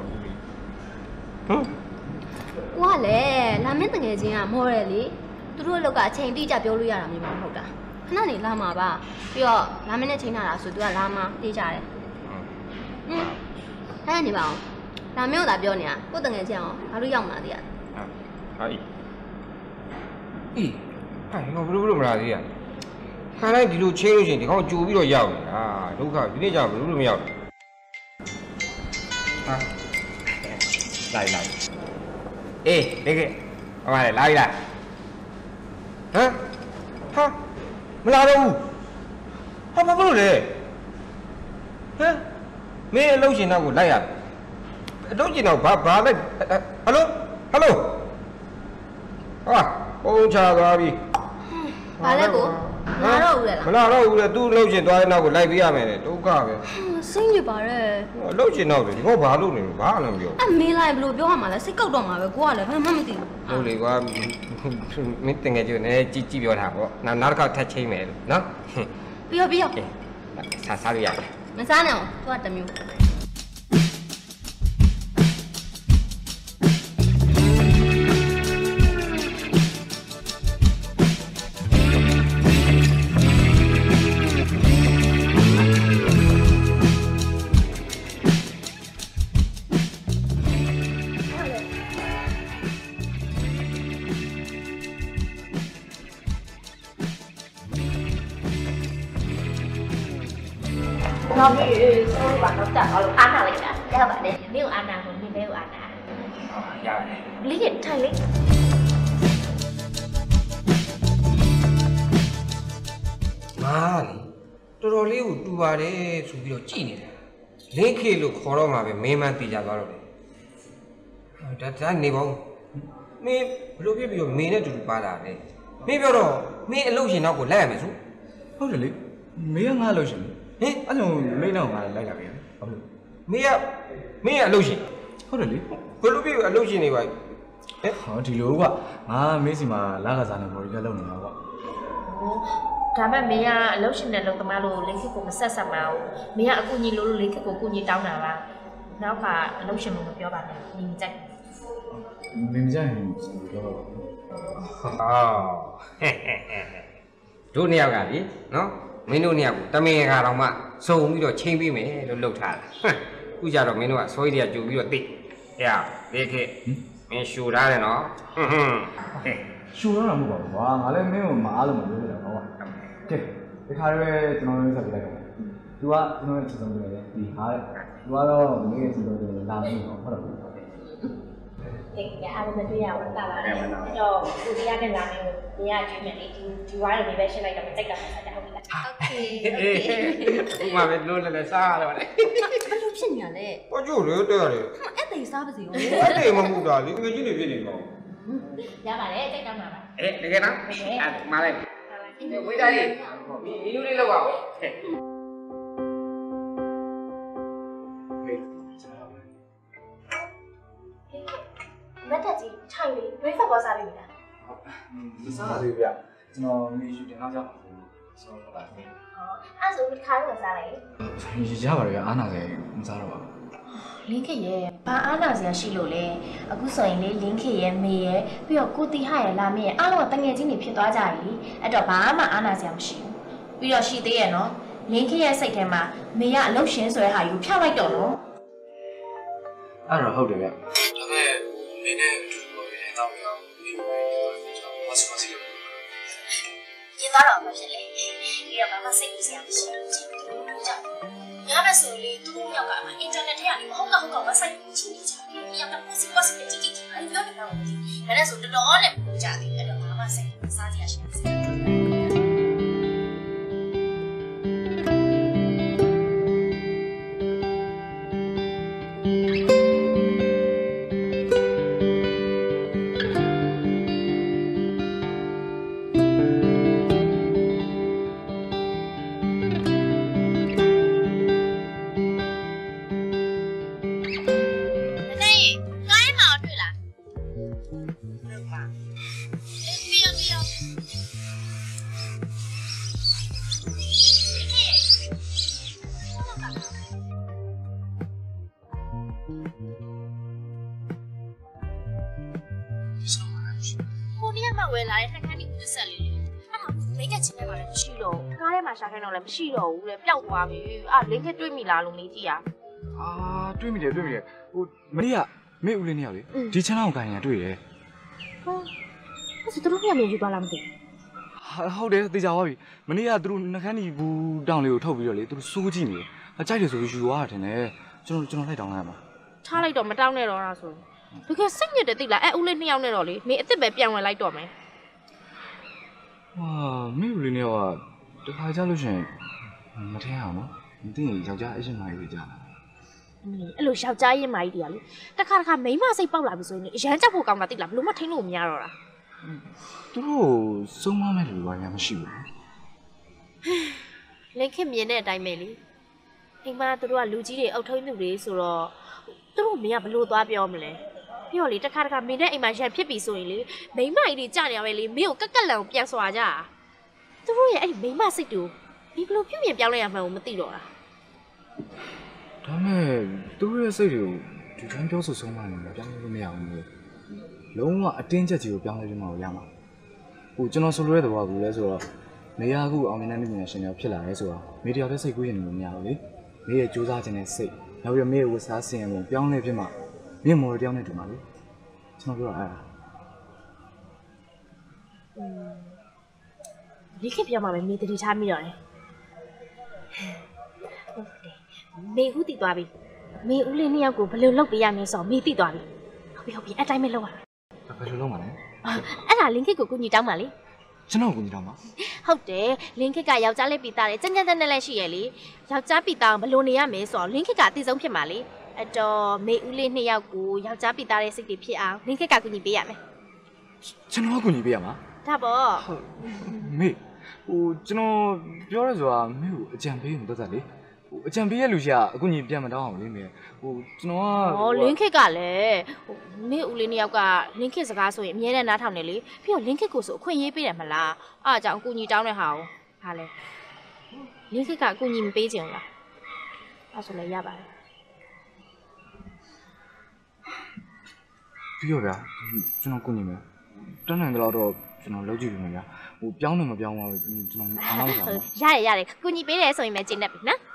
我嘞，那没等个钱啊，冇嘞，သူတို့လောက်ကချိန်တိကျပြောလို့ရတာမျိုးမဟုတ်တာခဏနေလာမှာပါပြီးတော့လာမင်းနဲ့ချိန်လာတာဆိုသူကလာမှာတေးကြတယ်အဲ့နေပါအောင်လာမင်းတို့သာပြောနေတာကိုတငယ်ချင်းအောင်ဘာလို့ရောက်မှာတည်းอ่ะဟာအေးဟာငါဘလို့မလာသေးရခါတိုင်းဒီလိုချင်းလို့ရှိရင်ဒီကောင်ကြိုပြီးတော့ရောက်နေတာဒုက္ခဒီနေ့ကျဘလို့မရောက်ဟာလိုက်အေးတကယ်ဟောပါလေလာပြီလားဟမ်ဟာမလာတော့ဘူးဟာဘာလို့လဲဟမ်မင်းအလုပ်ရှင်တော့ကိုလိုက်ရအလုပ်ရှင်တော့ဘာလိုက်ဟယ်လိုဟာပုံချသွားပြီဘာလဲကိုမလာတော့ဘူးလေလားမလာတော့ဘူးလေသူ့အလုပ်ရှင်သွားတဲ့နောက်ကိုလိုက်ပေးရမယ်လေဒုက္ခပဲစိတ်ညစ်ပါရဲ့အလုပ်ရှင်တော့ဒီကောင်ဘာလုပ်နေလဲဘာမှမပြောအမေးလိုက်ဘယ်လိုပြောရမှာလဲစိတ်ကောက်တော့မှာပဲကိုကလည်းဘာမှမသိဘူးဟုတ်လေကွာမင်းတင်ငယ်ကျွန်းနဲ့ကြည့်ပြောတာပေါ့နောက်တစ်ခါထပ်ချိန်မယ်လို့နော်ပြီးရောစားလို့ရတယ်မစားနဲ့အောင်သူကတမျိုးน้องนี่สู้กว่าน้องจัดเอาอ่านอะไรกันได้แบบนี้นี่อ่านนะคนนี่ไม่อ่านนะยากเรียนใช่ไหมมาตတော်တော်လေးကိုတူပါတယ်ဆိုပြီးတော့ကြည်နေတယ်လင်းခေလို့ခေါ်တော့မှပဲမင်းမှန်သိကြသွားတော့တယ်ဒါနေပါဦးမင်းဘလို့ဖြစ်ပြီးတော့မင်းနဲ့တူတူပါလာတယ်မင်းပြောတော့မင်းအလုပ်ရှင်နောက်ကိုလိုက်ရမယ်ဆိုဟုတ်တယ်လေမင်းကငါအလုပ်ရှင်ဟင်အဲ့လိုမင်းတော့ငါလိုက်လာပြီဟုတ်လို့မင်းကအလုပ်ရှင်ဟုတ်တယ်လေဘလို့ဖြစ်ပြီးအလုပ်ရှင်နေပါဟောဒီလိုကငါမင်းစီမှာလာကစားနေပေါ်ရလောက်နေတာကွာဒါပေမဲ့မင်းကအလုပ်ရှင်နဲ့လုပ်သမားလို့လင်းခစ်ကိုမဆက်ဆက်ပါဘူးမင်းကအကူညီလို့လင်းခစ်ကိုကူညီတောင်းတာပါနောက်က အလုပ်ရှင်မပြောပါနဲ့ညီကြိုက်မင်းကြိုက်ရင်ပြောပါတို့နှစ်ယောက်ကလေနော်မင်းတို့နှစ်ယောက်ကိုတမင်ကတော့မှစုံပြီးတော့ချိန်ပြီးမယ်လို့လုပ်ထားတာခုကြတော့မင်းတို့ကဆွဲတွေကကြိုပြီးတော့သိလေခေမင်းရှူထားတယ်နော်ရှူတော့မဟုတ်ပါဘူးကွာငါလည်းမင်းကိုမအားလို့မလုပ်နေတာကွာကဲဒီခါရဲကျွန်တော်လည်းဆက်ပြလိုက်တော့သူကကျွန်တော်ရဲ့ချက်ဆုံးပြတယ်ဒီဟာသူကတော့မင်းရဲ့ချက်ဆုံးပြတယ်လာပြီးတော့ဟုတ်တယ်အားလုံးမတွေ့ရဘူးတာလာတယ်။အဲ့တော့ကိုဒီရတဲ့လာမယ်ကိုဒီရကျွေးမယ်လေဒီဝါးတွေပဲရှင်းလိုက်တော့မစိတ်တော့မှဆက်ကြဟုတ်ပြီလား။ Okay ဥမာပဲလို့လည်းစားရတယ်ဗါလေ။ဘယ်လိုဖြစ်နေရလဲ။ပေါ်ကျို့လေတဲ့ရတယ်။အဲ့တိတ်စားပါစေရော။အဲ့တိတ်မမှုတာလေငွေကြီးနေဖြစ်နေတော့ရပါတယ်စိတ်တောင်းပါပါ။တကယ်နော်။အဲ့မာလိုက်။ဝေးသားလေးမီနူလေးလောက်ပါဦး။မတ်တက်ကြီးထိုင်လေးတွေးဖက်ပေါ်စားပြီလားမစားသေးဘူးဗျကျွန်တော်နေယူတင်တော့ကြောက်ဆောတော့ပါမယ်အဲ့ဆိုခါတော့စားလိုက်ရပါတယ်ဗျအားနာစေမစားတော့ပါလင်းခေရဲ့ဘာအားနာစရာရှိလို့လဲအခုဆိုရင်လေလင်းခေရဲ့မေရဲ့ပြီးတော့ကိုတီဟရဲ့လာမေရဲ့အားလုံးကတငယ်ချင်းတွေဖြစ်သွားကြပြီအဲ့တော့ဘာမှအားနာစရာမရှိဘူးပြီးတော့ရှိသေးရဲ့နော်လင်းခေရဲ့စိတ်ထဲမှာမေကအလုတ်ရှင်ဆိုတဲ့ဟာယူဖျောက်လိုက်တော့နော်အဲ့တော့ဟုတ်တယ်ဗျဒါပေမဲ့မင်းနဲ့အတူတူပဲတော့ပြောနေတယ်ဝတ်စမစီလို့ဒီတော့ဘာဖြစ်လဲဒီတော့ဘာမှစိတ်ကူးစရာမရှိဘူးကြည့်ကြောက်ရပါဆိုလေသူ့ယောက်ကအင်တာနက်ထဲကနေမဟုတ်ကဝက်ဆိုက်ကိုကြည့်နေကြတယ်ဒီယောက်ကပတ်စီပတ်စီကြည့်ကြည့်အဲ့ဒီပြောနေတာကိုဒီဒါနဲ့ဆိုတော်တော်နဲ့ပူကြတယ်အဲ့တော့ဘာမှစိတ်စားစရာရှိမရှိရှာခိုင်းတော့လည်းမရှိတော့ဘူးလေပျောက်သွားပြီလင်းခက်တွေးမိလားလို့မေးကြည့်ရတွေးမိတယ်ဟိုမနေ့ကမေဦးလေးနှစ်ယောက်လေဒီချမ်းအောင်ကိုင်ရတွေ့တယ်အဲ့ဆိုသူတို့ပြန်မြင်ယူသွားလားမသိဟုတ်တယ်သိကြပါပြီမနေ့ကသူတို့နှခမ်းဒီဘူးတောင်လေးကိုထုတ်ပြီးတော့လေသူတို့စိုးကြည့်နေတယ်ကြိုက်တယ်ဆိုပြီးယူသွားတာတင်တယ်ကျွန်တော်လိုက်တောင်းလိုက်ရမှာထားလိုက်တော့မတောင်းနဲ့တော့လားဆိုတကယ်စိတ်ညစ်တယ်သိလားဦးလေးနှစ်ယောက်နဲ့တော့လေမေအစ်စ်ပဲပြန်ဝင်လိုက်တော့မယ်မေဦးလေးနှစ်ယောက်ကတခါကြလို့ရှင်မထင်အောင်နော်မသိရင်ယောက်ျားအရှင်မကြီးကြတာအဲ့လိုယောက်ျားရင်မကြီးတွေကလေတခါမိန်းမစိတ်ပေါက်လာပြီဆိုရင်အရန်ကြောက်ဖို့ကောင်းတာသိလားဘလို့မထိန်လို့မရတော့တာသူတို့စုံမမဲ့လူကညာမရှိဘူးလင်းခင်မြင်တဲ့အတိုင်းပဲလေအိမ်မှာသူတို့ကလူကြီးတွေအုပ်ထိန်းသူတွေဆိုတော့သူတို့မင်းကဘလို့သွားပြောမလဲပြီးတော့လေတခါမင်းနဲ့အိမ်မှာရန်ဖြစ်ပြီဆိုရင်လေမိန်းမကြီးတွေကြာနေရပဲလေမင်းကိုကက်လန်ကိုပြန်ဆွာကြသူတို့ရဲ့အဲ့ဒီမိန်းမစိတ်တူဒီဘလို့ပြုပြင်ပြောင်းလဲရမှန်းကိုမသိတော့တာဒါမဲ့သူတို့ရဲ့စိတ်တွေကိုဒီတိုင်းပြောဆိုဆုံးမနေပြောင်းလဲလို့မရဘူးလို့လုံးဝအတင်းချက်ကြီးကိုပြောင်းလဲပြီးမှရမှာဟိုကျွန်တော်ဆိုလိုတဲ့သဘောကဘူးလဲဆိုတော့နေရာအခုအောင်မြင်တဲ့မိညာရှင်တွေဖြစ်လာရဲဆိုတော့မိတယောက်တည်းစိတ်ကူးရင်လည်းမရဘူးလေမိရဲ့စူးစမ်းခြင်းနဲ့စိတ်နောက်ပြီးမိရဲ့ဝတ်စားစင်ပုံပြောင်းလဲဖြစ်မှမြင့်မော်တယောက်နဲ့တူမှာလေကျွန်တော်ပြောတာအဲ့ဒါဒီခေတ်ပြောမှာပဲမေတတိထားမိတော့တယ်မေဦးတည်သွားပြီမေဦးလေးနှစ်ယောက်ကိုဘယ်လိုလုပ်ပေးရမလဲဆိုတော့မေတည်သွားပြီဟုတ်ပြီအတိုင်းပဲလုပ်ရဘယ်လိုလုပ်မှာလဲအဲ့ဒါလင်းခေတ်ကိုကူညီတောင်းပါလေကျွန်တော်ကူညီတောင်းပါဟုတ်တယ်လင်းခစ်ကယောက်ျားလေးပီတာတယ်ကြမ်းကြမ်းနဲ့လည်းရှိရလေယောက်ျားပီတာဘလို့နေရမယ်ဆိုတော့လင်းခစ်ကအတိဆုံးဖြစ်မှာလေအဲ့တော့မေဦးလေး2ယောက်ကိုယောက်ျားပီတာတဲ့စိတ်တွေဖြစ်အောင်လင်းခစ်ကကူညီပေးရမယ်ကျွန်တော်ကကူညီပေးရမှာဒါပေါ့မေကျွန်တော်ပြောရဆိုတာမေကိုအကြံပေးရင်တော့လေအကြံပေးရလူရှိကအကူညီပြန်မတောင်းအောင်လေမေကျွန်တော်ကလင်းခစ်ကလည်းမေဦးလေး2ယောက်ကလင်းခစ်စကားဆိုရင်အမြဲတမ်းနားထောင်နေလေပြီးတော့လင်းခစ်ကိုဆိုအခွင့်အရေးပေးတယ်မလားအားကြောင့်အကူညီတောင်းတဲ့ဟာကိုဟာလေလင်းခစ်ကအကူညီမပေးချင်ဘူးလားအဲ့ဆိုလည်းရပါတယ်ပြီးတော့ဗျာကျွန်တော်ကူညီမယ်တန်းနိုင်တယ်တော့ကျွန်တော်လုပ်ကြည့်ပြီဗျာပြောင်းနေမပြောင်းပါဘူးကျွန်တော်အားလုံးဆောင်ရတယ်ကူညီပေးတယ်ဆိုရင်ပဲကျင်းတတ်ပြီနော်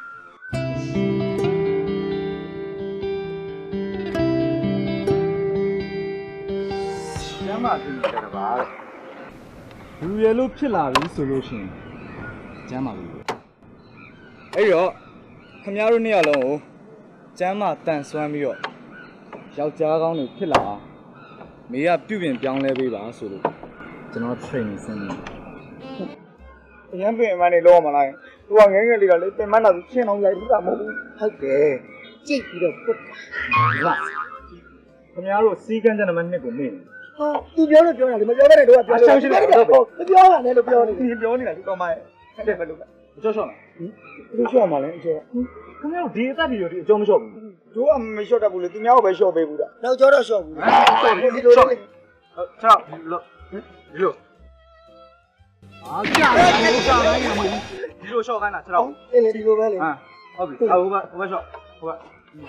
ကျမ်းမာပြင်ကြတာပါလူရလို့ဖြစ်လာပြီဆိုလို့ရှိရင်ကျမ်းမာပြီအဲ့တော့ခင်ဗျားတို့2ယောက်လုံးကိုကျမ်းမာတန်ဆွမ်းပြီးတော့ယောက်ျားကောင်းတွေဖြစ်လာအောင်မေကပြုပြင်ပြောင်းလဲပေးပါဆိုလို့ကျွန်တော် training ဆင်းနေအရင်ပြင်မနေလို့မလားသူကငယ်ငယ်လေးကလေပြင်မနာသူရှင်းအောင်ရိုက်ဘူးကမဟုတ်ဘူးဟုတ်တယ်ကြိတ်ပြီးတော့ပုတ်တာခင်ဗျားတို့စီးကန်းချက်နံပါတ်2ကိုမေ့ဟာသူပြောလို့ပြောတာလေမပြောတဲ့တော့ပြောလို့ရှင်းတယ်တော့မပြောတာနဲ့လို့ပြောနေတယ်ပြောနေတာဒီကောင်မရဲ့တဲ့ပဲလို့ပဲအကျော်ရှော့လားဘယ်လိုရှော့မှာလဲအကျော်ခင်ဗျားတို့ဒီအသက်တွေအကျော်မရှော့ဘူးတို့ကမရှော့တတ်ဘူးလေသူများကိုပဲရှော့ပေးဘူးတာနောက်ကျော်တော့ရှော့ဘူးရှော့ဒီလိုရှော့ချောက်ဒီလိုအားကြတယ်ဟုတ်ကဲ့မဟုတ်ဘူးဒီလိုရှော့ခိုင်းတာ6တော့အင်းလေဒီလိုပဲလေဟုတ်ပြီဟိုဘရှော့ဟိုဘ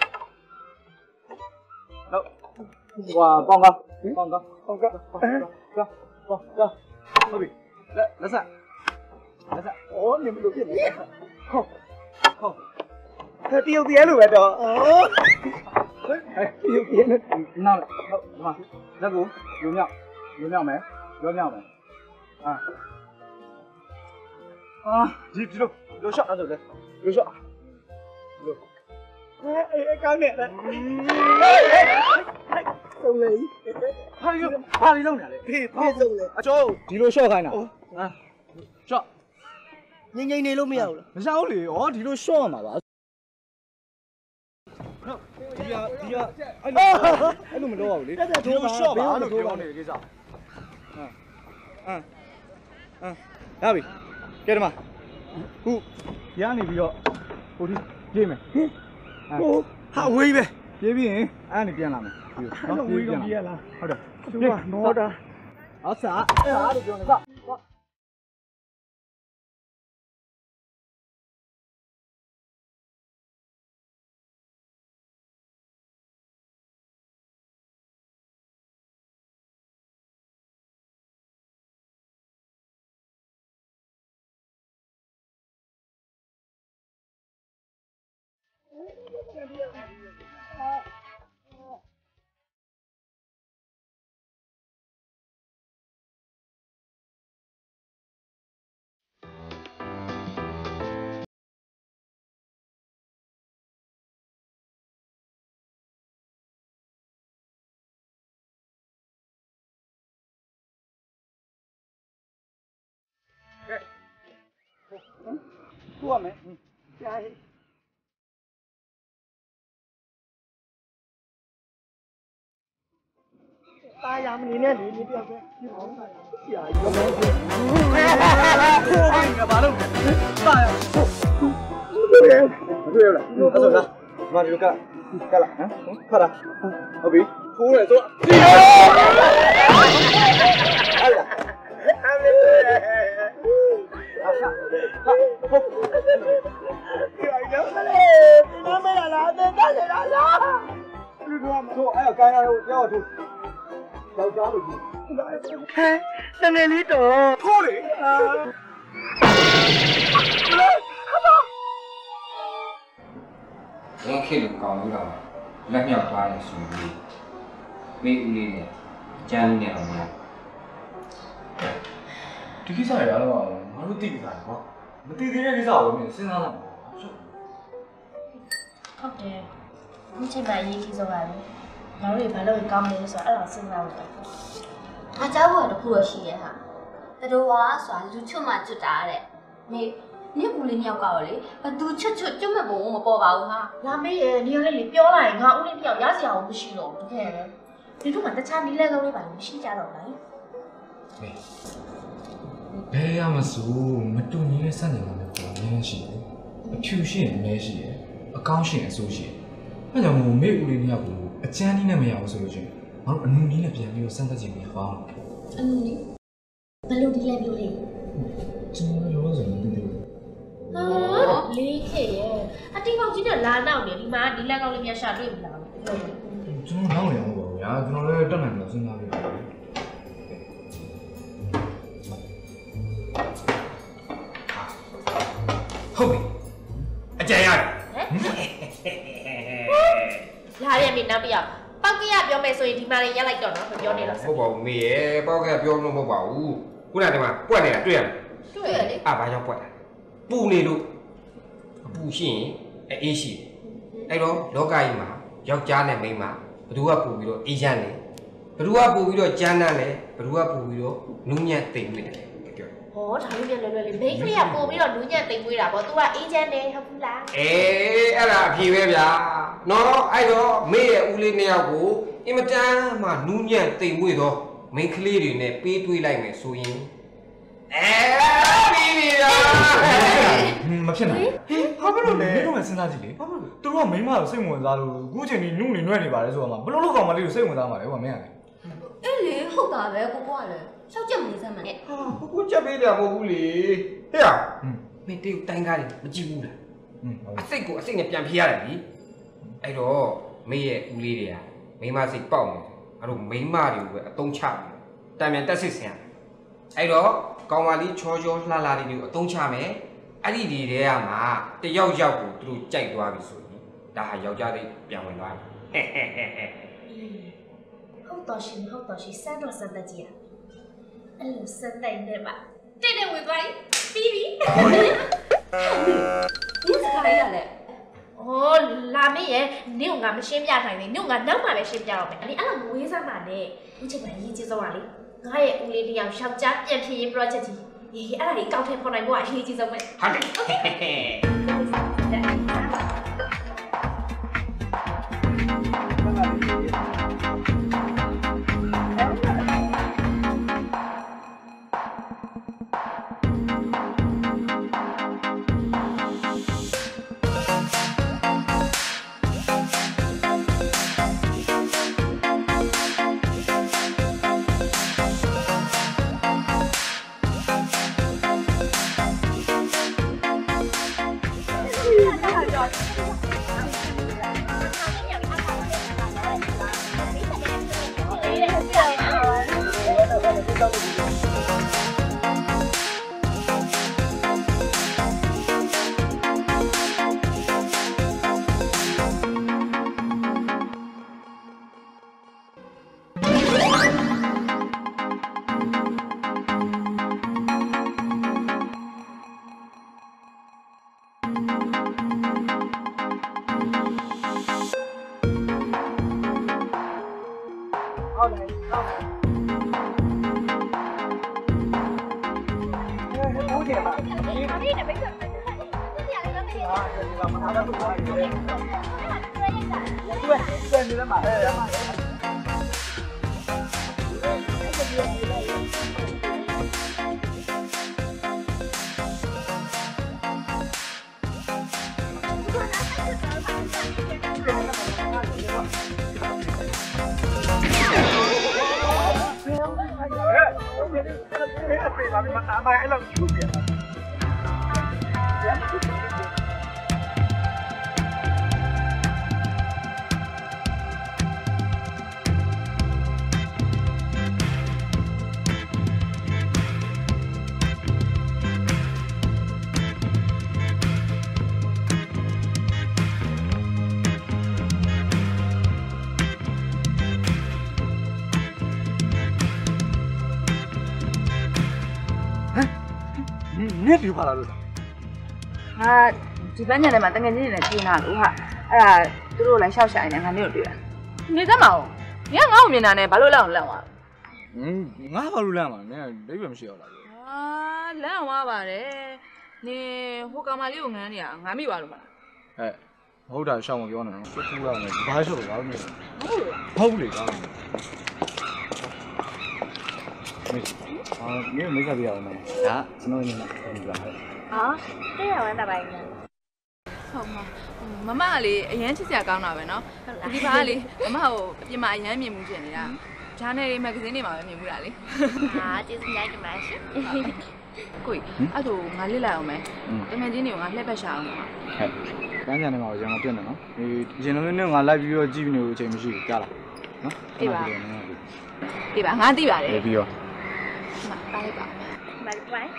တော့ဟွာပေါင်ကဟုတ်ပြီလက်ဆက်အော်နေမလို့ဖြစ်နေဟုတ်တရုတ်တည်းလို့ပဲတော့ဟဲ့တရုတ်တည်းနဲ့နောက်ဟုတ်ဒီမှာလက်ကိုယူမြောက်မယ်ဒီလိုရှော့အဲ့ဒါလေလိုရှော့လိုအေးကောင်းနေတယ်ဆုံးလေဘာလေးလုံးနေလဲဖေးဆုံးလေအကျော်ဒီလိုရှော့ခိုင်းတာရှော့ငိမ့်နေလို့မရဘူးလားမရဘူးလေဩဒီလိုရှော့ရမှာပါဟုတ်ဒီကအဲ့လိုမလုပ်ရဘူးလေဒီလိုရှော့ပါလို့ပြောနေကိစ္စရပြီကဲဒီမှာခုရနေပြီးတော့ဟိုဒီပြေးမယ်ဟာဝေးပဲပြေးပြီးရင်အဲ့နေပြန်လာမယ်နော်ဝေးတော့ပြေးရလားဟုတ်တယ်သူကနော်တာအဆာအဲ့ဒါလို့ပြောနေတာသူ့ရမယ်ကြားဟဲ့ตายามနေနဲ့လေဒီပြောက်ပဲဒီမောင်းတာဆရာကြီးကလည်းခိုးကဘာလို့တာရမတွေ့ရလားအဲ့ဆိုလားမဒီကလာဟမ်ခါဟုတ်ပြီခိုးရဆိုအဲ့လာအမေဟုတ်ဒီအရောမလေးဒီမလာလာတဲ့တာလေလာလူတို့မဆိုအဲ့ကိုင်းရတော့ကြောက်သူယောက်ျားလို့ကြီးဟဲတငယ်လေးတော့ထိုးလေဝန်ခေလို့ကောင်းလို့တော့လက်မြောက်သွားတယ်ဆိုပြီးမိဦးလေးနဲ့ကျန်းနေအောင်များဒီကိစ္စရတော့ငါတို့သိကြတာကွာမသိသေးတဲ့ကိစ္စကိုမင်းစဉ်းစားလိုက်ပါဟုတ်တယ်ဒီချိန်မှာရေးကြီးဆုံးရတယ်ငါတို့ဘာလို့ကောင်းလဲဆိုတော့အဲ့ဒါစဉ်းစားလို့အားကြောက်ဖို့တခုရရှိရဲ့ဟာတတော်ဝါဆိုတာလူချွတ်မှကျွတ်တာတဲ့မေနေ့ကူလေးနှစ်ယောက်ကောလေဘသူချွတ်ကျွတ်မဲ့ဘုံမပေါ်ပါဘူးဟာလာမေရဲ့နေရာလေးလေပြောလိုက်ရင်ငါဦးလေးတစ်ယောက်ရစရာအောင်မရှိတော့ဘူးတကယ်ပဲဒီတို့ကတခြားနီးလဲကောင်းလေးပါလို့မရှိကြတော့လားဘယ်ရမစို့မတူညီတဲ့စံနေမှာလည်းပေါ်နေရှိတယ်အဖြူရှိရင်မဲရှိတယ်အကောင်းရှိရင်အဆိုးရှိတယ်အဲကြောင့်မို့မေဦးလေးနှစ်ယောက်ကိုအချမ်းနီးနဲ့မရဘူးဆိုလို့ချင်းငါတို့အနူနီးနဲ့ပြန်ပြီးတော့စမ်းသပ်ကြည့်ပြီးပါအနူနီးဘယ်လိုဒီလဲပြောလေကျွန်တော်ရောဆိုနေတယ်ဟာလေးခေရဲ့အတိပေါက်ကြီးနဲ့လာနောက်နေဒီမှာဒီလက်ကောင်းလေးများရှာတွေ့ပြီလားကျွန်တော်နောက်နေအောင်ပါဗျာကျွန်တော်လည်းတက်နိုင်လို့စဉ်းစားပြီးပါဟုတ်ပြီအကြံရတယ်လာရမေနောက်တစ်ယောက်ပောက်ကရပြောမယ်ဆိုရင်ဒီမှာလေးရက်လိုက်တော့နော်မပြောနေလို့ဟုတ်ပါဘူးမေရဲ့ပောက်ကပြောလို့မဟုတ်ပါဘူးခုနကတည်းကပွက်နေတာတွေ့ရမယ်တွေ့ရလေဘာကြောင့်ပွက်တာပူနေလို့အပူရှိရင်အေးရှိတယ်အဲ့တော့လောကကြီးမှာယောက်ျားနဲ့မိန်းမဘယ်သူကပူပြီးတော့အေးချမ်းလဲဘယ်သူကပူပြီးတော့ကြမ်းတမ်းလဲဘယ်သူကပူပြီးတော့နူးညံ့တိမ်မွေ့တယ်ပြောဟောဒါလို့ပြန်လွယ်လွယ်လေးမိန်းကလေးကပို့ပြီးတော့နူးညံ့တိမ်မွေးတာပေါ့။ तू ကအေးချမ်းတယ်ဟုတ်ဘူးလား။အဲ့ဒါအဖြေပဲဗျာ။နော်အဲ့တော့မေရဲ့ဦးလေးနှစ်ယောက်ကိုအင်မတန်မှနူးညံ့တိမ်မွေ့တော့မိန်းကလေးတွေနဲ့ပေးတွေးလိုက်မယ်ဆိုရင်ပြီးပြီဗျာမဖြစ်နိုင်ဘာဖြစ်လို့လဲမင်းတို့ကစဉ်းစားကြည့်လေဘာဖြစ်လို့သူတို့ကမိန်းမကိုစိတ်ဝင်စားလို့အခုချိန်ကြီးနုနေနှွဲ့နေပါတယ်ဆိုတော့မှဘလို့လောက်ကောင်မလေးကိုစိတ်ဝင်စားမှာလဲကွာမင်းကလေအဲ့လေဟုတ်တာပဲကိုကလည်းရှောက်ချက်မနေစမ်းမနဲ့ဟာကိုချက်ပေးတယ်မဟုတ်ဘူးလေဟဲ့မင်းတေးတိုင်းကားတယ်မကြည့်ဘူးလားအစိတ်ကိုအစိတ်နဲ့ပြန်ဖြေရတယ်လीအဲ့တော့မေရဲ့ဦးလေးတွေကမိန်းမစိတ်ပေါက်နေတယ်အဲ့တော့မိန်းမတွေကိုပဲအတုံးချပြီးတံမြန်တက်စစ်ဆင်ရတယ်အဲ့တော့ကောင်မလေးချောချောလှလှလေးတွေကိုအတုံးချမယ်အဲ့ဒီတွေကမှတယောက်ယောက်ကိုသူတို့ကြိုက်သွားပြီဆိုရင်ဒါဟာယောက်ျားလေးပြန်ဝင်သွားပြီဟုတ်တော့ရှင်ဟုတ်တော့ရှင်စမ်းတော့စမ်းတတ်ကြည့်ရအဲ့လိုစမ်းတိုင်းနဲ့ပါတဲ့တဲ့ဝင်သွားပြီပြီးပြီဒီစကားရလေအော်လာမေးရဲ့နင့်ကငါမရှင်းပြနိုင်ဘူးနင့်ကနောက်မှပဲရှင်းပြတော့မယ်အဲ့လိုမဝေးစမ်းပါနဲ့ဒီချိန်မှာရေးကြည့်ဆုံးပါလေငါရဲ့ဦးလေးတယောက်ယောက်ျားပြန်ဖြစ်ရေး project ကြီးအဲ့ဒါလေးကောက်ထဲပေါ်နိုင်ဖို့အရေးကြီးဆုံးပဲဟုတ်နေဒီပါလာလို့ဟာဒီပန်းညံထဲမှာတငယ်ချင်းတွေနဲ့ချိန်လာလို့ဟာအဲ့ဒါသူတို့လိုက်လျှောက်ရှာနေငါမျိုးတွေ့တာနေသမောင်ညငါ့ကိုမြင်တာနဲ့ဘာလို့လောက်အောင်လန့်သွားငါဘာလို့လန့်မှာလဲဒိဗယ်မရှိတော့လားလမ်းအောင်ပါတယ်နင်ဟိုကောင်မလေးကိုငန်းနေရငါမိပါလို့မလားဟုတ်တာရှောင်းမပြောနဲ့နော်ရှုပ်ထူးရမယ်ဘာရှုပ်လို့ဘာလို့မလဲဟုတ်လေကောင်းတယ်မင်းမိတ်ဆက်ပြရအောင်မယ်ဒါကျွန်တော်ညီမပြောပြပါမယ်တဲ့ရဝမ်းတပိုင်းနဲ့ဟုတ်မမကလေအရန်ချစ်စရာကောင်းတာပဲเนาะဒီဘာကလေမမကိုအပြင်မှာအရန်မြင်မှုကျင်နေတာဂျာနယ်တွေမဂ္ဂဇင်းတွေမှာပဲမြင်မှုတာလေကျေးဇူးများတင်ပါရှင်ကိုကြီးအဲ့ဒါငါလစ်လိုက်အောင်မယ်တမန်ချင်းတွေကိုငါလှည့်ပတ်ရှာအောင်ပါဟဲ့ကန်းကြံနေမှာရအောင်ပြတ်နေနော်ဒီရင်လုံးနဲ့ငါလိုက်ပြီးတော့ကြည့်ပြီးနေလို့အချိန်မရှိဘူးကြားလားနော်ပြပါငါသိပါတယ်ပြီးတော့ပါလိုက်ပါဘိုင်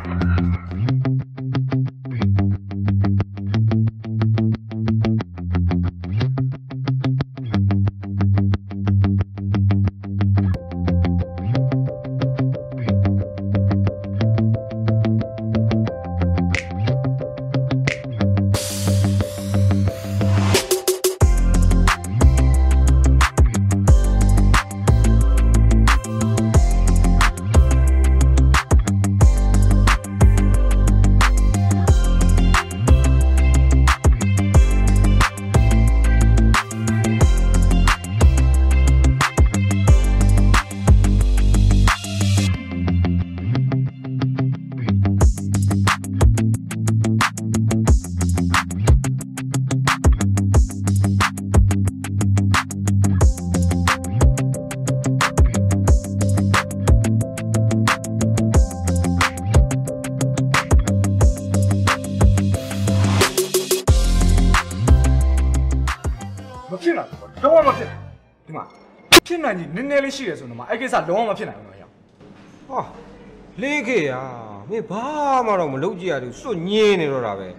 ဖြစ်နိုင်ကြီးနည်းနည်းလေးရှိတယ်ဆိုတော့မှအဲ့ကိစ္စလုံးဝမဖြစ်နိုင်ဘူးနော်ဟာလေးခေရမင်းဘာမှတော့မလုပ်ကြရဘူးစွတ်ညင်းနေတော့တာပဲ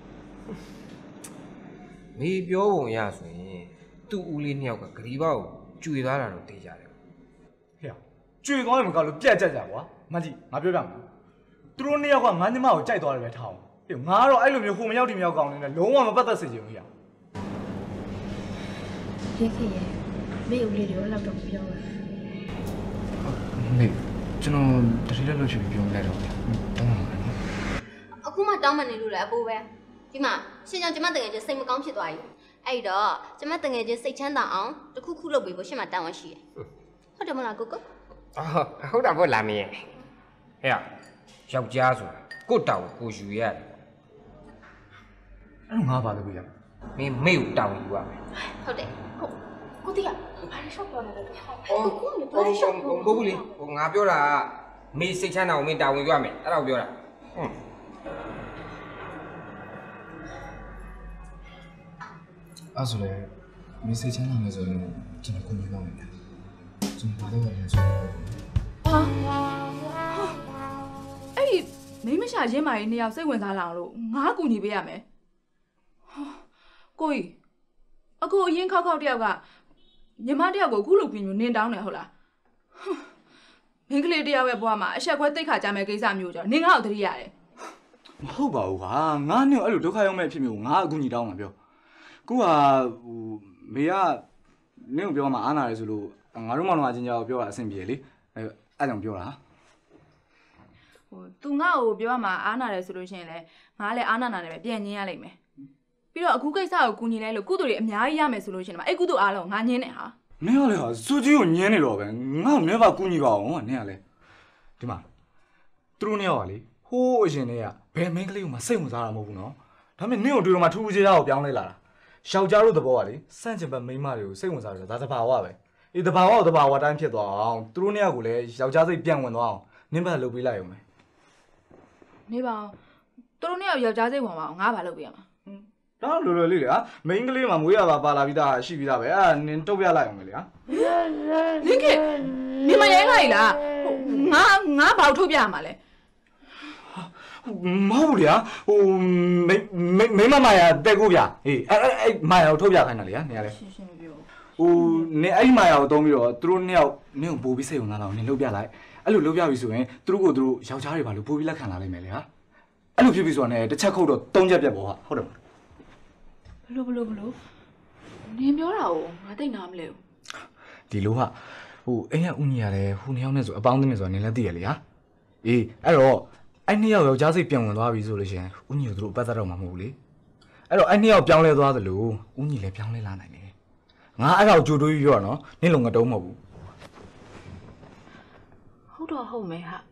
မေပြောပုံရဆိုရင်သူ့ဦးလေးနှစ်ယောက်ကဂရီပေါက်ကျွေသွားတာတော့သိကြတယ်ဟဲ့ကျွေသွားရင်မကောက်လို့ပြက်ကြကြကွာမကြည့်ငါပြောပြမယ်သူတို့နှစ်ယောက်ကငါညီမကိုကြိုက်သွားတယ်ပဲထားအောင်ဟဲ့ငါတော့အဲ့လိုမျိုးဟိုမရောက်ဒီမရောက်ကောင်းနေတယ်လုံးဝမပတ်သက်စေချင်ဘူးဟဲ့ရေခေရမေဦးလေးတွေတော့တော့ပြောပါမေကျွန်တော်တတိယလို့ချင်ပြောလိုက်တော့အခုမှတောင်းမနေလို့လည်းအပိုးပဲဒီမှာရှင်ကြောင့်ကျမတကယ်ချင်းစိတ်မကောင်းဖြစ်သွားပြီအဲ့တော့ကျမတကယ်ချင်းစိတ်ချမ်းသာအောင်တခုခုလုပ်ပေးဖို့ရှင်မတောင်းဝရှိရဟုတ်တယ်မလားကိုကိုဟုတ်တာပေါ့လာမင်းရဲ့ဟဲ့ယောက်ျားဆိုတာကိုတောင်းကိုယူရတယ်အဲ့ငါဘာလုပ်ရမင်းမေကိုတောင်းယူရမယ်ဟုတ်တယ်ကိုတီးရဘာလို့ရှော့ပြောနေလဲကိုကိုဘူးလေဟိုငါပြောတာမေစိတ်ချမ်းသာအောင်မင်းတာဝန်ယူရမယ်အဲ့ဒါကိုပြောတာအဲ့ဆိုလေမေစိတ်ချမ်းသာမယ်ဆိုရင်ကျွန်တော်ကိုညီပါမယ်ကျွန်တော်ဘာလို့လဲဆိုတော့အဲ့ဒီမိမရှာရင်းမာရေးနှစ်ယောက်စိတ်ဝင်စားလာအောင်လို့ငါကူညီပေးရမယ်ကိုကြီးအခုအရင်ခောက်တယောက်ကညီမတယောက်ကိုအခုလိုပြင်မျိုးနင်းတောင်းတယ်ဟုတ်လားမင်းကလေးတယောက်ရဲ့ဘဝမှာအဆက်ခွဲတိတ်ခါကြမယ်ကိစ္စမျိုးကြောင့်နင်းငါ့ကိုတတိရတယ်မဟုတ်ပါဘူးဟာငါနဲ့အဲ့လိုဒုက္ခရောက်မဲ့ဖြစ်မျိုးငါအကူညီတောင်းတာပြောခုဟာဟိုမေကနင်းကိုပြောမှအားနာတယ်ဆိုလို့ငါတို့မောင်နှမချင်းကြောက်ပြောတာအဆင်ပြေလေအဲ့ကြောင့်ပြောတာဟိုသူငါ့ကိုပြောမှအားနာတယ်ဆိုလို့ရှိရင်လည်းငါလည်းအားနာတယ်ပဲပြန်ညင်းရလိမ့်မယ်ပြီးတော့အခုကိစ္စကိုကူညီလိုက်လို့ကုသိုလ်တွေအများကြီးရမယ်ဆိုလို့ရှိရင်အဲ့ကုသိုလ်အားလုံးငါညင်းနေဟာနင်းကလေဟာစူကြီးကိုညင်းနေတော့ပဲငါ့နဲ့ပါကူညီပါအောင်နင်းကလေဒီမှာသူတို့နှစ်ယောက်ကလေဟိုးအရင်တည်းကဘယ်မင်းကလေးကိုမှစိတ်ဝင်စားတာမဟုတ်ဘူးနော်ဒါပေမဲ့နင်းကိုတွေ့တော့မှထူးထူးခြားခြားကိုပြောင်းလဲလာတာယောက်ျားတို့သဘောကလေစန့်ကျင်ဘက်မိန်းမတွေကိုစိတ်ဝင်စားတယ်ဒါသဘာဝပဲအေးသဘာဝကိုသဘာဝတိုင်းဖြစ်သွားအောင်သူတို့နှစ်ယောက်ကိုလည်းယောက်ျားစိတ်ပြန်ဝင်သွားအောင်နင်းဘက်လုပ်ပေးလိုက်အောင်မယ်နေပါအောင်သူတို့နှစ်ယောက်ယောက်ျားစိတ်ဝင်ပါအောင်ငါဘာလုပ်ပေးရမှာဒါလိုလိုလေးလေဟာမိန်းကလေးမှာမွေးရပါလာပြီးသားရှိပြီးသားပဲအဲ့နင်တုတ်ပြလိုက်အောင်လေဟာနင်ကနင်မရဲလိုက်လားငါဘာထုတ်ပြရမှာလဲမဟုတ်ဘူးလေဟိုမိမမာယာတက်ကိုဗျဟေးအဲ့မာယာကိုထုတ်ပြခိုင်းတာလေဟာနင်ကလေရှင်းရှင်းပြောဟိုနင်အဲ့မာယာကိုတုံးပြီးတော့သူတို့နှစ်ယောက်နင်ကိုပို့ပြီးစိတ်ဝင်လာတော့နင်လုပ်ပြလိုက်အဲ့လိုလုပ်ပြပြီဆိုရင်သူတို့ကိုသူတို့ယောက်ျားတွေဘာလို့ပို့ပြီးလက်ခံလာနိုင်မယ်လေဟာအဲ့လိုဖြစ်ပြီဆိုတော့ねတစ်ချက်ခုတ်တော့၃ချက်ပြတ်ပေါ့ဟာဟုတ်တယ်ဘလို့နင်ပြောတာကိုငါသိနာမလဲဘူးဒီလိုဟာဟိုအိမ်ကဦးညီရတယ်ဟိုနှစ်ယောက်နဲ့ဆိုအပေါင်းအသင်းနဲ့ဆိုတာနင်လည်းသိရလေဟာအေးအဲ့တော့အဲ့နှစ်ယောက်ယောက်ျားစိတ်ပြန်ဝင်သွားပြီဆိုလို့ရှိရင်ဦးညီတို့တို့ပတ်သက်တော့မှာမဟုတ်ဘူးလေအဲ့တော့အဲ့နှစ်ယောက်ပြောင်းလဲသွားသလိုဦးညီလည်းပြောင်းလဲလာနိုင်တယ်ငါအဲ့ဒါကိုကြိုတွေးပြီးပြောတာနော်နင့်လုံငတုံးမဟုတ်ဘူးဟုတ်တော့ဟုတ်မယ်ဟာ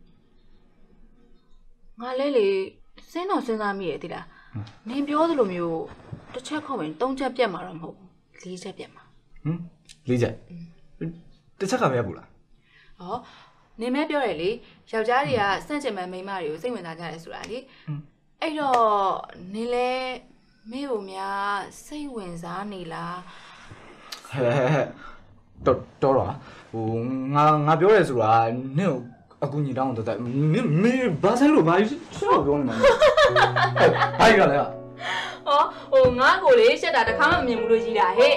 ငါလဲလေစဉ်းတော့စဉ်းစားမိရဲ့တိလားနင်ပြောသလိုမျိုးတစ်ချက်ခေါက်ရင်3ချက်ပြတ်မှာတော့မဟုတ်ဘူး4ချက်ပြတ်မှာ 4ချက်တစ်ချက်ကပဲဘူးလားဟောနင်မဲပြောရလေယောက်ျားတွေကစန့်ကျင်မဲ့မိန်းမတွေကိုစိတ်ဝင်စားကြတယ်ဆိုတာလေအဲ့တော့နင်လဲမင်းကိုများစိတ်ဝင်စားနေလားဟဲ့တော်ဟိုငါပြောရဲဆိုတာနင့်ကိုအခုညီတောင်းတော့မင်းဘာဆိုင်လို့ဘာရှင်းပြောနေမှာဘာရလဲဟိုငါကိုလေရှက်တာတစ်ခါမှမမြင်ဘူးလို့ကြီးတာဟဲ့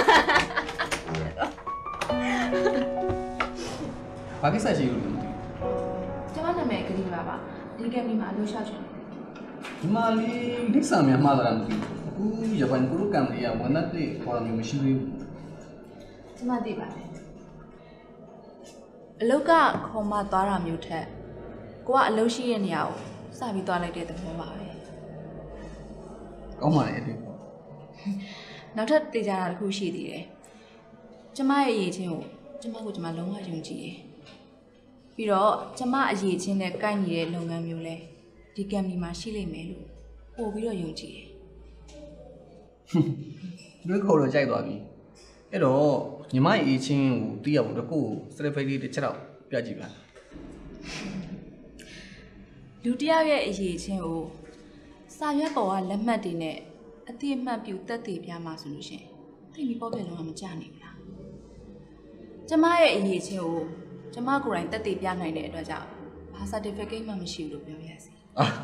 ဘာကိစ္စရှိလို့လဲမသိဘူးကျမနာမည်ကလေးပါဒီကနေ့မှအလို့ရှောက်ချင်တယ်ဒီမလေးလိစာများမှားလာမသိဘူးအခုဂျပန်ကူကံလေးကဝန်တ်တဲ့ပေါ်မျိုးမရှိသေးဘူးကျမသိပါတယ်အလုတ်ကခေါ်မသွားတာမျိုးထက်ကိုကအလုတ်ရှိရဲ့နေရာကိုစပြီးသွားလိုက်တဲ့သဘောပါပဲကောင်းပါလေအဲ့ဒီနောက်ထပ်သိကြတာတစ်ခုရှိသေးတယ်ကျမရဲ့အရေးချင်းကိုကျမလုံးဝယုံကြည်တယ်ပြီးတော့ကျမအရေးချင်းနဲ့ကိုက်နေတဲ့လုပ်ငန်းမျိုးလဲဒီကံမီမှာရှိလိမ့်မယ်လို့ပို့ပြီးတော့ယုံကြည်တယ်ဘယ်ခေါ်တော့ကြိုက်သွားပြီအဲ့တော့ညီမရဲ့အချင်းကိုတီးရဖို့တကူစတရဖက်လေးတစ်ချက်တော့ပြကြည့်ပါလူတယောက်ရဲ့အရေးချင်းကိုစာရွက်ပေါ်ကလက်မှတ်တွေနဲ့အတိအမှတ်ပြုတက်တည်ပြမှာဆိုလို့ရှင်သိပြီးပေါ့ပြလုံးကမကြနိုင်ဘူးလားကျမရဲ့အရေးချင်းကိုကျမကိုယ်တိုင်တက်တည်ပြနိုင်တဲ့အတွက်ကြောင့်ဘာ certificate မှမရှိဘူးလို့ပြောရစီ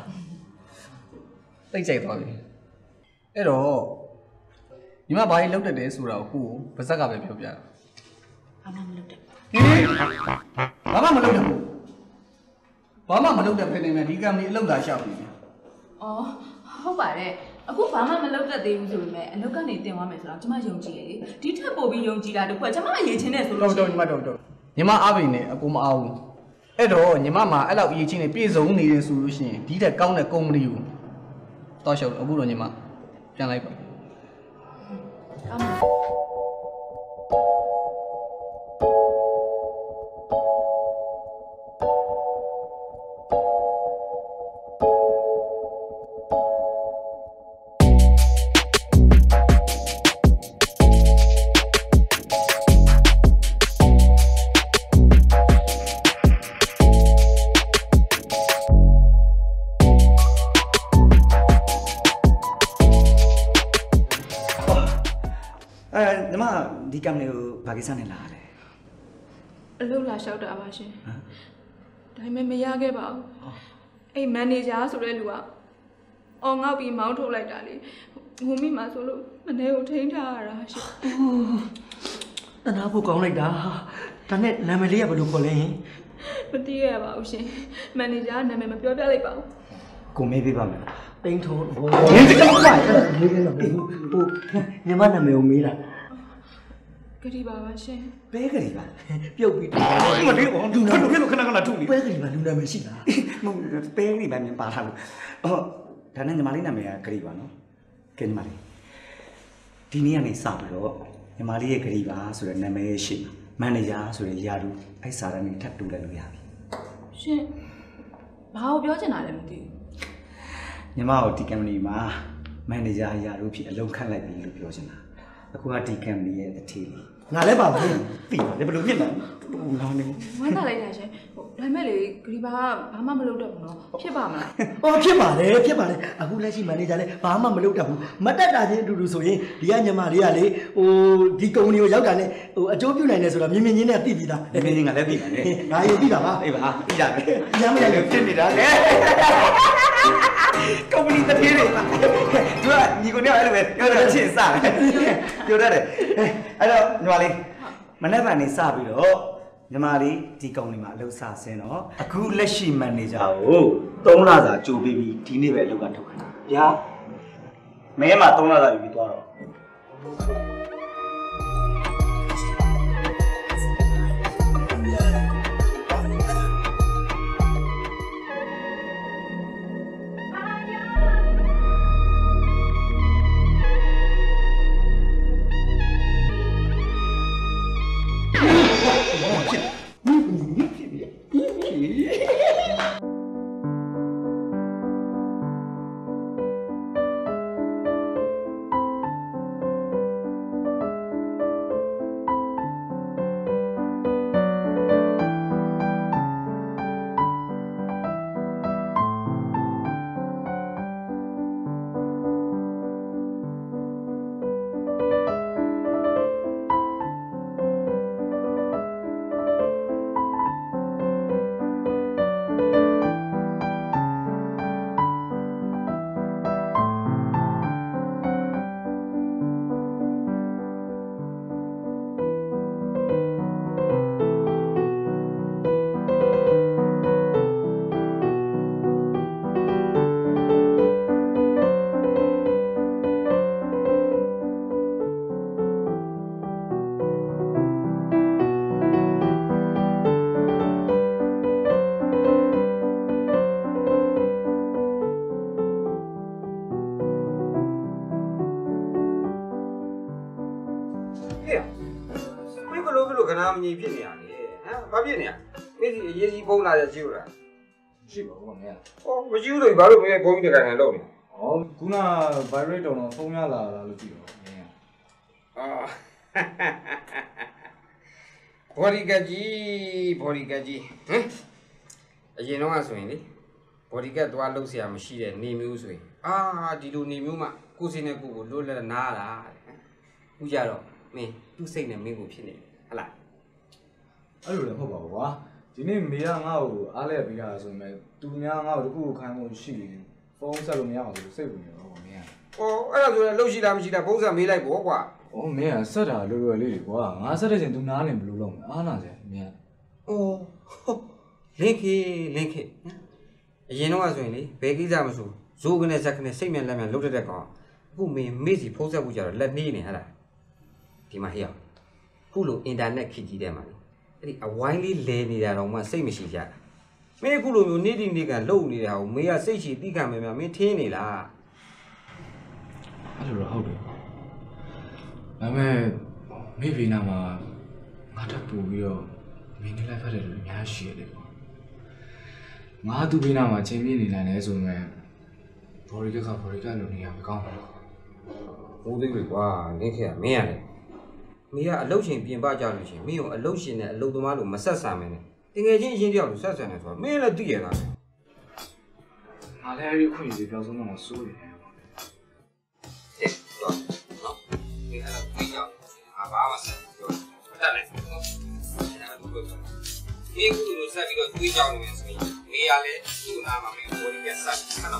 သိကြိုက်သွားပြီအဲ့တော့ညီမဘာကြီးလောက်တက်တယ်ဆိုတာကိုပါဇက်ကပဲပြောပြတာဘာမှမလုပ်တတ်ဘာမှမလုပ်တတ်ဘူးဘာမှမလုပ်တတ်ဖြစ်နေမယ်ဒီကံလေးအလုပ်သာရှောက်နေတယ်အော်ဟုတ်ပါတယ်အခုဘာမှမလုပ်တတ်သေးဘူးဆိုပေမဲ့အလုပ်ကနေတင်သွားမယ်ဆိုတော့ကျမယုံကြည်တယ်လေဒီထက်ပိုပြီးယုံကြည်တာတခုကကျမအရေးချင်းနဲ့ဆိုလို့တော့ညီမညီမအားပိနေအကူမအားဘူးအဲ့တော့ညီမမှာအဲ့လောက်အရေးချင်းနဲ့ပြည့်စုံနေတယ်ဆိုလို့ရှိရင်ဒီထက်ကောင်းတဲ့ကုမ္ပဏီကိုတောက်လျှောက်အခုတော့ညီမပြန်လိုက်ပါညီမဒီကံလေးကိုဘာကိစ္စနဲ့လာလဲအလုပ်လာလျှောက်တာပါရှင်ဒါပေမဲ့မရခဲ့ပါဘူးအဲ့မန်နေဂျာဆိုတဲ့လူကအော်ငေါ့ပြီးမောင်းထုတ်လိုက်တာလေငုံမိမှာဆိုလို့မနေကိုထိန်းထားရတာရှင်တနာဖို့ကောင်းလိုက်တာဒါနဲ့နာမည်လေးကဘယ်လိုခေါ်လဲမသိရပါဘူးရှင်မန်နေဂျာနာမည်မပြောပြလိုက်ပါဘူးကိုမေးပေးပါမယ်တိန်းထုံးဘောဒီကောင်းပါရဲ့မေးလို့ဟိုညီမနာမည်ကိုမေးတာကတိပါပါရှင်ပဲကလေးပါပြုတ်ပြီးမလေးဘောလူနာဖြစ်လို့ခဏထုနေပဲကလေးပါလူနာမရှိလားမဟုတ်ပဲကလေးပါမြန်ပါလာလို့ဒါနဲ့ညီမလေးနာမည်ကကလေးပါနော်ကဲညီမလေးဒီနေ့ကနေစပြီးတော့ညီမလေးရဲ့ကလေးပါဆိုတဲ့နာမည်ရှိမန်နေဂျာဆိုတဲ့ယာတူအဲ့စာရင်းနဲ့ထပ်တူလိုက်လို့ရပြီရှင်ဘာကိုပြောချင်တာလဲမသိဘူးညီမတို့ဒီကံပဏီမှာမန်နေဂျာယာတူဖြစ်အလုပ်ခန့်လိုက်ပြီလို့ပြောချင်တာအခုကဒီကံပဏီရဲ့တထေးလေးငါလည်းပါဘူးပြီးပါလေဘယ်လိုဖြစ်လဲငါနေဝမ်းသာလိုက်တာရှင်ဒါပေမဲ့လေဂရီဘာဘာမှမလုပ်တော့ဘူးနော်ဖြစ်ပါမလားဖြစ်ပါတယ်အခုလက်ရှိမန်နေဂျာလည်းဘာမှမလုပ်တတ်ဘူးမတက်တာချင်းအတူတူဆိုရင်ဒီကညီမလေးကလေဒီကုမ္ပဏီကိုရောက်တာနဲ့အကျိုးပြုနိုင်တယ်ဆိုတော့မြင်မြင်ချင်းနဲ့သိပြီးသားမြင်မြင်ချင်းကလည်းသိပါနဲ့ငါရေသိတာပါအေးပါသိတာပဲညမရလို့ဖြစ်နေတာလေကုမ္ပဏီတထေးတွေပါသူကညီကိုနဲ့အဲ့လိုပဲပြောတယ်ချင်းစတယ်ပြောတတ်တယ်အဲ့တော့ညီမလေးမနေ့ကနေစပြီးတော့ညီမလေးဒီကုမ္ပဏီမှာအလုပ်စဆင်းတော့အခုလက်ရှိမန်နေဂျာကို3လစာကြိုးပေးပြီးဒီနေ့ပဲအလုပ်ကထုတ်ခိုင်းတာဗျာမဲမှာ3လစာယူပြီးသွားတော့呀，没个路跟他们一拼呀的，啊，把拼呀，也是碰到就久了。 是吧，我没。 哦，我久了一把路没碰见干路呢。 哦，姑那 vibrate 到了，风呀啦路地哦。 啊，哈哈哈哈哈。玻璃格子，အရင်တော့ဆိုရင်လေဘော်ဒီကတ်သွားလှုပ်ရှားမရှိတဲ့နေမျိုးဆိုရင်အာဒီလိုနေမျိုးမှကိုယ်စိတ်နဲ့ကိုယ်ကိုလွတ်လပ်နားလာခုကြတော့မင်းသူ့စိတ်နဲ့မင်းကိုဖြစ်နေတယ်ဟလားအဲ့လိုလည်းမဟုတ်ပါဘူးကွာဒီနေ့မေကငါ့ကိုအားလဲပေးတာဆိုရင်သူများငါ့ကိုတခုခိုင်းဖို့ရှိနေဖုန်းဆက်လို့မရအောင်ဆိုစိတ်ဝင်နေတော့မင်းကအဲ့ဒါဆိုရင်လှုပ်ရှိလားမရှိလားဖုန်းဆက်မေးလိုက်ပေါ့ကွာမင်းကဆက်တာလွယ်လွယ်လေးတွေကွာငါဆက်တဲ့ချိန်သူနားနေဘလို့လုံးအားနာစေမင်းကလင်းခေအရင်တော့ဆိုရင်လေဘယ်ကိစ္စမဆိုဇိုးကနေဇက်ကနေစိတ်မြန်လက်မြန်လှုပ်တဲ့ကောင်အခုမင်းမေ့စီဖုန်းဆက်ဖို့ကြတော့လက်နှီးနေဟလားဒီမှာဟေ့ခုလိုအင်တာနက်ခေတ်ကြီးတဲ့မှာလေအဲ့ဒီအဝိုင်းလေးလဲနေတာတော့မှစိတ်မရှိကြတာမင်းခုလိုမျိုးနေ့ဒီနေ့ကလှုပ်နေတာကိုမေးကစိတ်ရှိတိခံမယ်များမင်းထင်းနေလားအဲ့လိုတော့ဟုတ်တယ်ဒါပေမဲ့မိဘနာမှာငါတက်ပူပြီးတော့မင်းနဲ့လိုက်ဖက်တယ်လို့အများကြီးရှိရတယ်ကွာငါသူ့ဘေးနာမှာချိန်ပြနေနိုင်တယ်ဆိုရင်ဘော်ရီကလို့နေရမကောင်းဘူးဘိုးသေးပဲကွာလင်းခေကမင်းရတယ်မင်းကအလုတ်ရှင်ပြင်ပကြလို့ရှင်မင်းကိုအလုတ်ရှင်နဲ့အလုတ်သမားလို့မဆက်ဆံမင်းနဲ့တကယ်ချင်းအရင်တယောက်လို့ဆက်ဆံနေဆိုတော့မင်းလည်းသိရတာပဲငါလည်းအဲ့ဒီခွင့်ရပြောဆုံးတော့စိုးရတယ်你看他对象，俺爸爸是叫咱来说，你不如在这个对象里面说，没呀嘞，就拿嘛没我的给啥看到。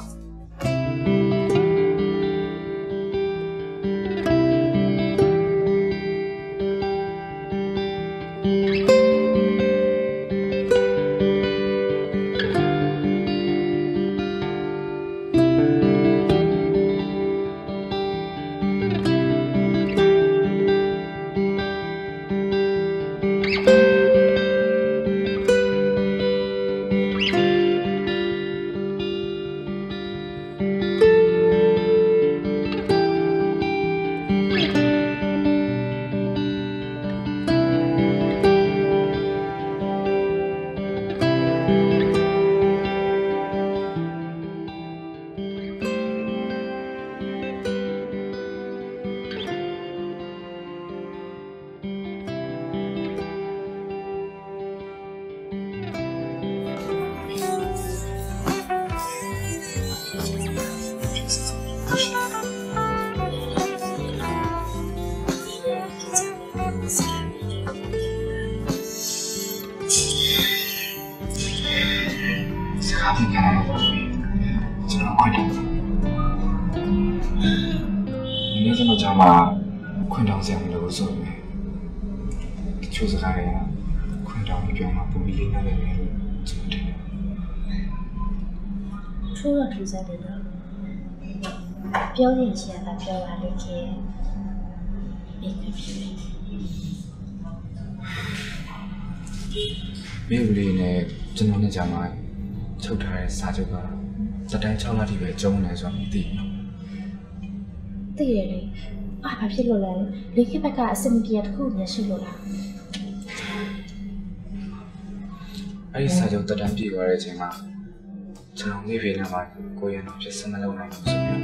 ခွင့်တောင်းစရာမလိုဆိုပေမဲ့တချို့စကားတွေကခွင့်တောင်းပြောမှပုံပြီးလေးနေတယ်လို့ကျွန်တော်ထင်တယ်။ထိုးတော့ထူးစားတယ်နော်။ပြောရင်ရှိရတာပြောပါလိမ့်ခဲ့။မိခဖြစ်နေ။မိဘလေးနဲ့ကျွန်တော်နဲ့ကြာမှချုပ်ထားတဲ့စာချုပ်ကတတိုင်း6လတိပဲကျုံနေဆိုတော့မသိဘူး။သိရတယ်လေ။ဘာဖြစ်လို့လဲ။လေခေဘက်ကအစမပြေတစ်ခုနဲ့ရှိလို့လား။အဲ့ဒီစာချုပ်တတိုင်းပြေသွားတဲ့အချိန်မှာကျွန်တော်မိဘနဲ့မှကိုရံတော့ဖြစ်စမလုပ်နိုင်ဘူးဆိုတော့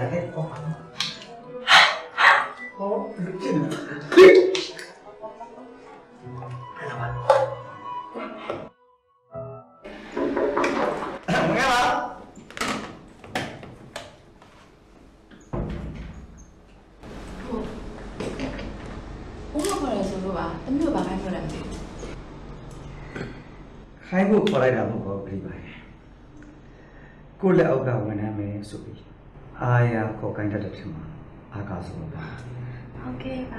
嘿，哦，哦，进来，看到吧？ မင်္ဂလာဘုံမခေါ်ရဆိုလို့ပါတမျိုးပါခိုင်းခေါ်တယ်မသိဘူးခိုင်းဖို့ခေါ်လိုက်တာမဟုတ်ဘူးခရီးပါကိုလက်အောက်ကဝန်ထမ်းမယ်ဆိုပြီးအာရခေါ်ကိုင်းတတ်တဲ့ထင်မှာအာကာဆိုတော့ပါဟုတ်ကဲ့ပါ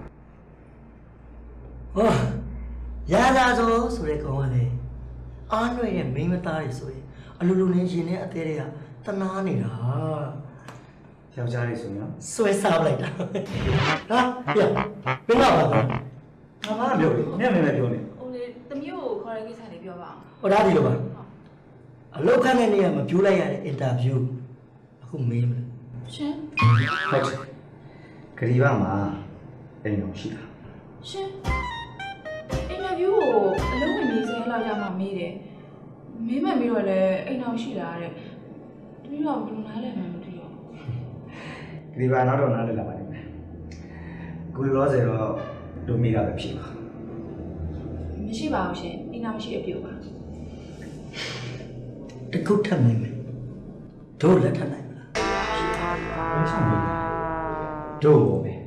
ဟောရလာဆိုတဲ့ကောင်ကလည်းအားနှွေတဲ့မိန်းမသားတွေဆိုရင်အလိုလိုနဲ့ရှင်နဲ့အသေးတွေကတနာနေတာယောက်ျားလေးဆိုရင်ဆွဲစားလိုက်တာဟာပြမင်းကပါလားငါပြောလေနင့်မင်းလည်းပြောနေဟိုလေတမျိုးကိုခေါ်ရကိစ္စလေးပြောပါအောင်ဟောဒါဒီလိုပါအလောက်ခနဲ့နေရာမပြိုးလိုက်ရတဲ့အင်တာဗျူးအခုမေးမလားရှင်ဟုတ်တယ်ခရီးပါမှာအိမ်တော်ရှိတာရှင်အင်တာဗျူးကိုအလုံးဝင်နေစဲလောက်ရမှမေးတယ်မေးမှပြီးတော့လည်းအိမ်အောင်ရှိတာတဲ့တမျိုးတော့ဘယ်လိုနားလဲမှမသိတော့ခရီးပါနောက်တော့နားလည်လာပါလိမ့်မယ်ကိုလိုရောစေတော့ဒိုမီတာပဲဖြစ်ပါမရှိပါဘူးရှင်အိမ်အောင်ရှိအပြိုပါတခုထပ်မင်းမယ်တို့လက်ထပ်နိုင်မလားဘယ်ဆောင်လဲတို့ဘောပဲ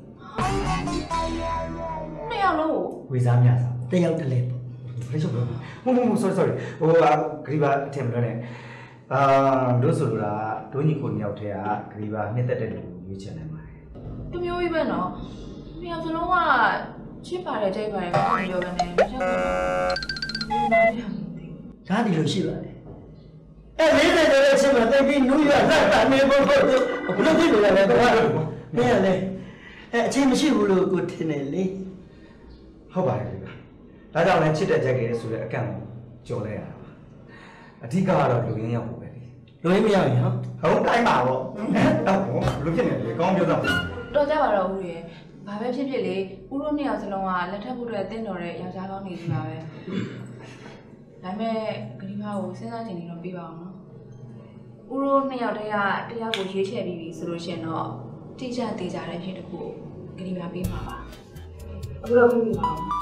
နှစ်ယောက်လုံးကိုဝေစားမြစားတယောက်တည်းလေပေါ့ဘယ်ဆိုတော့မ sorry ဟိုခရီးပါအထင်မလွဲနဲ့တို့ဆိုလိုတာတို့ညီကိုနှစ်ယောက်တည်းကခရီးပါနှစ်သက်တဲ့လူကိုရွေးချယ်နိုင်ပါတယ်တမျိုးကြီးပဲနော်နှစ်ယောက်စလုံးကချစ်ပါတယ်ကြိုက်ပါတယ်ဘာလို့ပြောပဲနဲ့တစ်ချက်ကတော့ဒီနားရမှာမသိဘူးဒါဒီလိုရှိပါတယ်40ကျော်တဲ့အချိန်မှာတိတ်ပြီးနူးရလက်တာနေဖို့ဘယ်လိုဖြစ်နေလဲတော့မင်းကလည်းအချိန်မရှိဘူးလို့ကိုထင်တယ်လေဟုတ်ပါတယ်ခရီးပါဒါကြောင့်လည်းချစ်တဲ့ကြက်ကေဆိုတဲ့အကန့်ကိုကြော်လဲရတာပါအဓိကကတော့လူရင်းရောက်ဖို့ပဲလေလွေးမရရင်ဟောဟုတ်တိုင်းပါပေါ့တော့ဘလို့ဖြစ်နေလဲကောင်းပြောတော့တော်ကြပါတော့ဦးရေဘာပဲဖြစ်ဖြစ်လေဦးတို့နှစ်ယောက်စလုံးကလက်ထပ်ဖို့အတွက်တင့်တော်တဲ့ယောက်ျားကောင်းနေပြီပါပဲဒါပေမဲ့ဂရီမာကိုစဉ်းစားကြည့်နေတော့ပြပါအောင်နော်ဦးတို့နှစ်ယောက်တည်းကတရားကိုရွေးချယ်ပြီးပြီဆိုလို့ရှိရင်တော့တိကျသေးကြတဲ့ဖြစ်တစ်ခုဂရီမာပေးမှာပါအခုတော့ပြီးပါအောင်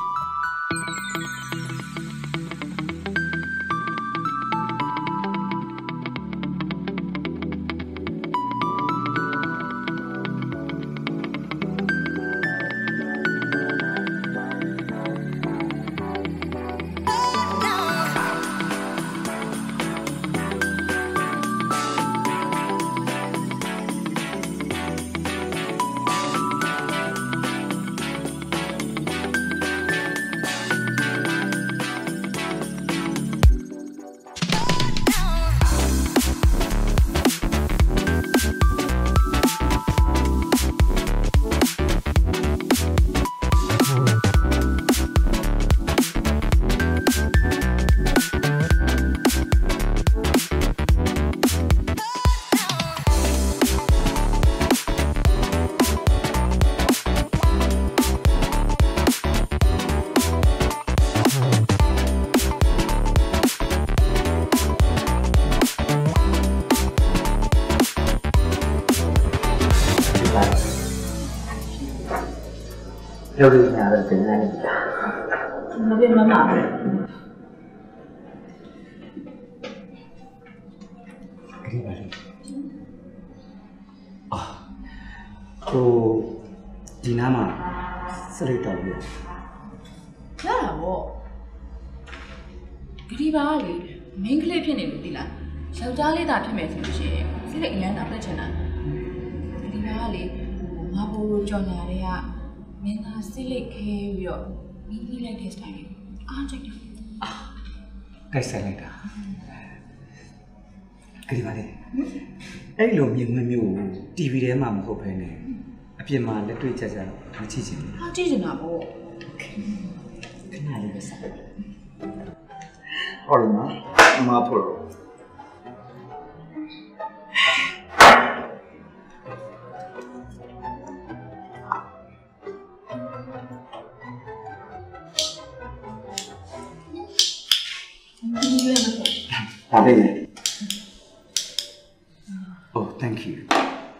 ပြောလို့ရတဲ့သင်တန်းလေးတာမပြတ်မမခရီးပါလေဟိုဒီနားမှာစရိတ်တော်လို့ရတာပေါ့ဂရီပါကလေမင်းကလေးဖြစ်နေလို့သိလားယောက်ျားလေးသာဖြစ်မယ်ဆိုလို့ရှိရင်စိတ်အញ្ញမ်းတာပြတ်ချင်တာဂရီပါကလေငါဘိုးလိုကြော်ညာတွေကမင်းသားစိတ်လိတ်ခဲပြီးတော့မင်းကြီးလိုက်တဲ့ style လေးအားကြိုက်တယ်ကိုက်ဆိုင်လိုက်တာခရီးပါလေအဲ့လိုမြင်ကွင်းမျိုးကို TV ထဲမှာမဟုတ်ဘဲနဲ့အပြင်မှာလက်တွေ့ကြကြမကြည့်ချင်ဘူးအားကြည့်နေတာပေါ့ခဏလေးပဲစားဟောလို့နော်မဖို့ဒီလိုနဲ့ဒါလေးလေ Oh thank you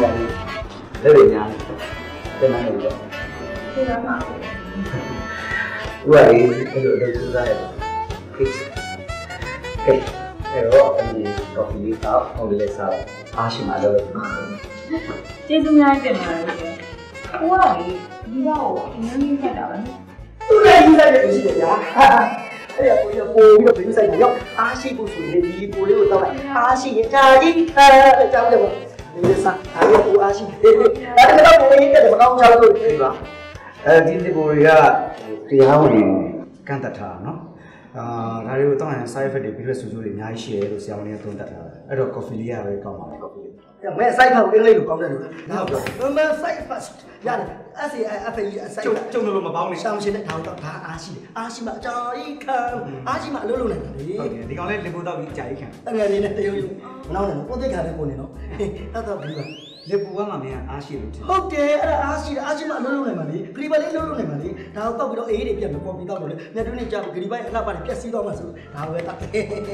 ကလေးလက်တွေများတယ်မနေတော့ဒီတော့မှာဦးကလေးအဲ့လိုလုပ်စားရတယ်ခေတ်ကဲအဲ့တော့အမေကော်ဖီလေးတောက်ဟိုလေးစားအားရှိမှလို့ကျေးဇူးများတင်ပါတယ်ကိုကလေဒီတော့အများကြီးခက်တာပဲသူလည်းယူလိုက်တယ်ရှိတယ်ဗျာအဲ့ဒါကိုပို့ပြီးတော့ဘယ်ယူဆိုင်တာရောက်အားရှိဖို့ဆိုရင်ဒီပို့လေးကိုတောက်လိုက်အားရှိရင်ကြာကြီးအဲ့ကြောက်တယ်ပေါ့ဒီစားအားရပို့အားရှိတယ်အဲ့ဒါတော့ပို့ရင်းတယ်မကောင်းကြလို့ဒီပါအဲဒီဒီကိုတွေကတရားဝင်ကန့်သက်ထားတာနော်ဒါတွေကိုတောင်းရင် side effect တွေပြီးတော့ဆူဆူတွေအများကြီးရှိတယ်လို့ဆရာဝန်တွေကသုံးသပ်ထားတယ်အဲ့တော့ coffee လေးရပဲကောင်းပါမယ် coffee လေးမဲဆိုင်ဖောက်အင်္ဂလိပ်လိုကောင်းတယ်လို့နောက်ပြောမဲဆိုင် first ရတယ် SAFE ဆိုင်ကျုံလို့မပေါင်းနေရှောင်းရှင်းတဲ့ထောင်တော့ဘာအားရှိလဲအားရှိမှအကြာကြီးခံအားရှိမှအလုပ်လုပ်နိုင်တယ်လေဟုတ်တယ်ဒီကောင်လေးလေပိုတော့ပြီးအကြာကြီးခံတငယ်လေးနဲ့တရုပ်ရုပ်မနောက်နဲ့ကိုသိခါတဲ့ကိုနေနော်အဲ့တော့ဒီပါလေပိုကမှမင်းအားရှိလို့ထင်ဟုတ်တယ်အဲ့ဒါအားရှိတယ်အားရှိမှအလုပ်လုပ်နိုင်မှာလေဂရီဘလေးလုပ်နိုင်မှာလေဒါကိုတောက်ပြီးတော့အေးတွေပြတ်ပြီးပေါ်ပြီးတောက်လို့လေမြတ်တွင်းနေကြဂရီဘရဲ့အလှပါတယ်ပြက်စီးသွားမှာဆိုဒါပဲတောက်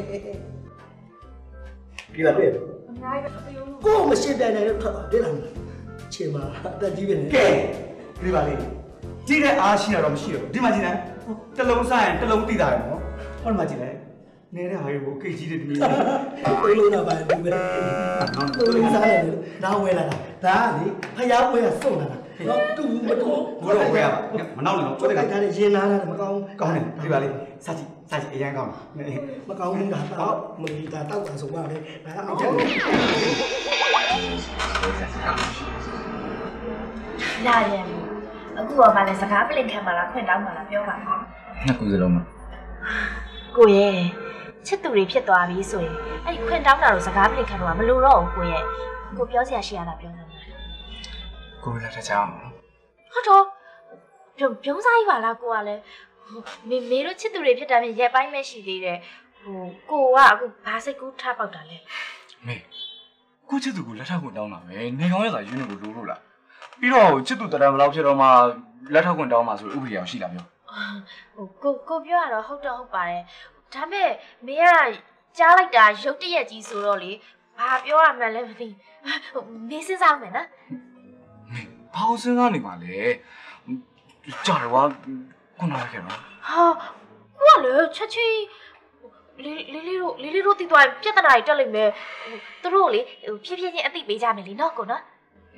ဒီပါတွေ့ကိုမရှိတဲ့နေလို့ထွက်သွားတွေ့လားချေမှာအသက်ကြီးပဲနေကဲဒီပါလေးကြည့်တဲ့အားရှိရတော့မရှိတော့ဒီမှာကြည့်လိုက်တစ်လုံးစားရင်တစ်လုံးသိတာရယ်နော်ဟောဒီမှာကြည့်လိုက်နေတဲ့ဟာတွေကိုကိတ်ကြီးတဲ့ဒီမျိုးကိုလုံးတော့ပါဘူးပဲကိုလုံးစားတယ်လို့ဒါဝဲလာတာဒါကလေဖျားဝဲကစုံလာတာတော့တူမတူဘောတော့ဝဲရမနောက်နဲ့တော့ကျွတ်လိုက်တာရင်နာတာမကောင်းကောင်းတယ်ဒီပါလေးစားကြည့်အရင်ကောင်းတယ်မကောင်းဘူးဒါတော့မလီတာတောက်တာဆိုပါလေဒါအချက်လာတယ်အခုကမှလည်းစကားပလင်ခံပါလားခွင့်တောင်းပါလားပြောပါဦးနှစ်ခုစလုံးမှာကိုရဲ့ချစ်သူတွေဖြစ်သွားပြီဆိုရင်အဲ့ဒီခွင့်တောင်းတာကိုစကားပလင်ခံတော့မလိုတော့ဘူးကိုရဲ့ကိုပြောစရာရှိရတာပြောနေတယ်ကိုလည်းတစ်ချောင်းနော်ဟုတ်တော့ပြုံးစားကြီးပါလားကိုကလည်းမေတို့ချစ်သူတွေဖြစ်တာမြင်ရက်ပိုင်းပဲရှိသေးတယ်ကိုကအခုဘာစိတ်ကူးထားပေါက်တာလဲမေကိုချစ်သူကိုလက်ထောက်ခွင့်တောင်းတာပဲနေကောင်းရတာယူနေကိုလိုလို့လားပြီးတော့ချစ်သူတရံဘလောက်ဖြစ်တော့မှလက်ထောက်ခွင့်တောင်းမှဆိုဥပဒေအောင်ရှိလားပြောကိုပြောရတော့ဟုတ်တော့ဟုတ်ပါတယ်ဒါပေမဲ့မင်းကကြားလိုက်တာရုတ်တရက်ကြီးဆိုတော့လေဘာပြောရမှန်းလဲမသိမေးစဉ်းစားမယ်နော်ဘာလို့စဉ်းစားနေပါလဲကြာတော့ခုနကခဲ့တော့ဟာကိုကလေချက်ချင်းလေးတို့တည်သွားပြဿနာတွေတက်လိမ့်မယ်သူတို့လေဖြည်းဖြည်းချင်းအသိပေးကြမယ်လीနော်ကိုနော်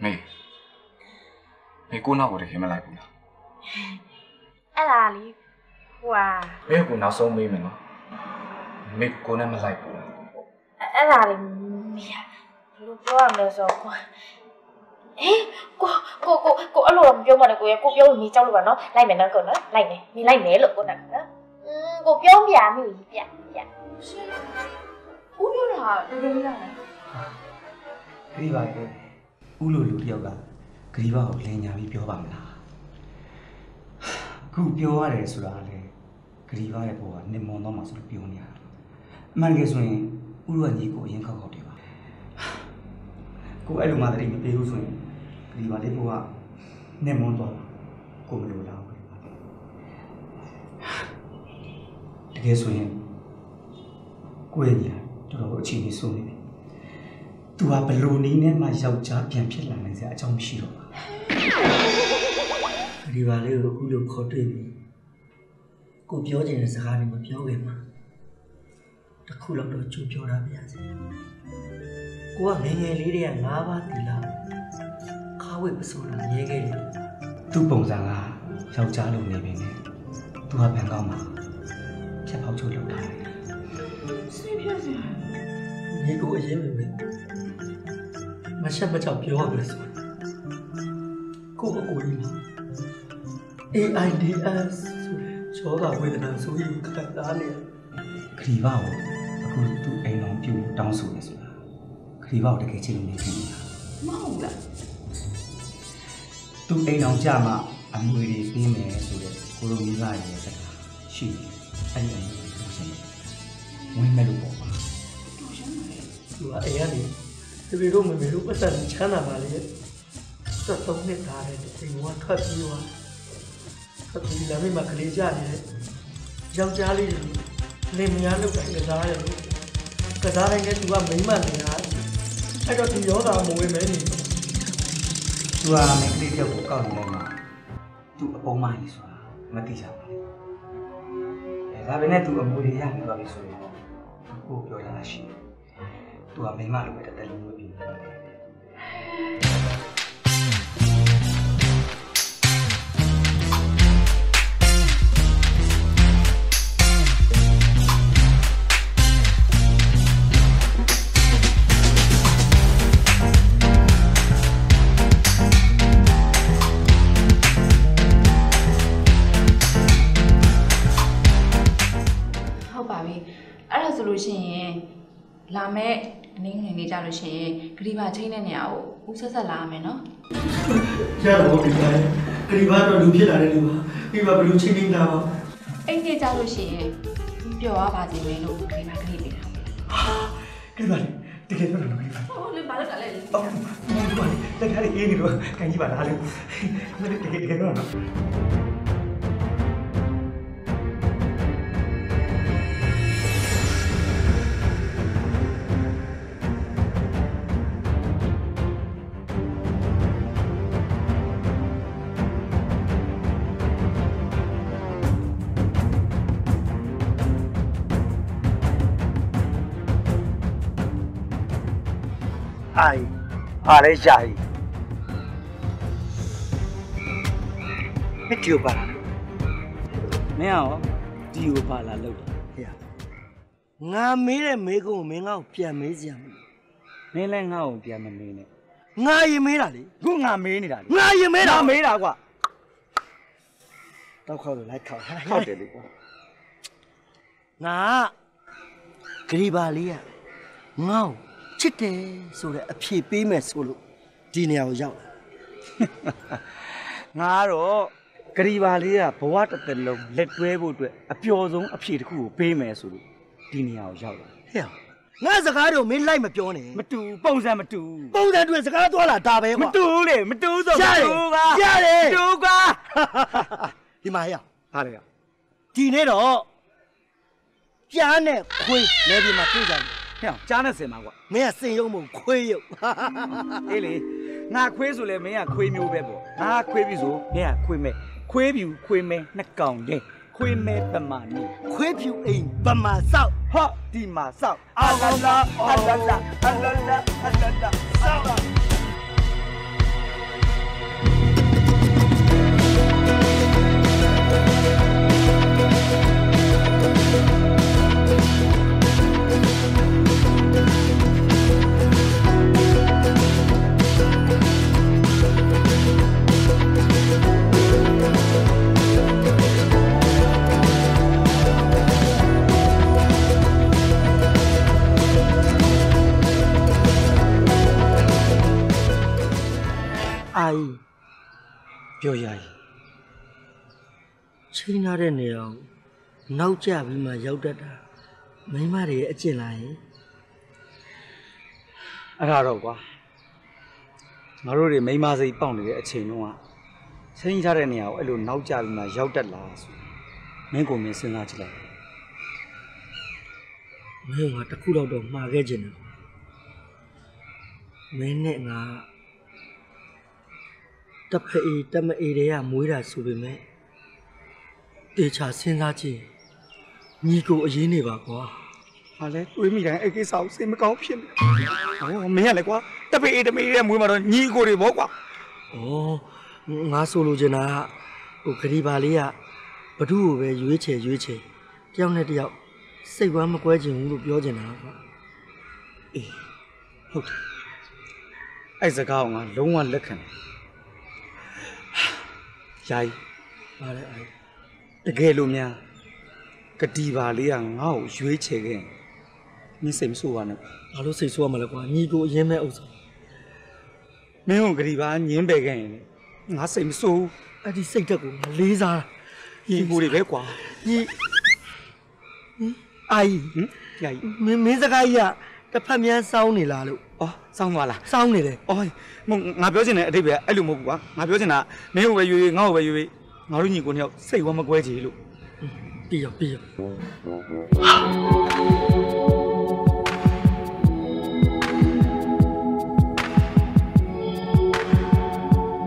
မေကိုနောက်ကိုတည်းခင်မလိုက်ဘူးလားအဲ့ဒါလေဟွာမေကိုနောက်ဆုံးမေးမယ်နော်မေကိုနဲ့မလိုက်ဘူးလားအဲ့ဒါလေမရဘယ်လိုပြောရမလဲဆိုတော့ကိုအဲ့လိုတော့မပြောမှလည်းကိုပြောလို့မေးကြောက်လို့ပါနော်လိုက်မယ်နော်ကိုနော်လိုက်မယ်မေးလိုက်မယ်လို့ကိုနော်ကိုပြောပြမိပြရှင်ဦးပြောတာတကယ်လားဂရီပါလေဦးလိုလူတယောက်ကဂရီပါကိုလင်ညာပြီးပြောပါမလားအခုပြောရတယ်ဆိုတာလေဂရီပါရဲ့ဘောကနေမွန်တော့မှဆိုလို့ပြောနေရတာအမှန်တကယ်ဆိုရင်ဦးလိုကညီကိုအရင်ခောက်တယ်ပါကိုအဲ့လိုမှတည်းမပြေဘူးဆိုရင်ဂရီပါလေးဘောကနေမွန်တော့ကိုမလိုလားတကယ်ဆိုရင်ကိုယ့်ရဲ့ညီတော်တော်အခြေအနေဆုံးနေပြီ။ तू ဟာဘလို့နည်းနဲ့မှယောက်ျားပြန်ဖြစ်လာနိုင်စရာအကြောင်းမရှိတော့ပါဘူး။ဒီပါလေးကိုအခုလိုခေါ်တွေ့ပြီ။ကိုပြောချင်တဲ့စကားတွေမပြောခင်မှာတစ်ခုလောက်တော့ကြိုပြောတာပြရစီ။ကိုကငယ်ငယ်လေးတွေက၅ပါးတီလာခါဝိပစိုးလာရဲခဲ့တယ်။သူ့ပုံစံကယောက်ျားလိုနေပြီနဲ့ तू ဟာဘန်ကောက်မှာဖြတ်ပေါက်ချိုးလုပ်ထားတယ်စိတ်ဖြစ်စရာဒီကိုအရင်ပဲမရှက်မချောက်ပြောရမယ်ဆိုကိုကြီးမှာ AIDS ဆိုတော့ဝေဒနာဆိုရင်ခံစားနေခရီးပါကိုအခုသူ့အိမ်တော်ပြုတ်တောင်းဆိုနေဆိုတာခရီးပါကိုတကယ်ချစ်လို့နေပြီမဟုတ်လားသူ့အိမ်တော်ကြမှာအမွေတွေပေးမယ်ဆိုတဲ့ကိုလိုမီးသားရဲ့စကားရှိတယ်အဲ့ဒီအမွေတွေလို့ဆိုရင်ဝင်မဲ့လို့ပေါ့ပါသူကအိမ်ကနေဒီလိုမမေလို့ပတ်သက်ချမ်းသာပါလေ73နှစ်သားတဲ့အိမ်ကထွက်ပြီးသွားအခုဒီလမ်းမှာကလေးကြနေတယ်ယောက်ျားလေးတွေလင်မယားလောက်တိုင်းကစားရတယ်ကစားတိုင်းကသူကမိမ့်မနေတာအဲ့တော့ဒီယောဂမဝင်မဲနေခသူကမိန်းကလေးတယောက်ကိုကောက်နေလိုက်မှာသူအပုံမှန်ကြီးဆိုတာမသိကြဘူး။ဒါပေမဲ့သူအမူတွေရပြီးသွားပြီဆိုရင်ကိုပြောရတာရှိတယ်။သူကမိန်းမလိုပဲတက်လုံးလို့ပြီးတယ်။လာမဲ့နင်းငယ်လေးကြလို့ရှိရင်ဂရီဘာချင်းတဲ့နေရာကိုဦးဆက်ဆက်လာရမယ်နော်။ရတယ်ဟုတ်ပြီ။ဂရီဘာတော့လူဖြစ်လာတဲ့လူပါ။ပြီးပါဘယ်လိုချင်းချင်းလာပါ။အဲ့ဒီကြလို့ရှိရင်ပျော်သွားပါစေပဲလို့ဂရီဘာဂရီပေးတာ။ဂရီဘာတကယ်ပြောလို့ဂရီဘာ။ဟုတ်လေဘာလို့ကလဲ။အော်ဒီပါတကယ်အေးနေတော့ကန်ကြီးပါလားလေ။မင်းတကယ်တော့နော်။ဟာလဲရှာကြီးမတီယိုပါလားမင်းရောဒီယိုပါလားလောက်တယ်ငါမေးတဲ့မေးခွန်းကိုမင်းငါ့ကိုပြန်မေးစရာမလိုမင်းလည်းငါ့ကိုပြန်မမေးနဲ့ငါရင်မေးတာလေခုငါမေးနေတာလေငါရင်မေးတာမေးတာကွာတောက်ခေါက်လို့လိုက်ခေါက်ခေါက်တယ်လေကွာငါဂရီပါလေးကငါ့ကိုချစ်တယ်ဆိုတဲ့အဖြေပေးမယ်ဆိုလို့ဒီနေရာကိုရောက်လာငါတော့ဂရီပါလေးကဘဝတစ်သက်လုံးလက်တွဲဖို့အတွက်အပျော်ဆုံးအဖြေတစ်ခုကိုပေးမယ်ဆိုလို့ဒီနေရာကိုရောက်လာဟဲ့ငါစကားတော့မင်းလိုက်မပြောနဲ့မတူပုံစံမတူပုံစံတူစကားသွားလာဒါပဲကွာမတူလေမတူဆိုမတူကရတယ်တူကွာဒီမှာဟဲ့ဟာလေဒီနေ့တော့ကြားနဲ့ခွေးလဲပြီးမှတွေ့ကြတယ်ဟဲ့ကြားနဲ့စင်ပါကွာမင်းကစင်ရုံမခွေးရုပ်အေးလေငါခွေးဆိုလဲမင်းကခွေးမျိုးပဲပေါ့ငါခွေးပြီဆိုမင်းကခွေးမဲခွေးပြူခွေးမဲနှစ်ကောင်တည်းခွေးမဲပမာနီခွေးပြူအိမ်ပမာဆောက်ဟောဒီမှာဆောက်အာလာလာအာလာလာအာလာလာအာလာလာဆောက်အိုင်ပြောရည်ချိန်ထားတဲ့နေအောင်နောက်ကျပြီးမှရောက်တတ်တာမိန်းမတွေအကျင့်လာရင်အဲ့ဒါတော့ကွာငါတို့တွေမိန်းမစိတ်ပေါက်နေတဲ့အချိန်တုန်းကချိန်ထားတဲ့နေရာကိုအဲ့လိုနောက်ကျပြီးမှရောက်တတ်လာဆိုမင်းကိုမင်းစဉ်းစားကြည့်လိုက်မင်းကတခုတော့မှားခဲ့ခြင်းတယ်မင်းနဲ့ငါတဖေးတမအေးတွေကမွေးတာဆိုပေမဲ့တေချာစဉ်းစားကြည့်ညီကိုအရင်နေပါကွာဟာလဲတွေးမိတိုင်းအဲ့ကိစ္စကိုစိတ်မကောင်းဖြစ်နေဟောမင်းရလေကွာတဖေးတမအေးတွေကမွေးမှာတော့ညီကိုတွေပေါ့ကွာဩငါဆိုလိုချင်တာဟိုဂရီပါလေးကဘဒုကိုပဲရွေးချယ်တယောက်နဲ့တယောက်စိတ်ဝမ်းမကွဲချင်ဘူးလို့ပြောချင်တာကွာအေးဟုတ်တယ်အဲ့စကားကငါလုံးဝလက်ခံတယ်ယာယီပါလေအဲ့တကယ်လို့များဂတီပါလေးကငါ့ကိုရွေးချယ်ခဲ့မင်းစိတ်မဆိုးပါနဲ့ဘာလို့စိတ်ဆိုးရမလဲကွာညီကိုအရင်မဲ့ဥစ္စာမင်းကဂတီပါညင်းပယ်ခဲ့ရင်ငါစိတ်မဆိုးအဲ့ဒီစိတ်တက်ကိုငါလေးစားတာညီကိုတွေပဲကွာညီအာကြီးယာယီမင်းစကားကြီးကတစ်ဖက်မြန်းစောင်းနေလားလို့ဩစောင်းသွားလားစောင်းနေတယ်ဩငါပြောချင်တဲ့အတိတ်ပဲအဲ့လိုမဟုတ်ဘူးကွာငါပြောချင်တာမင်းကိုပဲရွေငါ့ကိုပဲရွေငါတို့ညီကိုနှစ်ယောက်စိတ်ဝမ်းမကွဲချေလို့ပြီးရော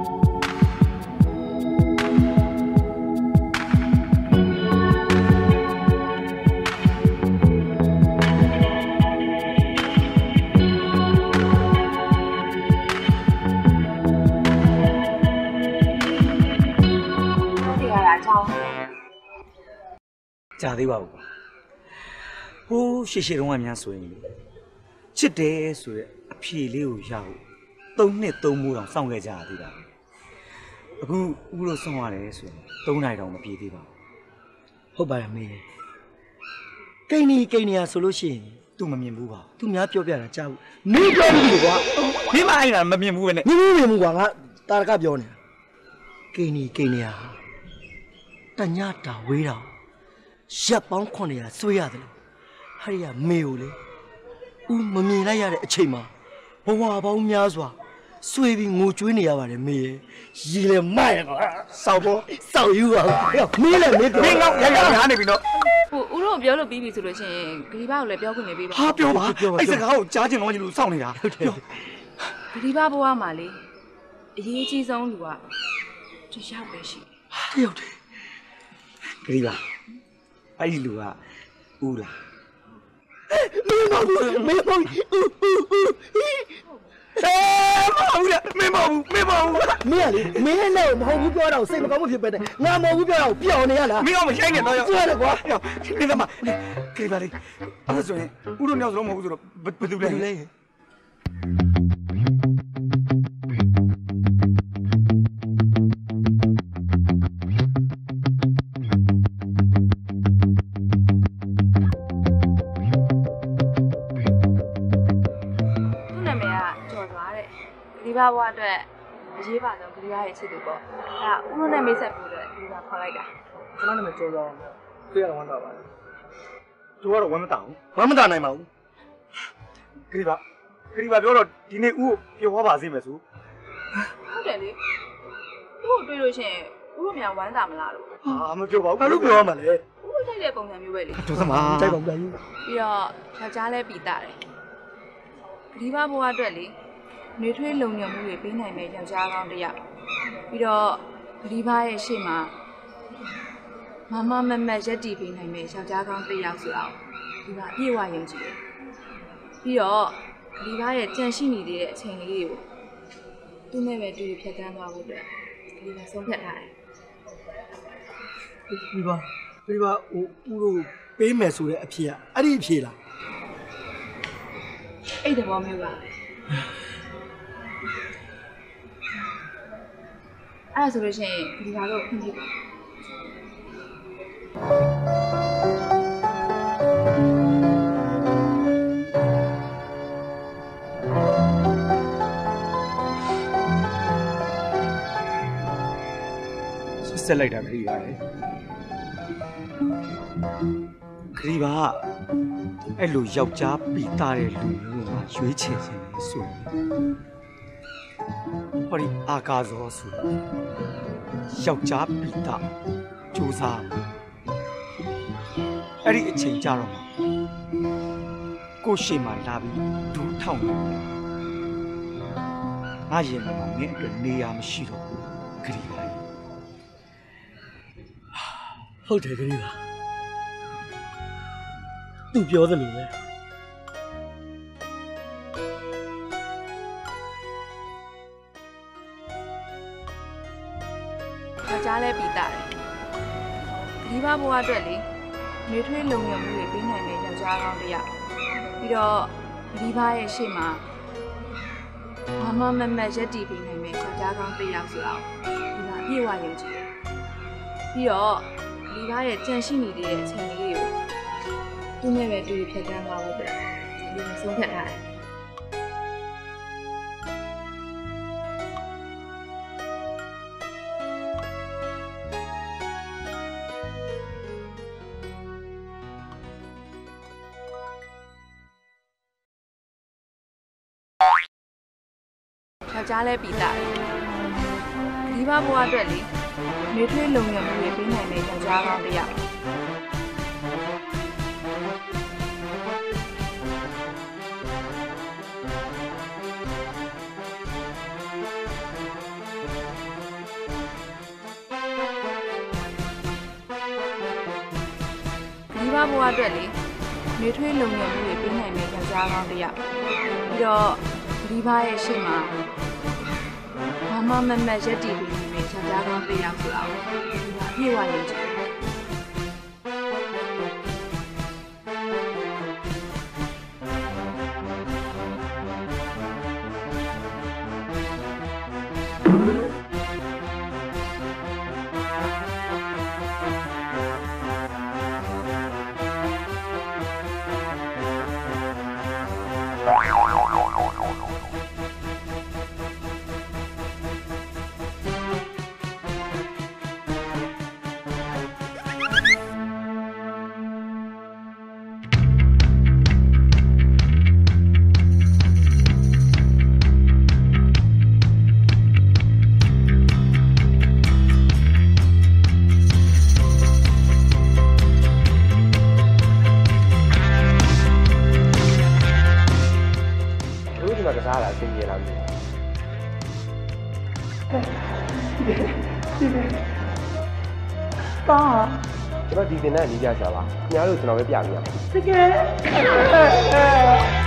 ကြာသေးပါဘူးကွာဟိုးရှေ့တုန်းကများဆိုရင်ချစ်တယ်ဆိုတဲ့အဖြေလေးကိုရဖို့3နှစ်3မိုးတောင်စောင့်ခဲ့ကြရသေးတာအခုဦးလို့ဆုံးရတယ်ဆိုရင်3နိုင်တောင်မပြေသေးပါဘူးဟုတ်ပါရဲ့မေကိန်းနီရဆိုလို့ရှိရင် तू မမြင်ဘူးပါ तू များပြောပြတာကြားဘူးမင်းပြောဘူးကွာမင်းမအဲ့ဒါမမြင်ဘူးပဲနဲ့မင်းမမြင်ဘူးကွာငါတာရကပြောနေတာကိန်းနီဟာတညတာဝေးတာရပ်ပေါင်း900ဆွေးရတယ်လို့ဟာရီကမေကိုလေဦးမမြင်လိုက်ရတဲ့အချိန်မှာဘဝပေါင်းများစွာဆွေးပြီးငိုကြွေးနေရပါတယ်မေရီလေမိုက်ကွာစောက်ပေါ်စောက်ယူပါမင်းလည်းမင်းပြောမင်းငေါရရနေပြီနော်ဟိုဦးတို့ပြောလို့ပြီးပြီဆိုလို့ရှိရင်ဂရီဘာကိုလည်းပြောခွင့်နေပေးပါဟာပြောပါအဲ့စကားကိုကြားချင်တော့ညီလို့စောင့်နေတာဟုတ်တယ်ဂရီဘာဘဝမှာလေအရေးကြီးဆုံးလူကတယောက်ပဲရှိတယ်ဟုတ်တယ်ဂရီဘာအဲ့ဒီလူကဦးလားမင်းမဟုတ်မင်းမဟုတ်မင်းကလေမင်းနဲ့မဟုတ်ဘူးပြောတာကိုစိတ်မကောင်းမဖြစ်ပဲနဲ့ငါမဟုတ်ဘူးပြောတာကိုပြောင်းနေရလားမင်းကမရိုက်နဲ့တော့ဆွဲတယ်ကွာနေသမားခေပါလေအဲ့ဒါဆိုရင်ဦးတို့ညောက်စလုံးမဟုတ်ဘူးဆိုတော့ဘယ်သူလဲဒီဘာဘွားအတွက်အရေးပါဆုံးဂရီဘာရဲ့ချစ်သူပေါ့အဲ့ဒါဦးတို့နဲ့မိတ်ဆက်ဖို့အတွက်ဂရီဘာခေါ်လိုက်တာကျွန်တော်နာမည်ကျော်ကျော်တွေ့ရတော့ဝမ်းသာပါတယ်သူကတော့ဝမ်းမသာဘူးဝမ်းမသာနိုင်ပါဘူးဂရီဘာပြောတော့ဒီနေ့ဦးကိုပြောပါစေမယ်ဆိုဟုတ်တယ်လေဦးကိုတွေ့လို့ရှိရင်ဦးတို့များဝမ်းသာမလားလို့မပြောပါဘူးဘာလို့ပြောရမှာလဲဦးကိုထိုက်တဲ့ပုံစံမျိုးပဲလေတို့သမားကြိုက်ပါဦးပြန်ယူပြီးတော့ယောက်ျားလဲပီတာတယ်ဂရီဘာဘွားအတွက်လေနှွေထွေးလုံညံမှုတွေပေးနိုင်မဲ့ယောက်ျားကောင်းတစ်ယောက်ပြီးတော့ဂရီဘာရဲ့ရှေ့မှာမမမရက်တီပေးနိုင်မဲ့ယောက်ျားကောင်းတစ်ယောက်ဆိုတော့ဒီမှာအပြည့်အဝယုံကြည်တယ်ပြီးတော့ဂရီဘာရဲ့ကြံရှိနေသေးတဲ့အချိန်လေးတွေကိုသူ့နဲ့ပဲတူဖြတ်တန်းသွားဖို့အတွက်ဂရီဘာဆုံးဖြတ်ထားတယ်ဂရီဘာဟိုဦးတို့ပေးမယ်ဆိုတဲ့အဖြစ်အဲ့ဒီအဖြစ်လားအဲ့ဒီဘောမျိုးပါအဲ့ဒါဆိုလို့ရှိရင်ဒီဘာလို့ခွင့်ပြုပါဆက်လိုက်တာခရီးပါလေခရီးပါအဲ့လိုယောက်ျားပီတာတဲ့လူမျိုးကရွေးချယ်ခြင်းလေဆိုဟောဒီအာကာဇောဆိုယောက်ျားပီတာစူးစားအဲ့ဒီအချိန်ကြတော့ကိုရှိမှလာပြီးဒူထောက်နေငါရင်မှာမင်းအတွက်နေရာမရှိတော့ဘူးခရီးပါဟုတ်တယ်ခရီးပါသူပြောသလိုပဲကြားလဲပြီးတာတယ်ဒီဘာဘွားအတွက်လေနှွေထွေးလုံညံမှုတွေပေးနိုင်တဲ့ယောက်ျားကောင်းတစ်ယောက်ပြီးတော့ဒီဘာရဲ့ရှေ့မှာမမရက်တီပေးနိုင်တဲ့ယောက်ျားကောင်းတစ်ယောက်ဆိုတော့ဒီမှာအပြည့်အဝယုံကြည်တယ်ပြီးတော့ဒီဘာရဲ့ကြံရှိနေသေးတဲ့အချိန်လေးကိုသူ့နဲ့ပဲတူဖြတ်တန်းသွားဖို့အတွက်ဒီမှာဆုံးဖြတ်ထားတယ်ယောက်ျားလဲပြီးတာတယ်ဒီဘာဘွားအတွက်လေနှွေထွေးလုံညံမှုတွေပေးနိုင်တဲ့ယောက်ျားကောင်းတစ်ယောက်ဒီဘာဘွားအတွက်လေနှွေထွေးလုံညံမှုတွေပေးနိုင်တဲ့ယောက်ျားကောင်းတစ်ယောက်ပြီးတော့ဒီဘာရဲ့ရှေ့မှာမမရက်တီပေးနေတဲ့ယောက်ျားကောင်းတစ်ယောက်ဆိုတော့ဒီမှာပြေဝရင်ကြည့်ကျွန်တော်ဒီတင်တဲ့နေကြဆရာပါခင်ဗျားတို့ကျွန်တော်ပဲပြပြရမယ်တကယ်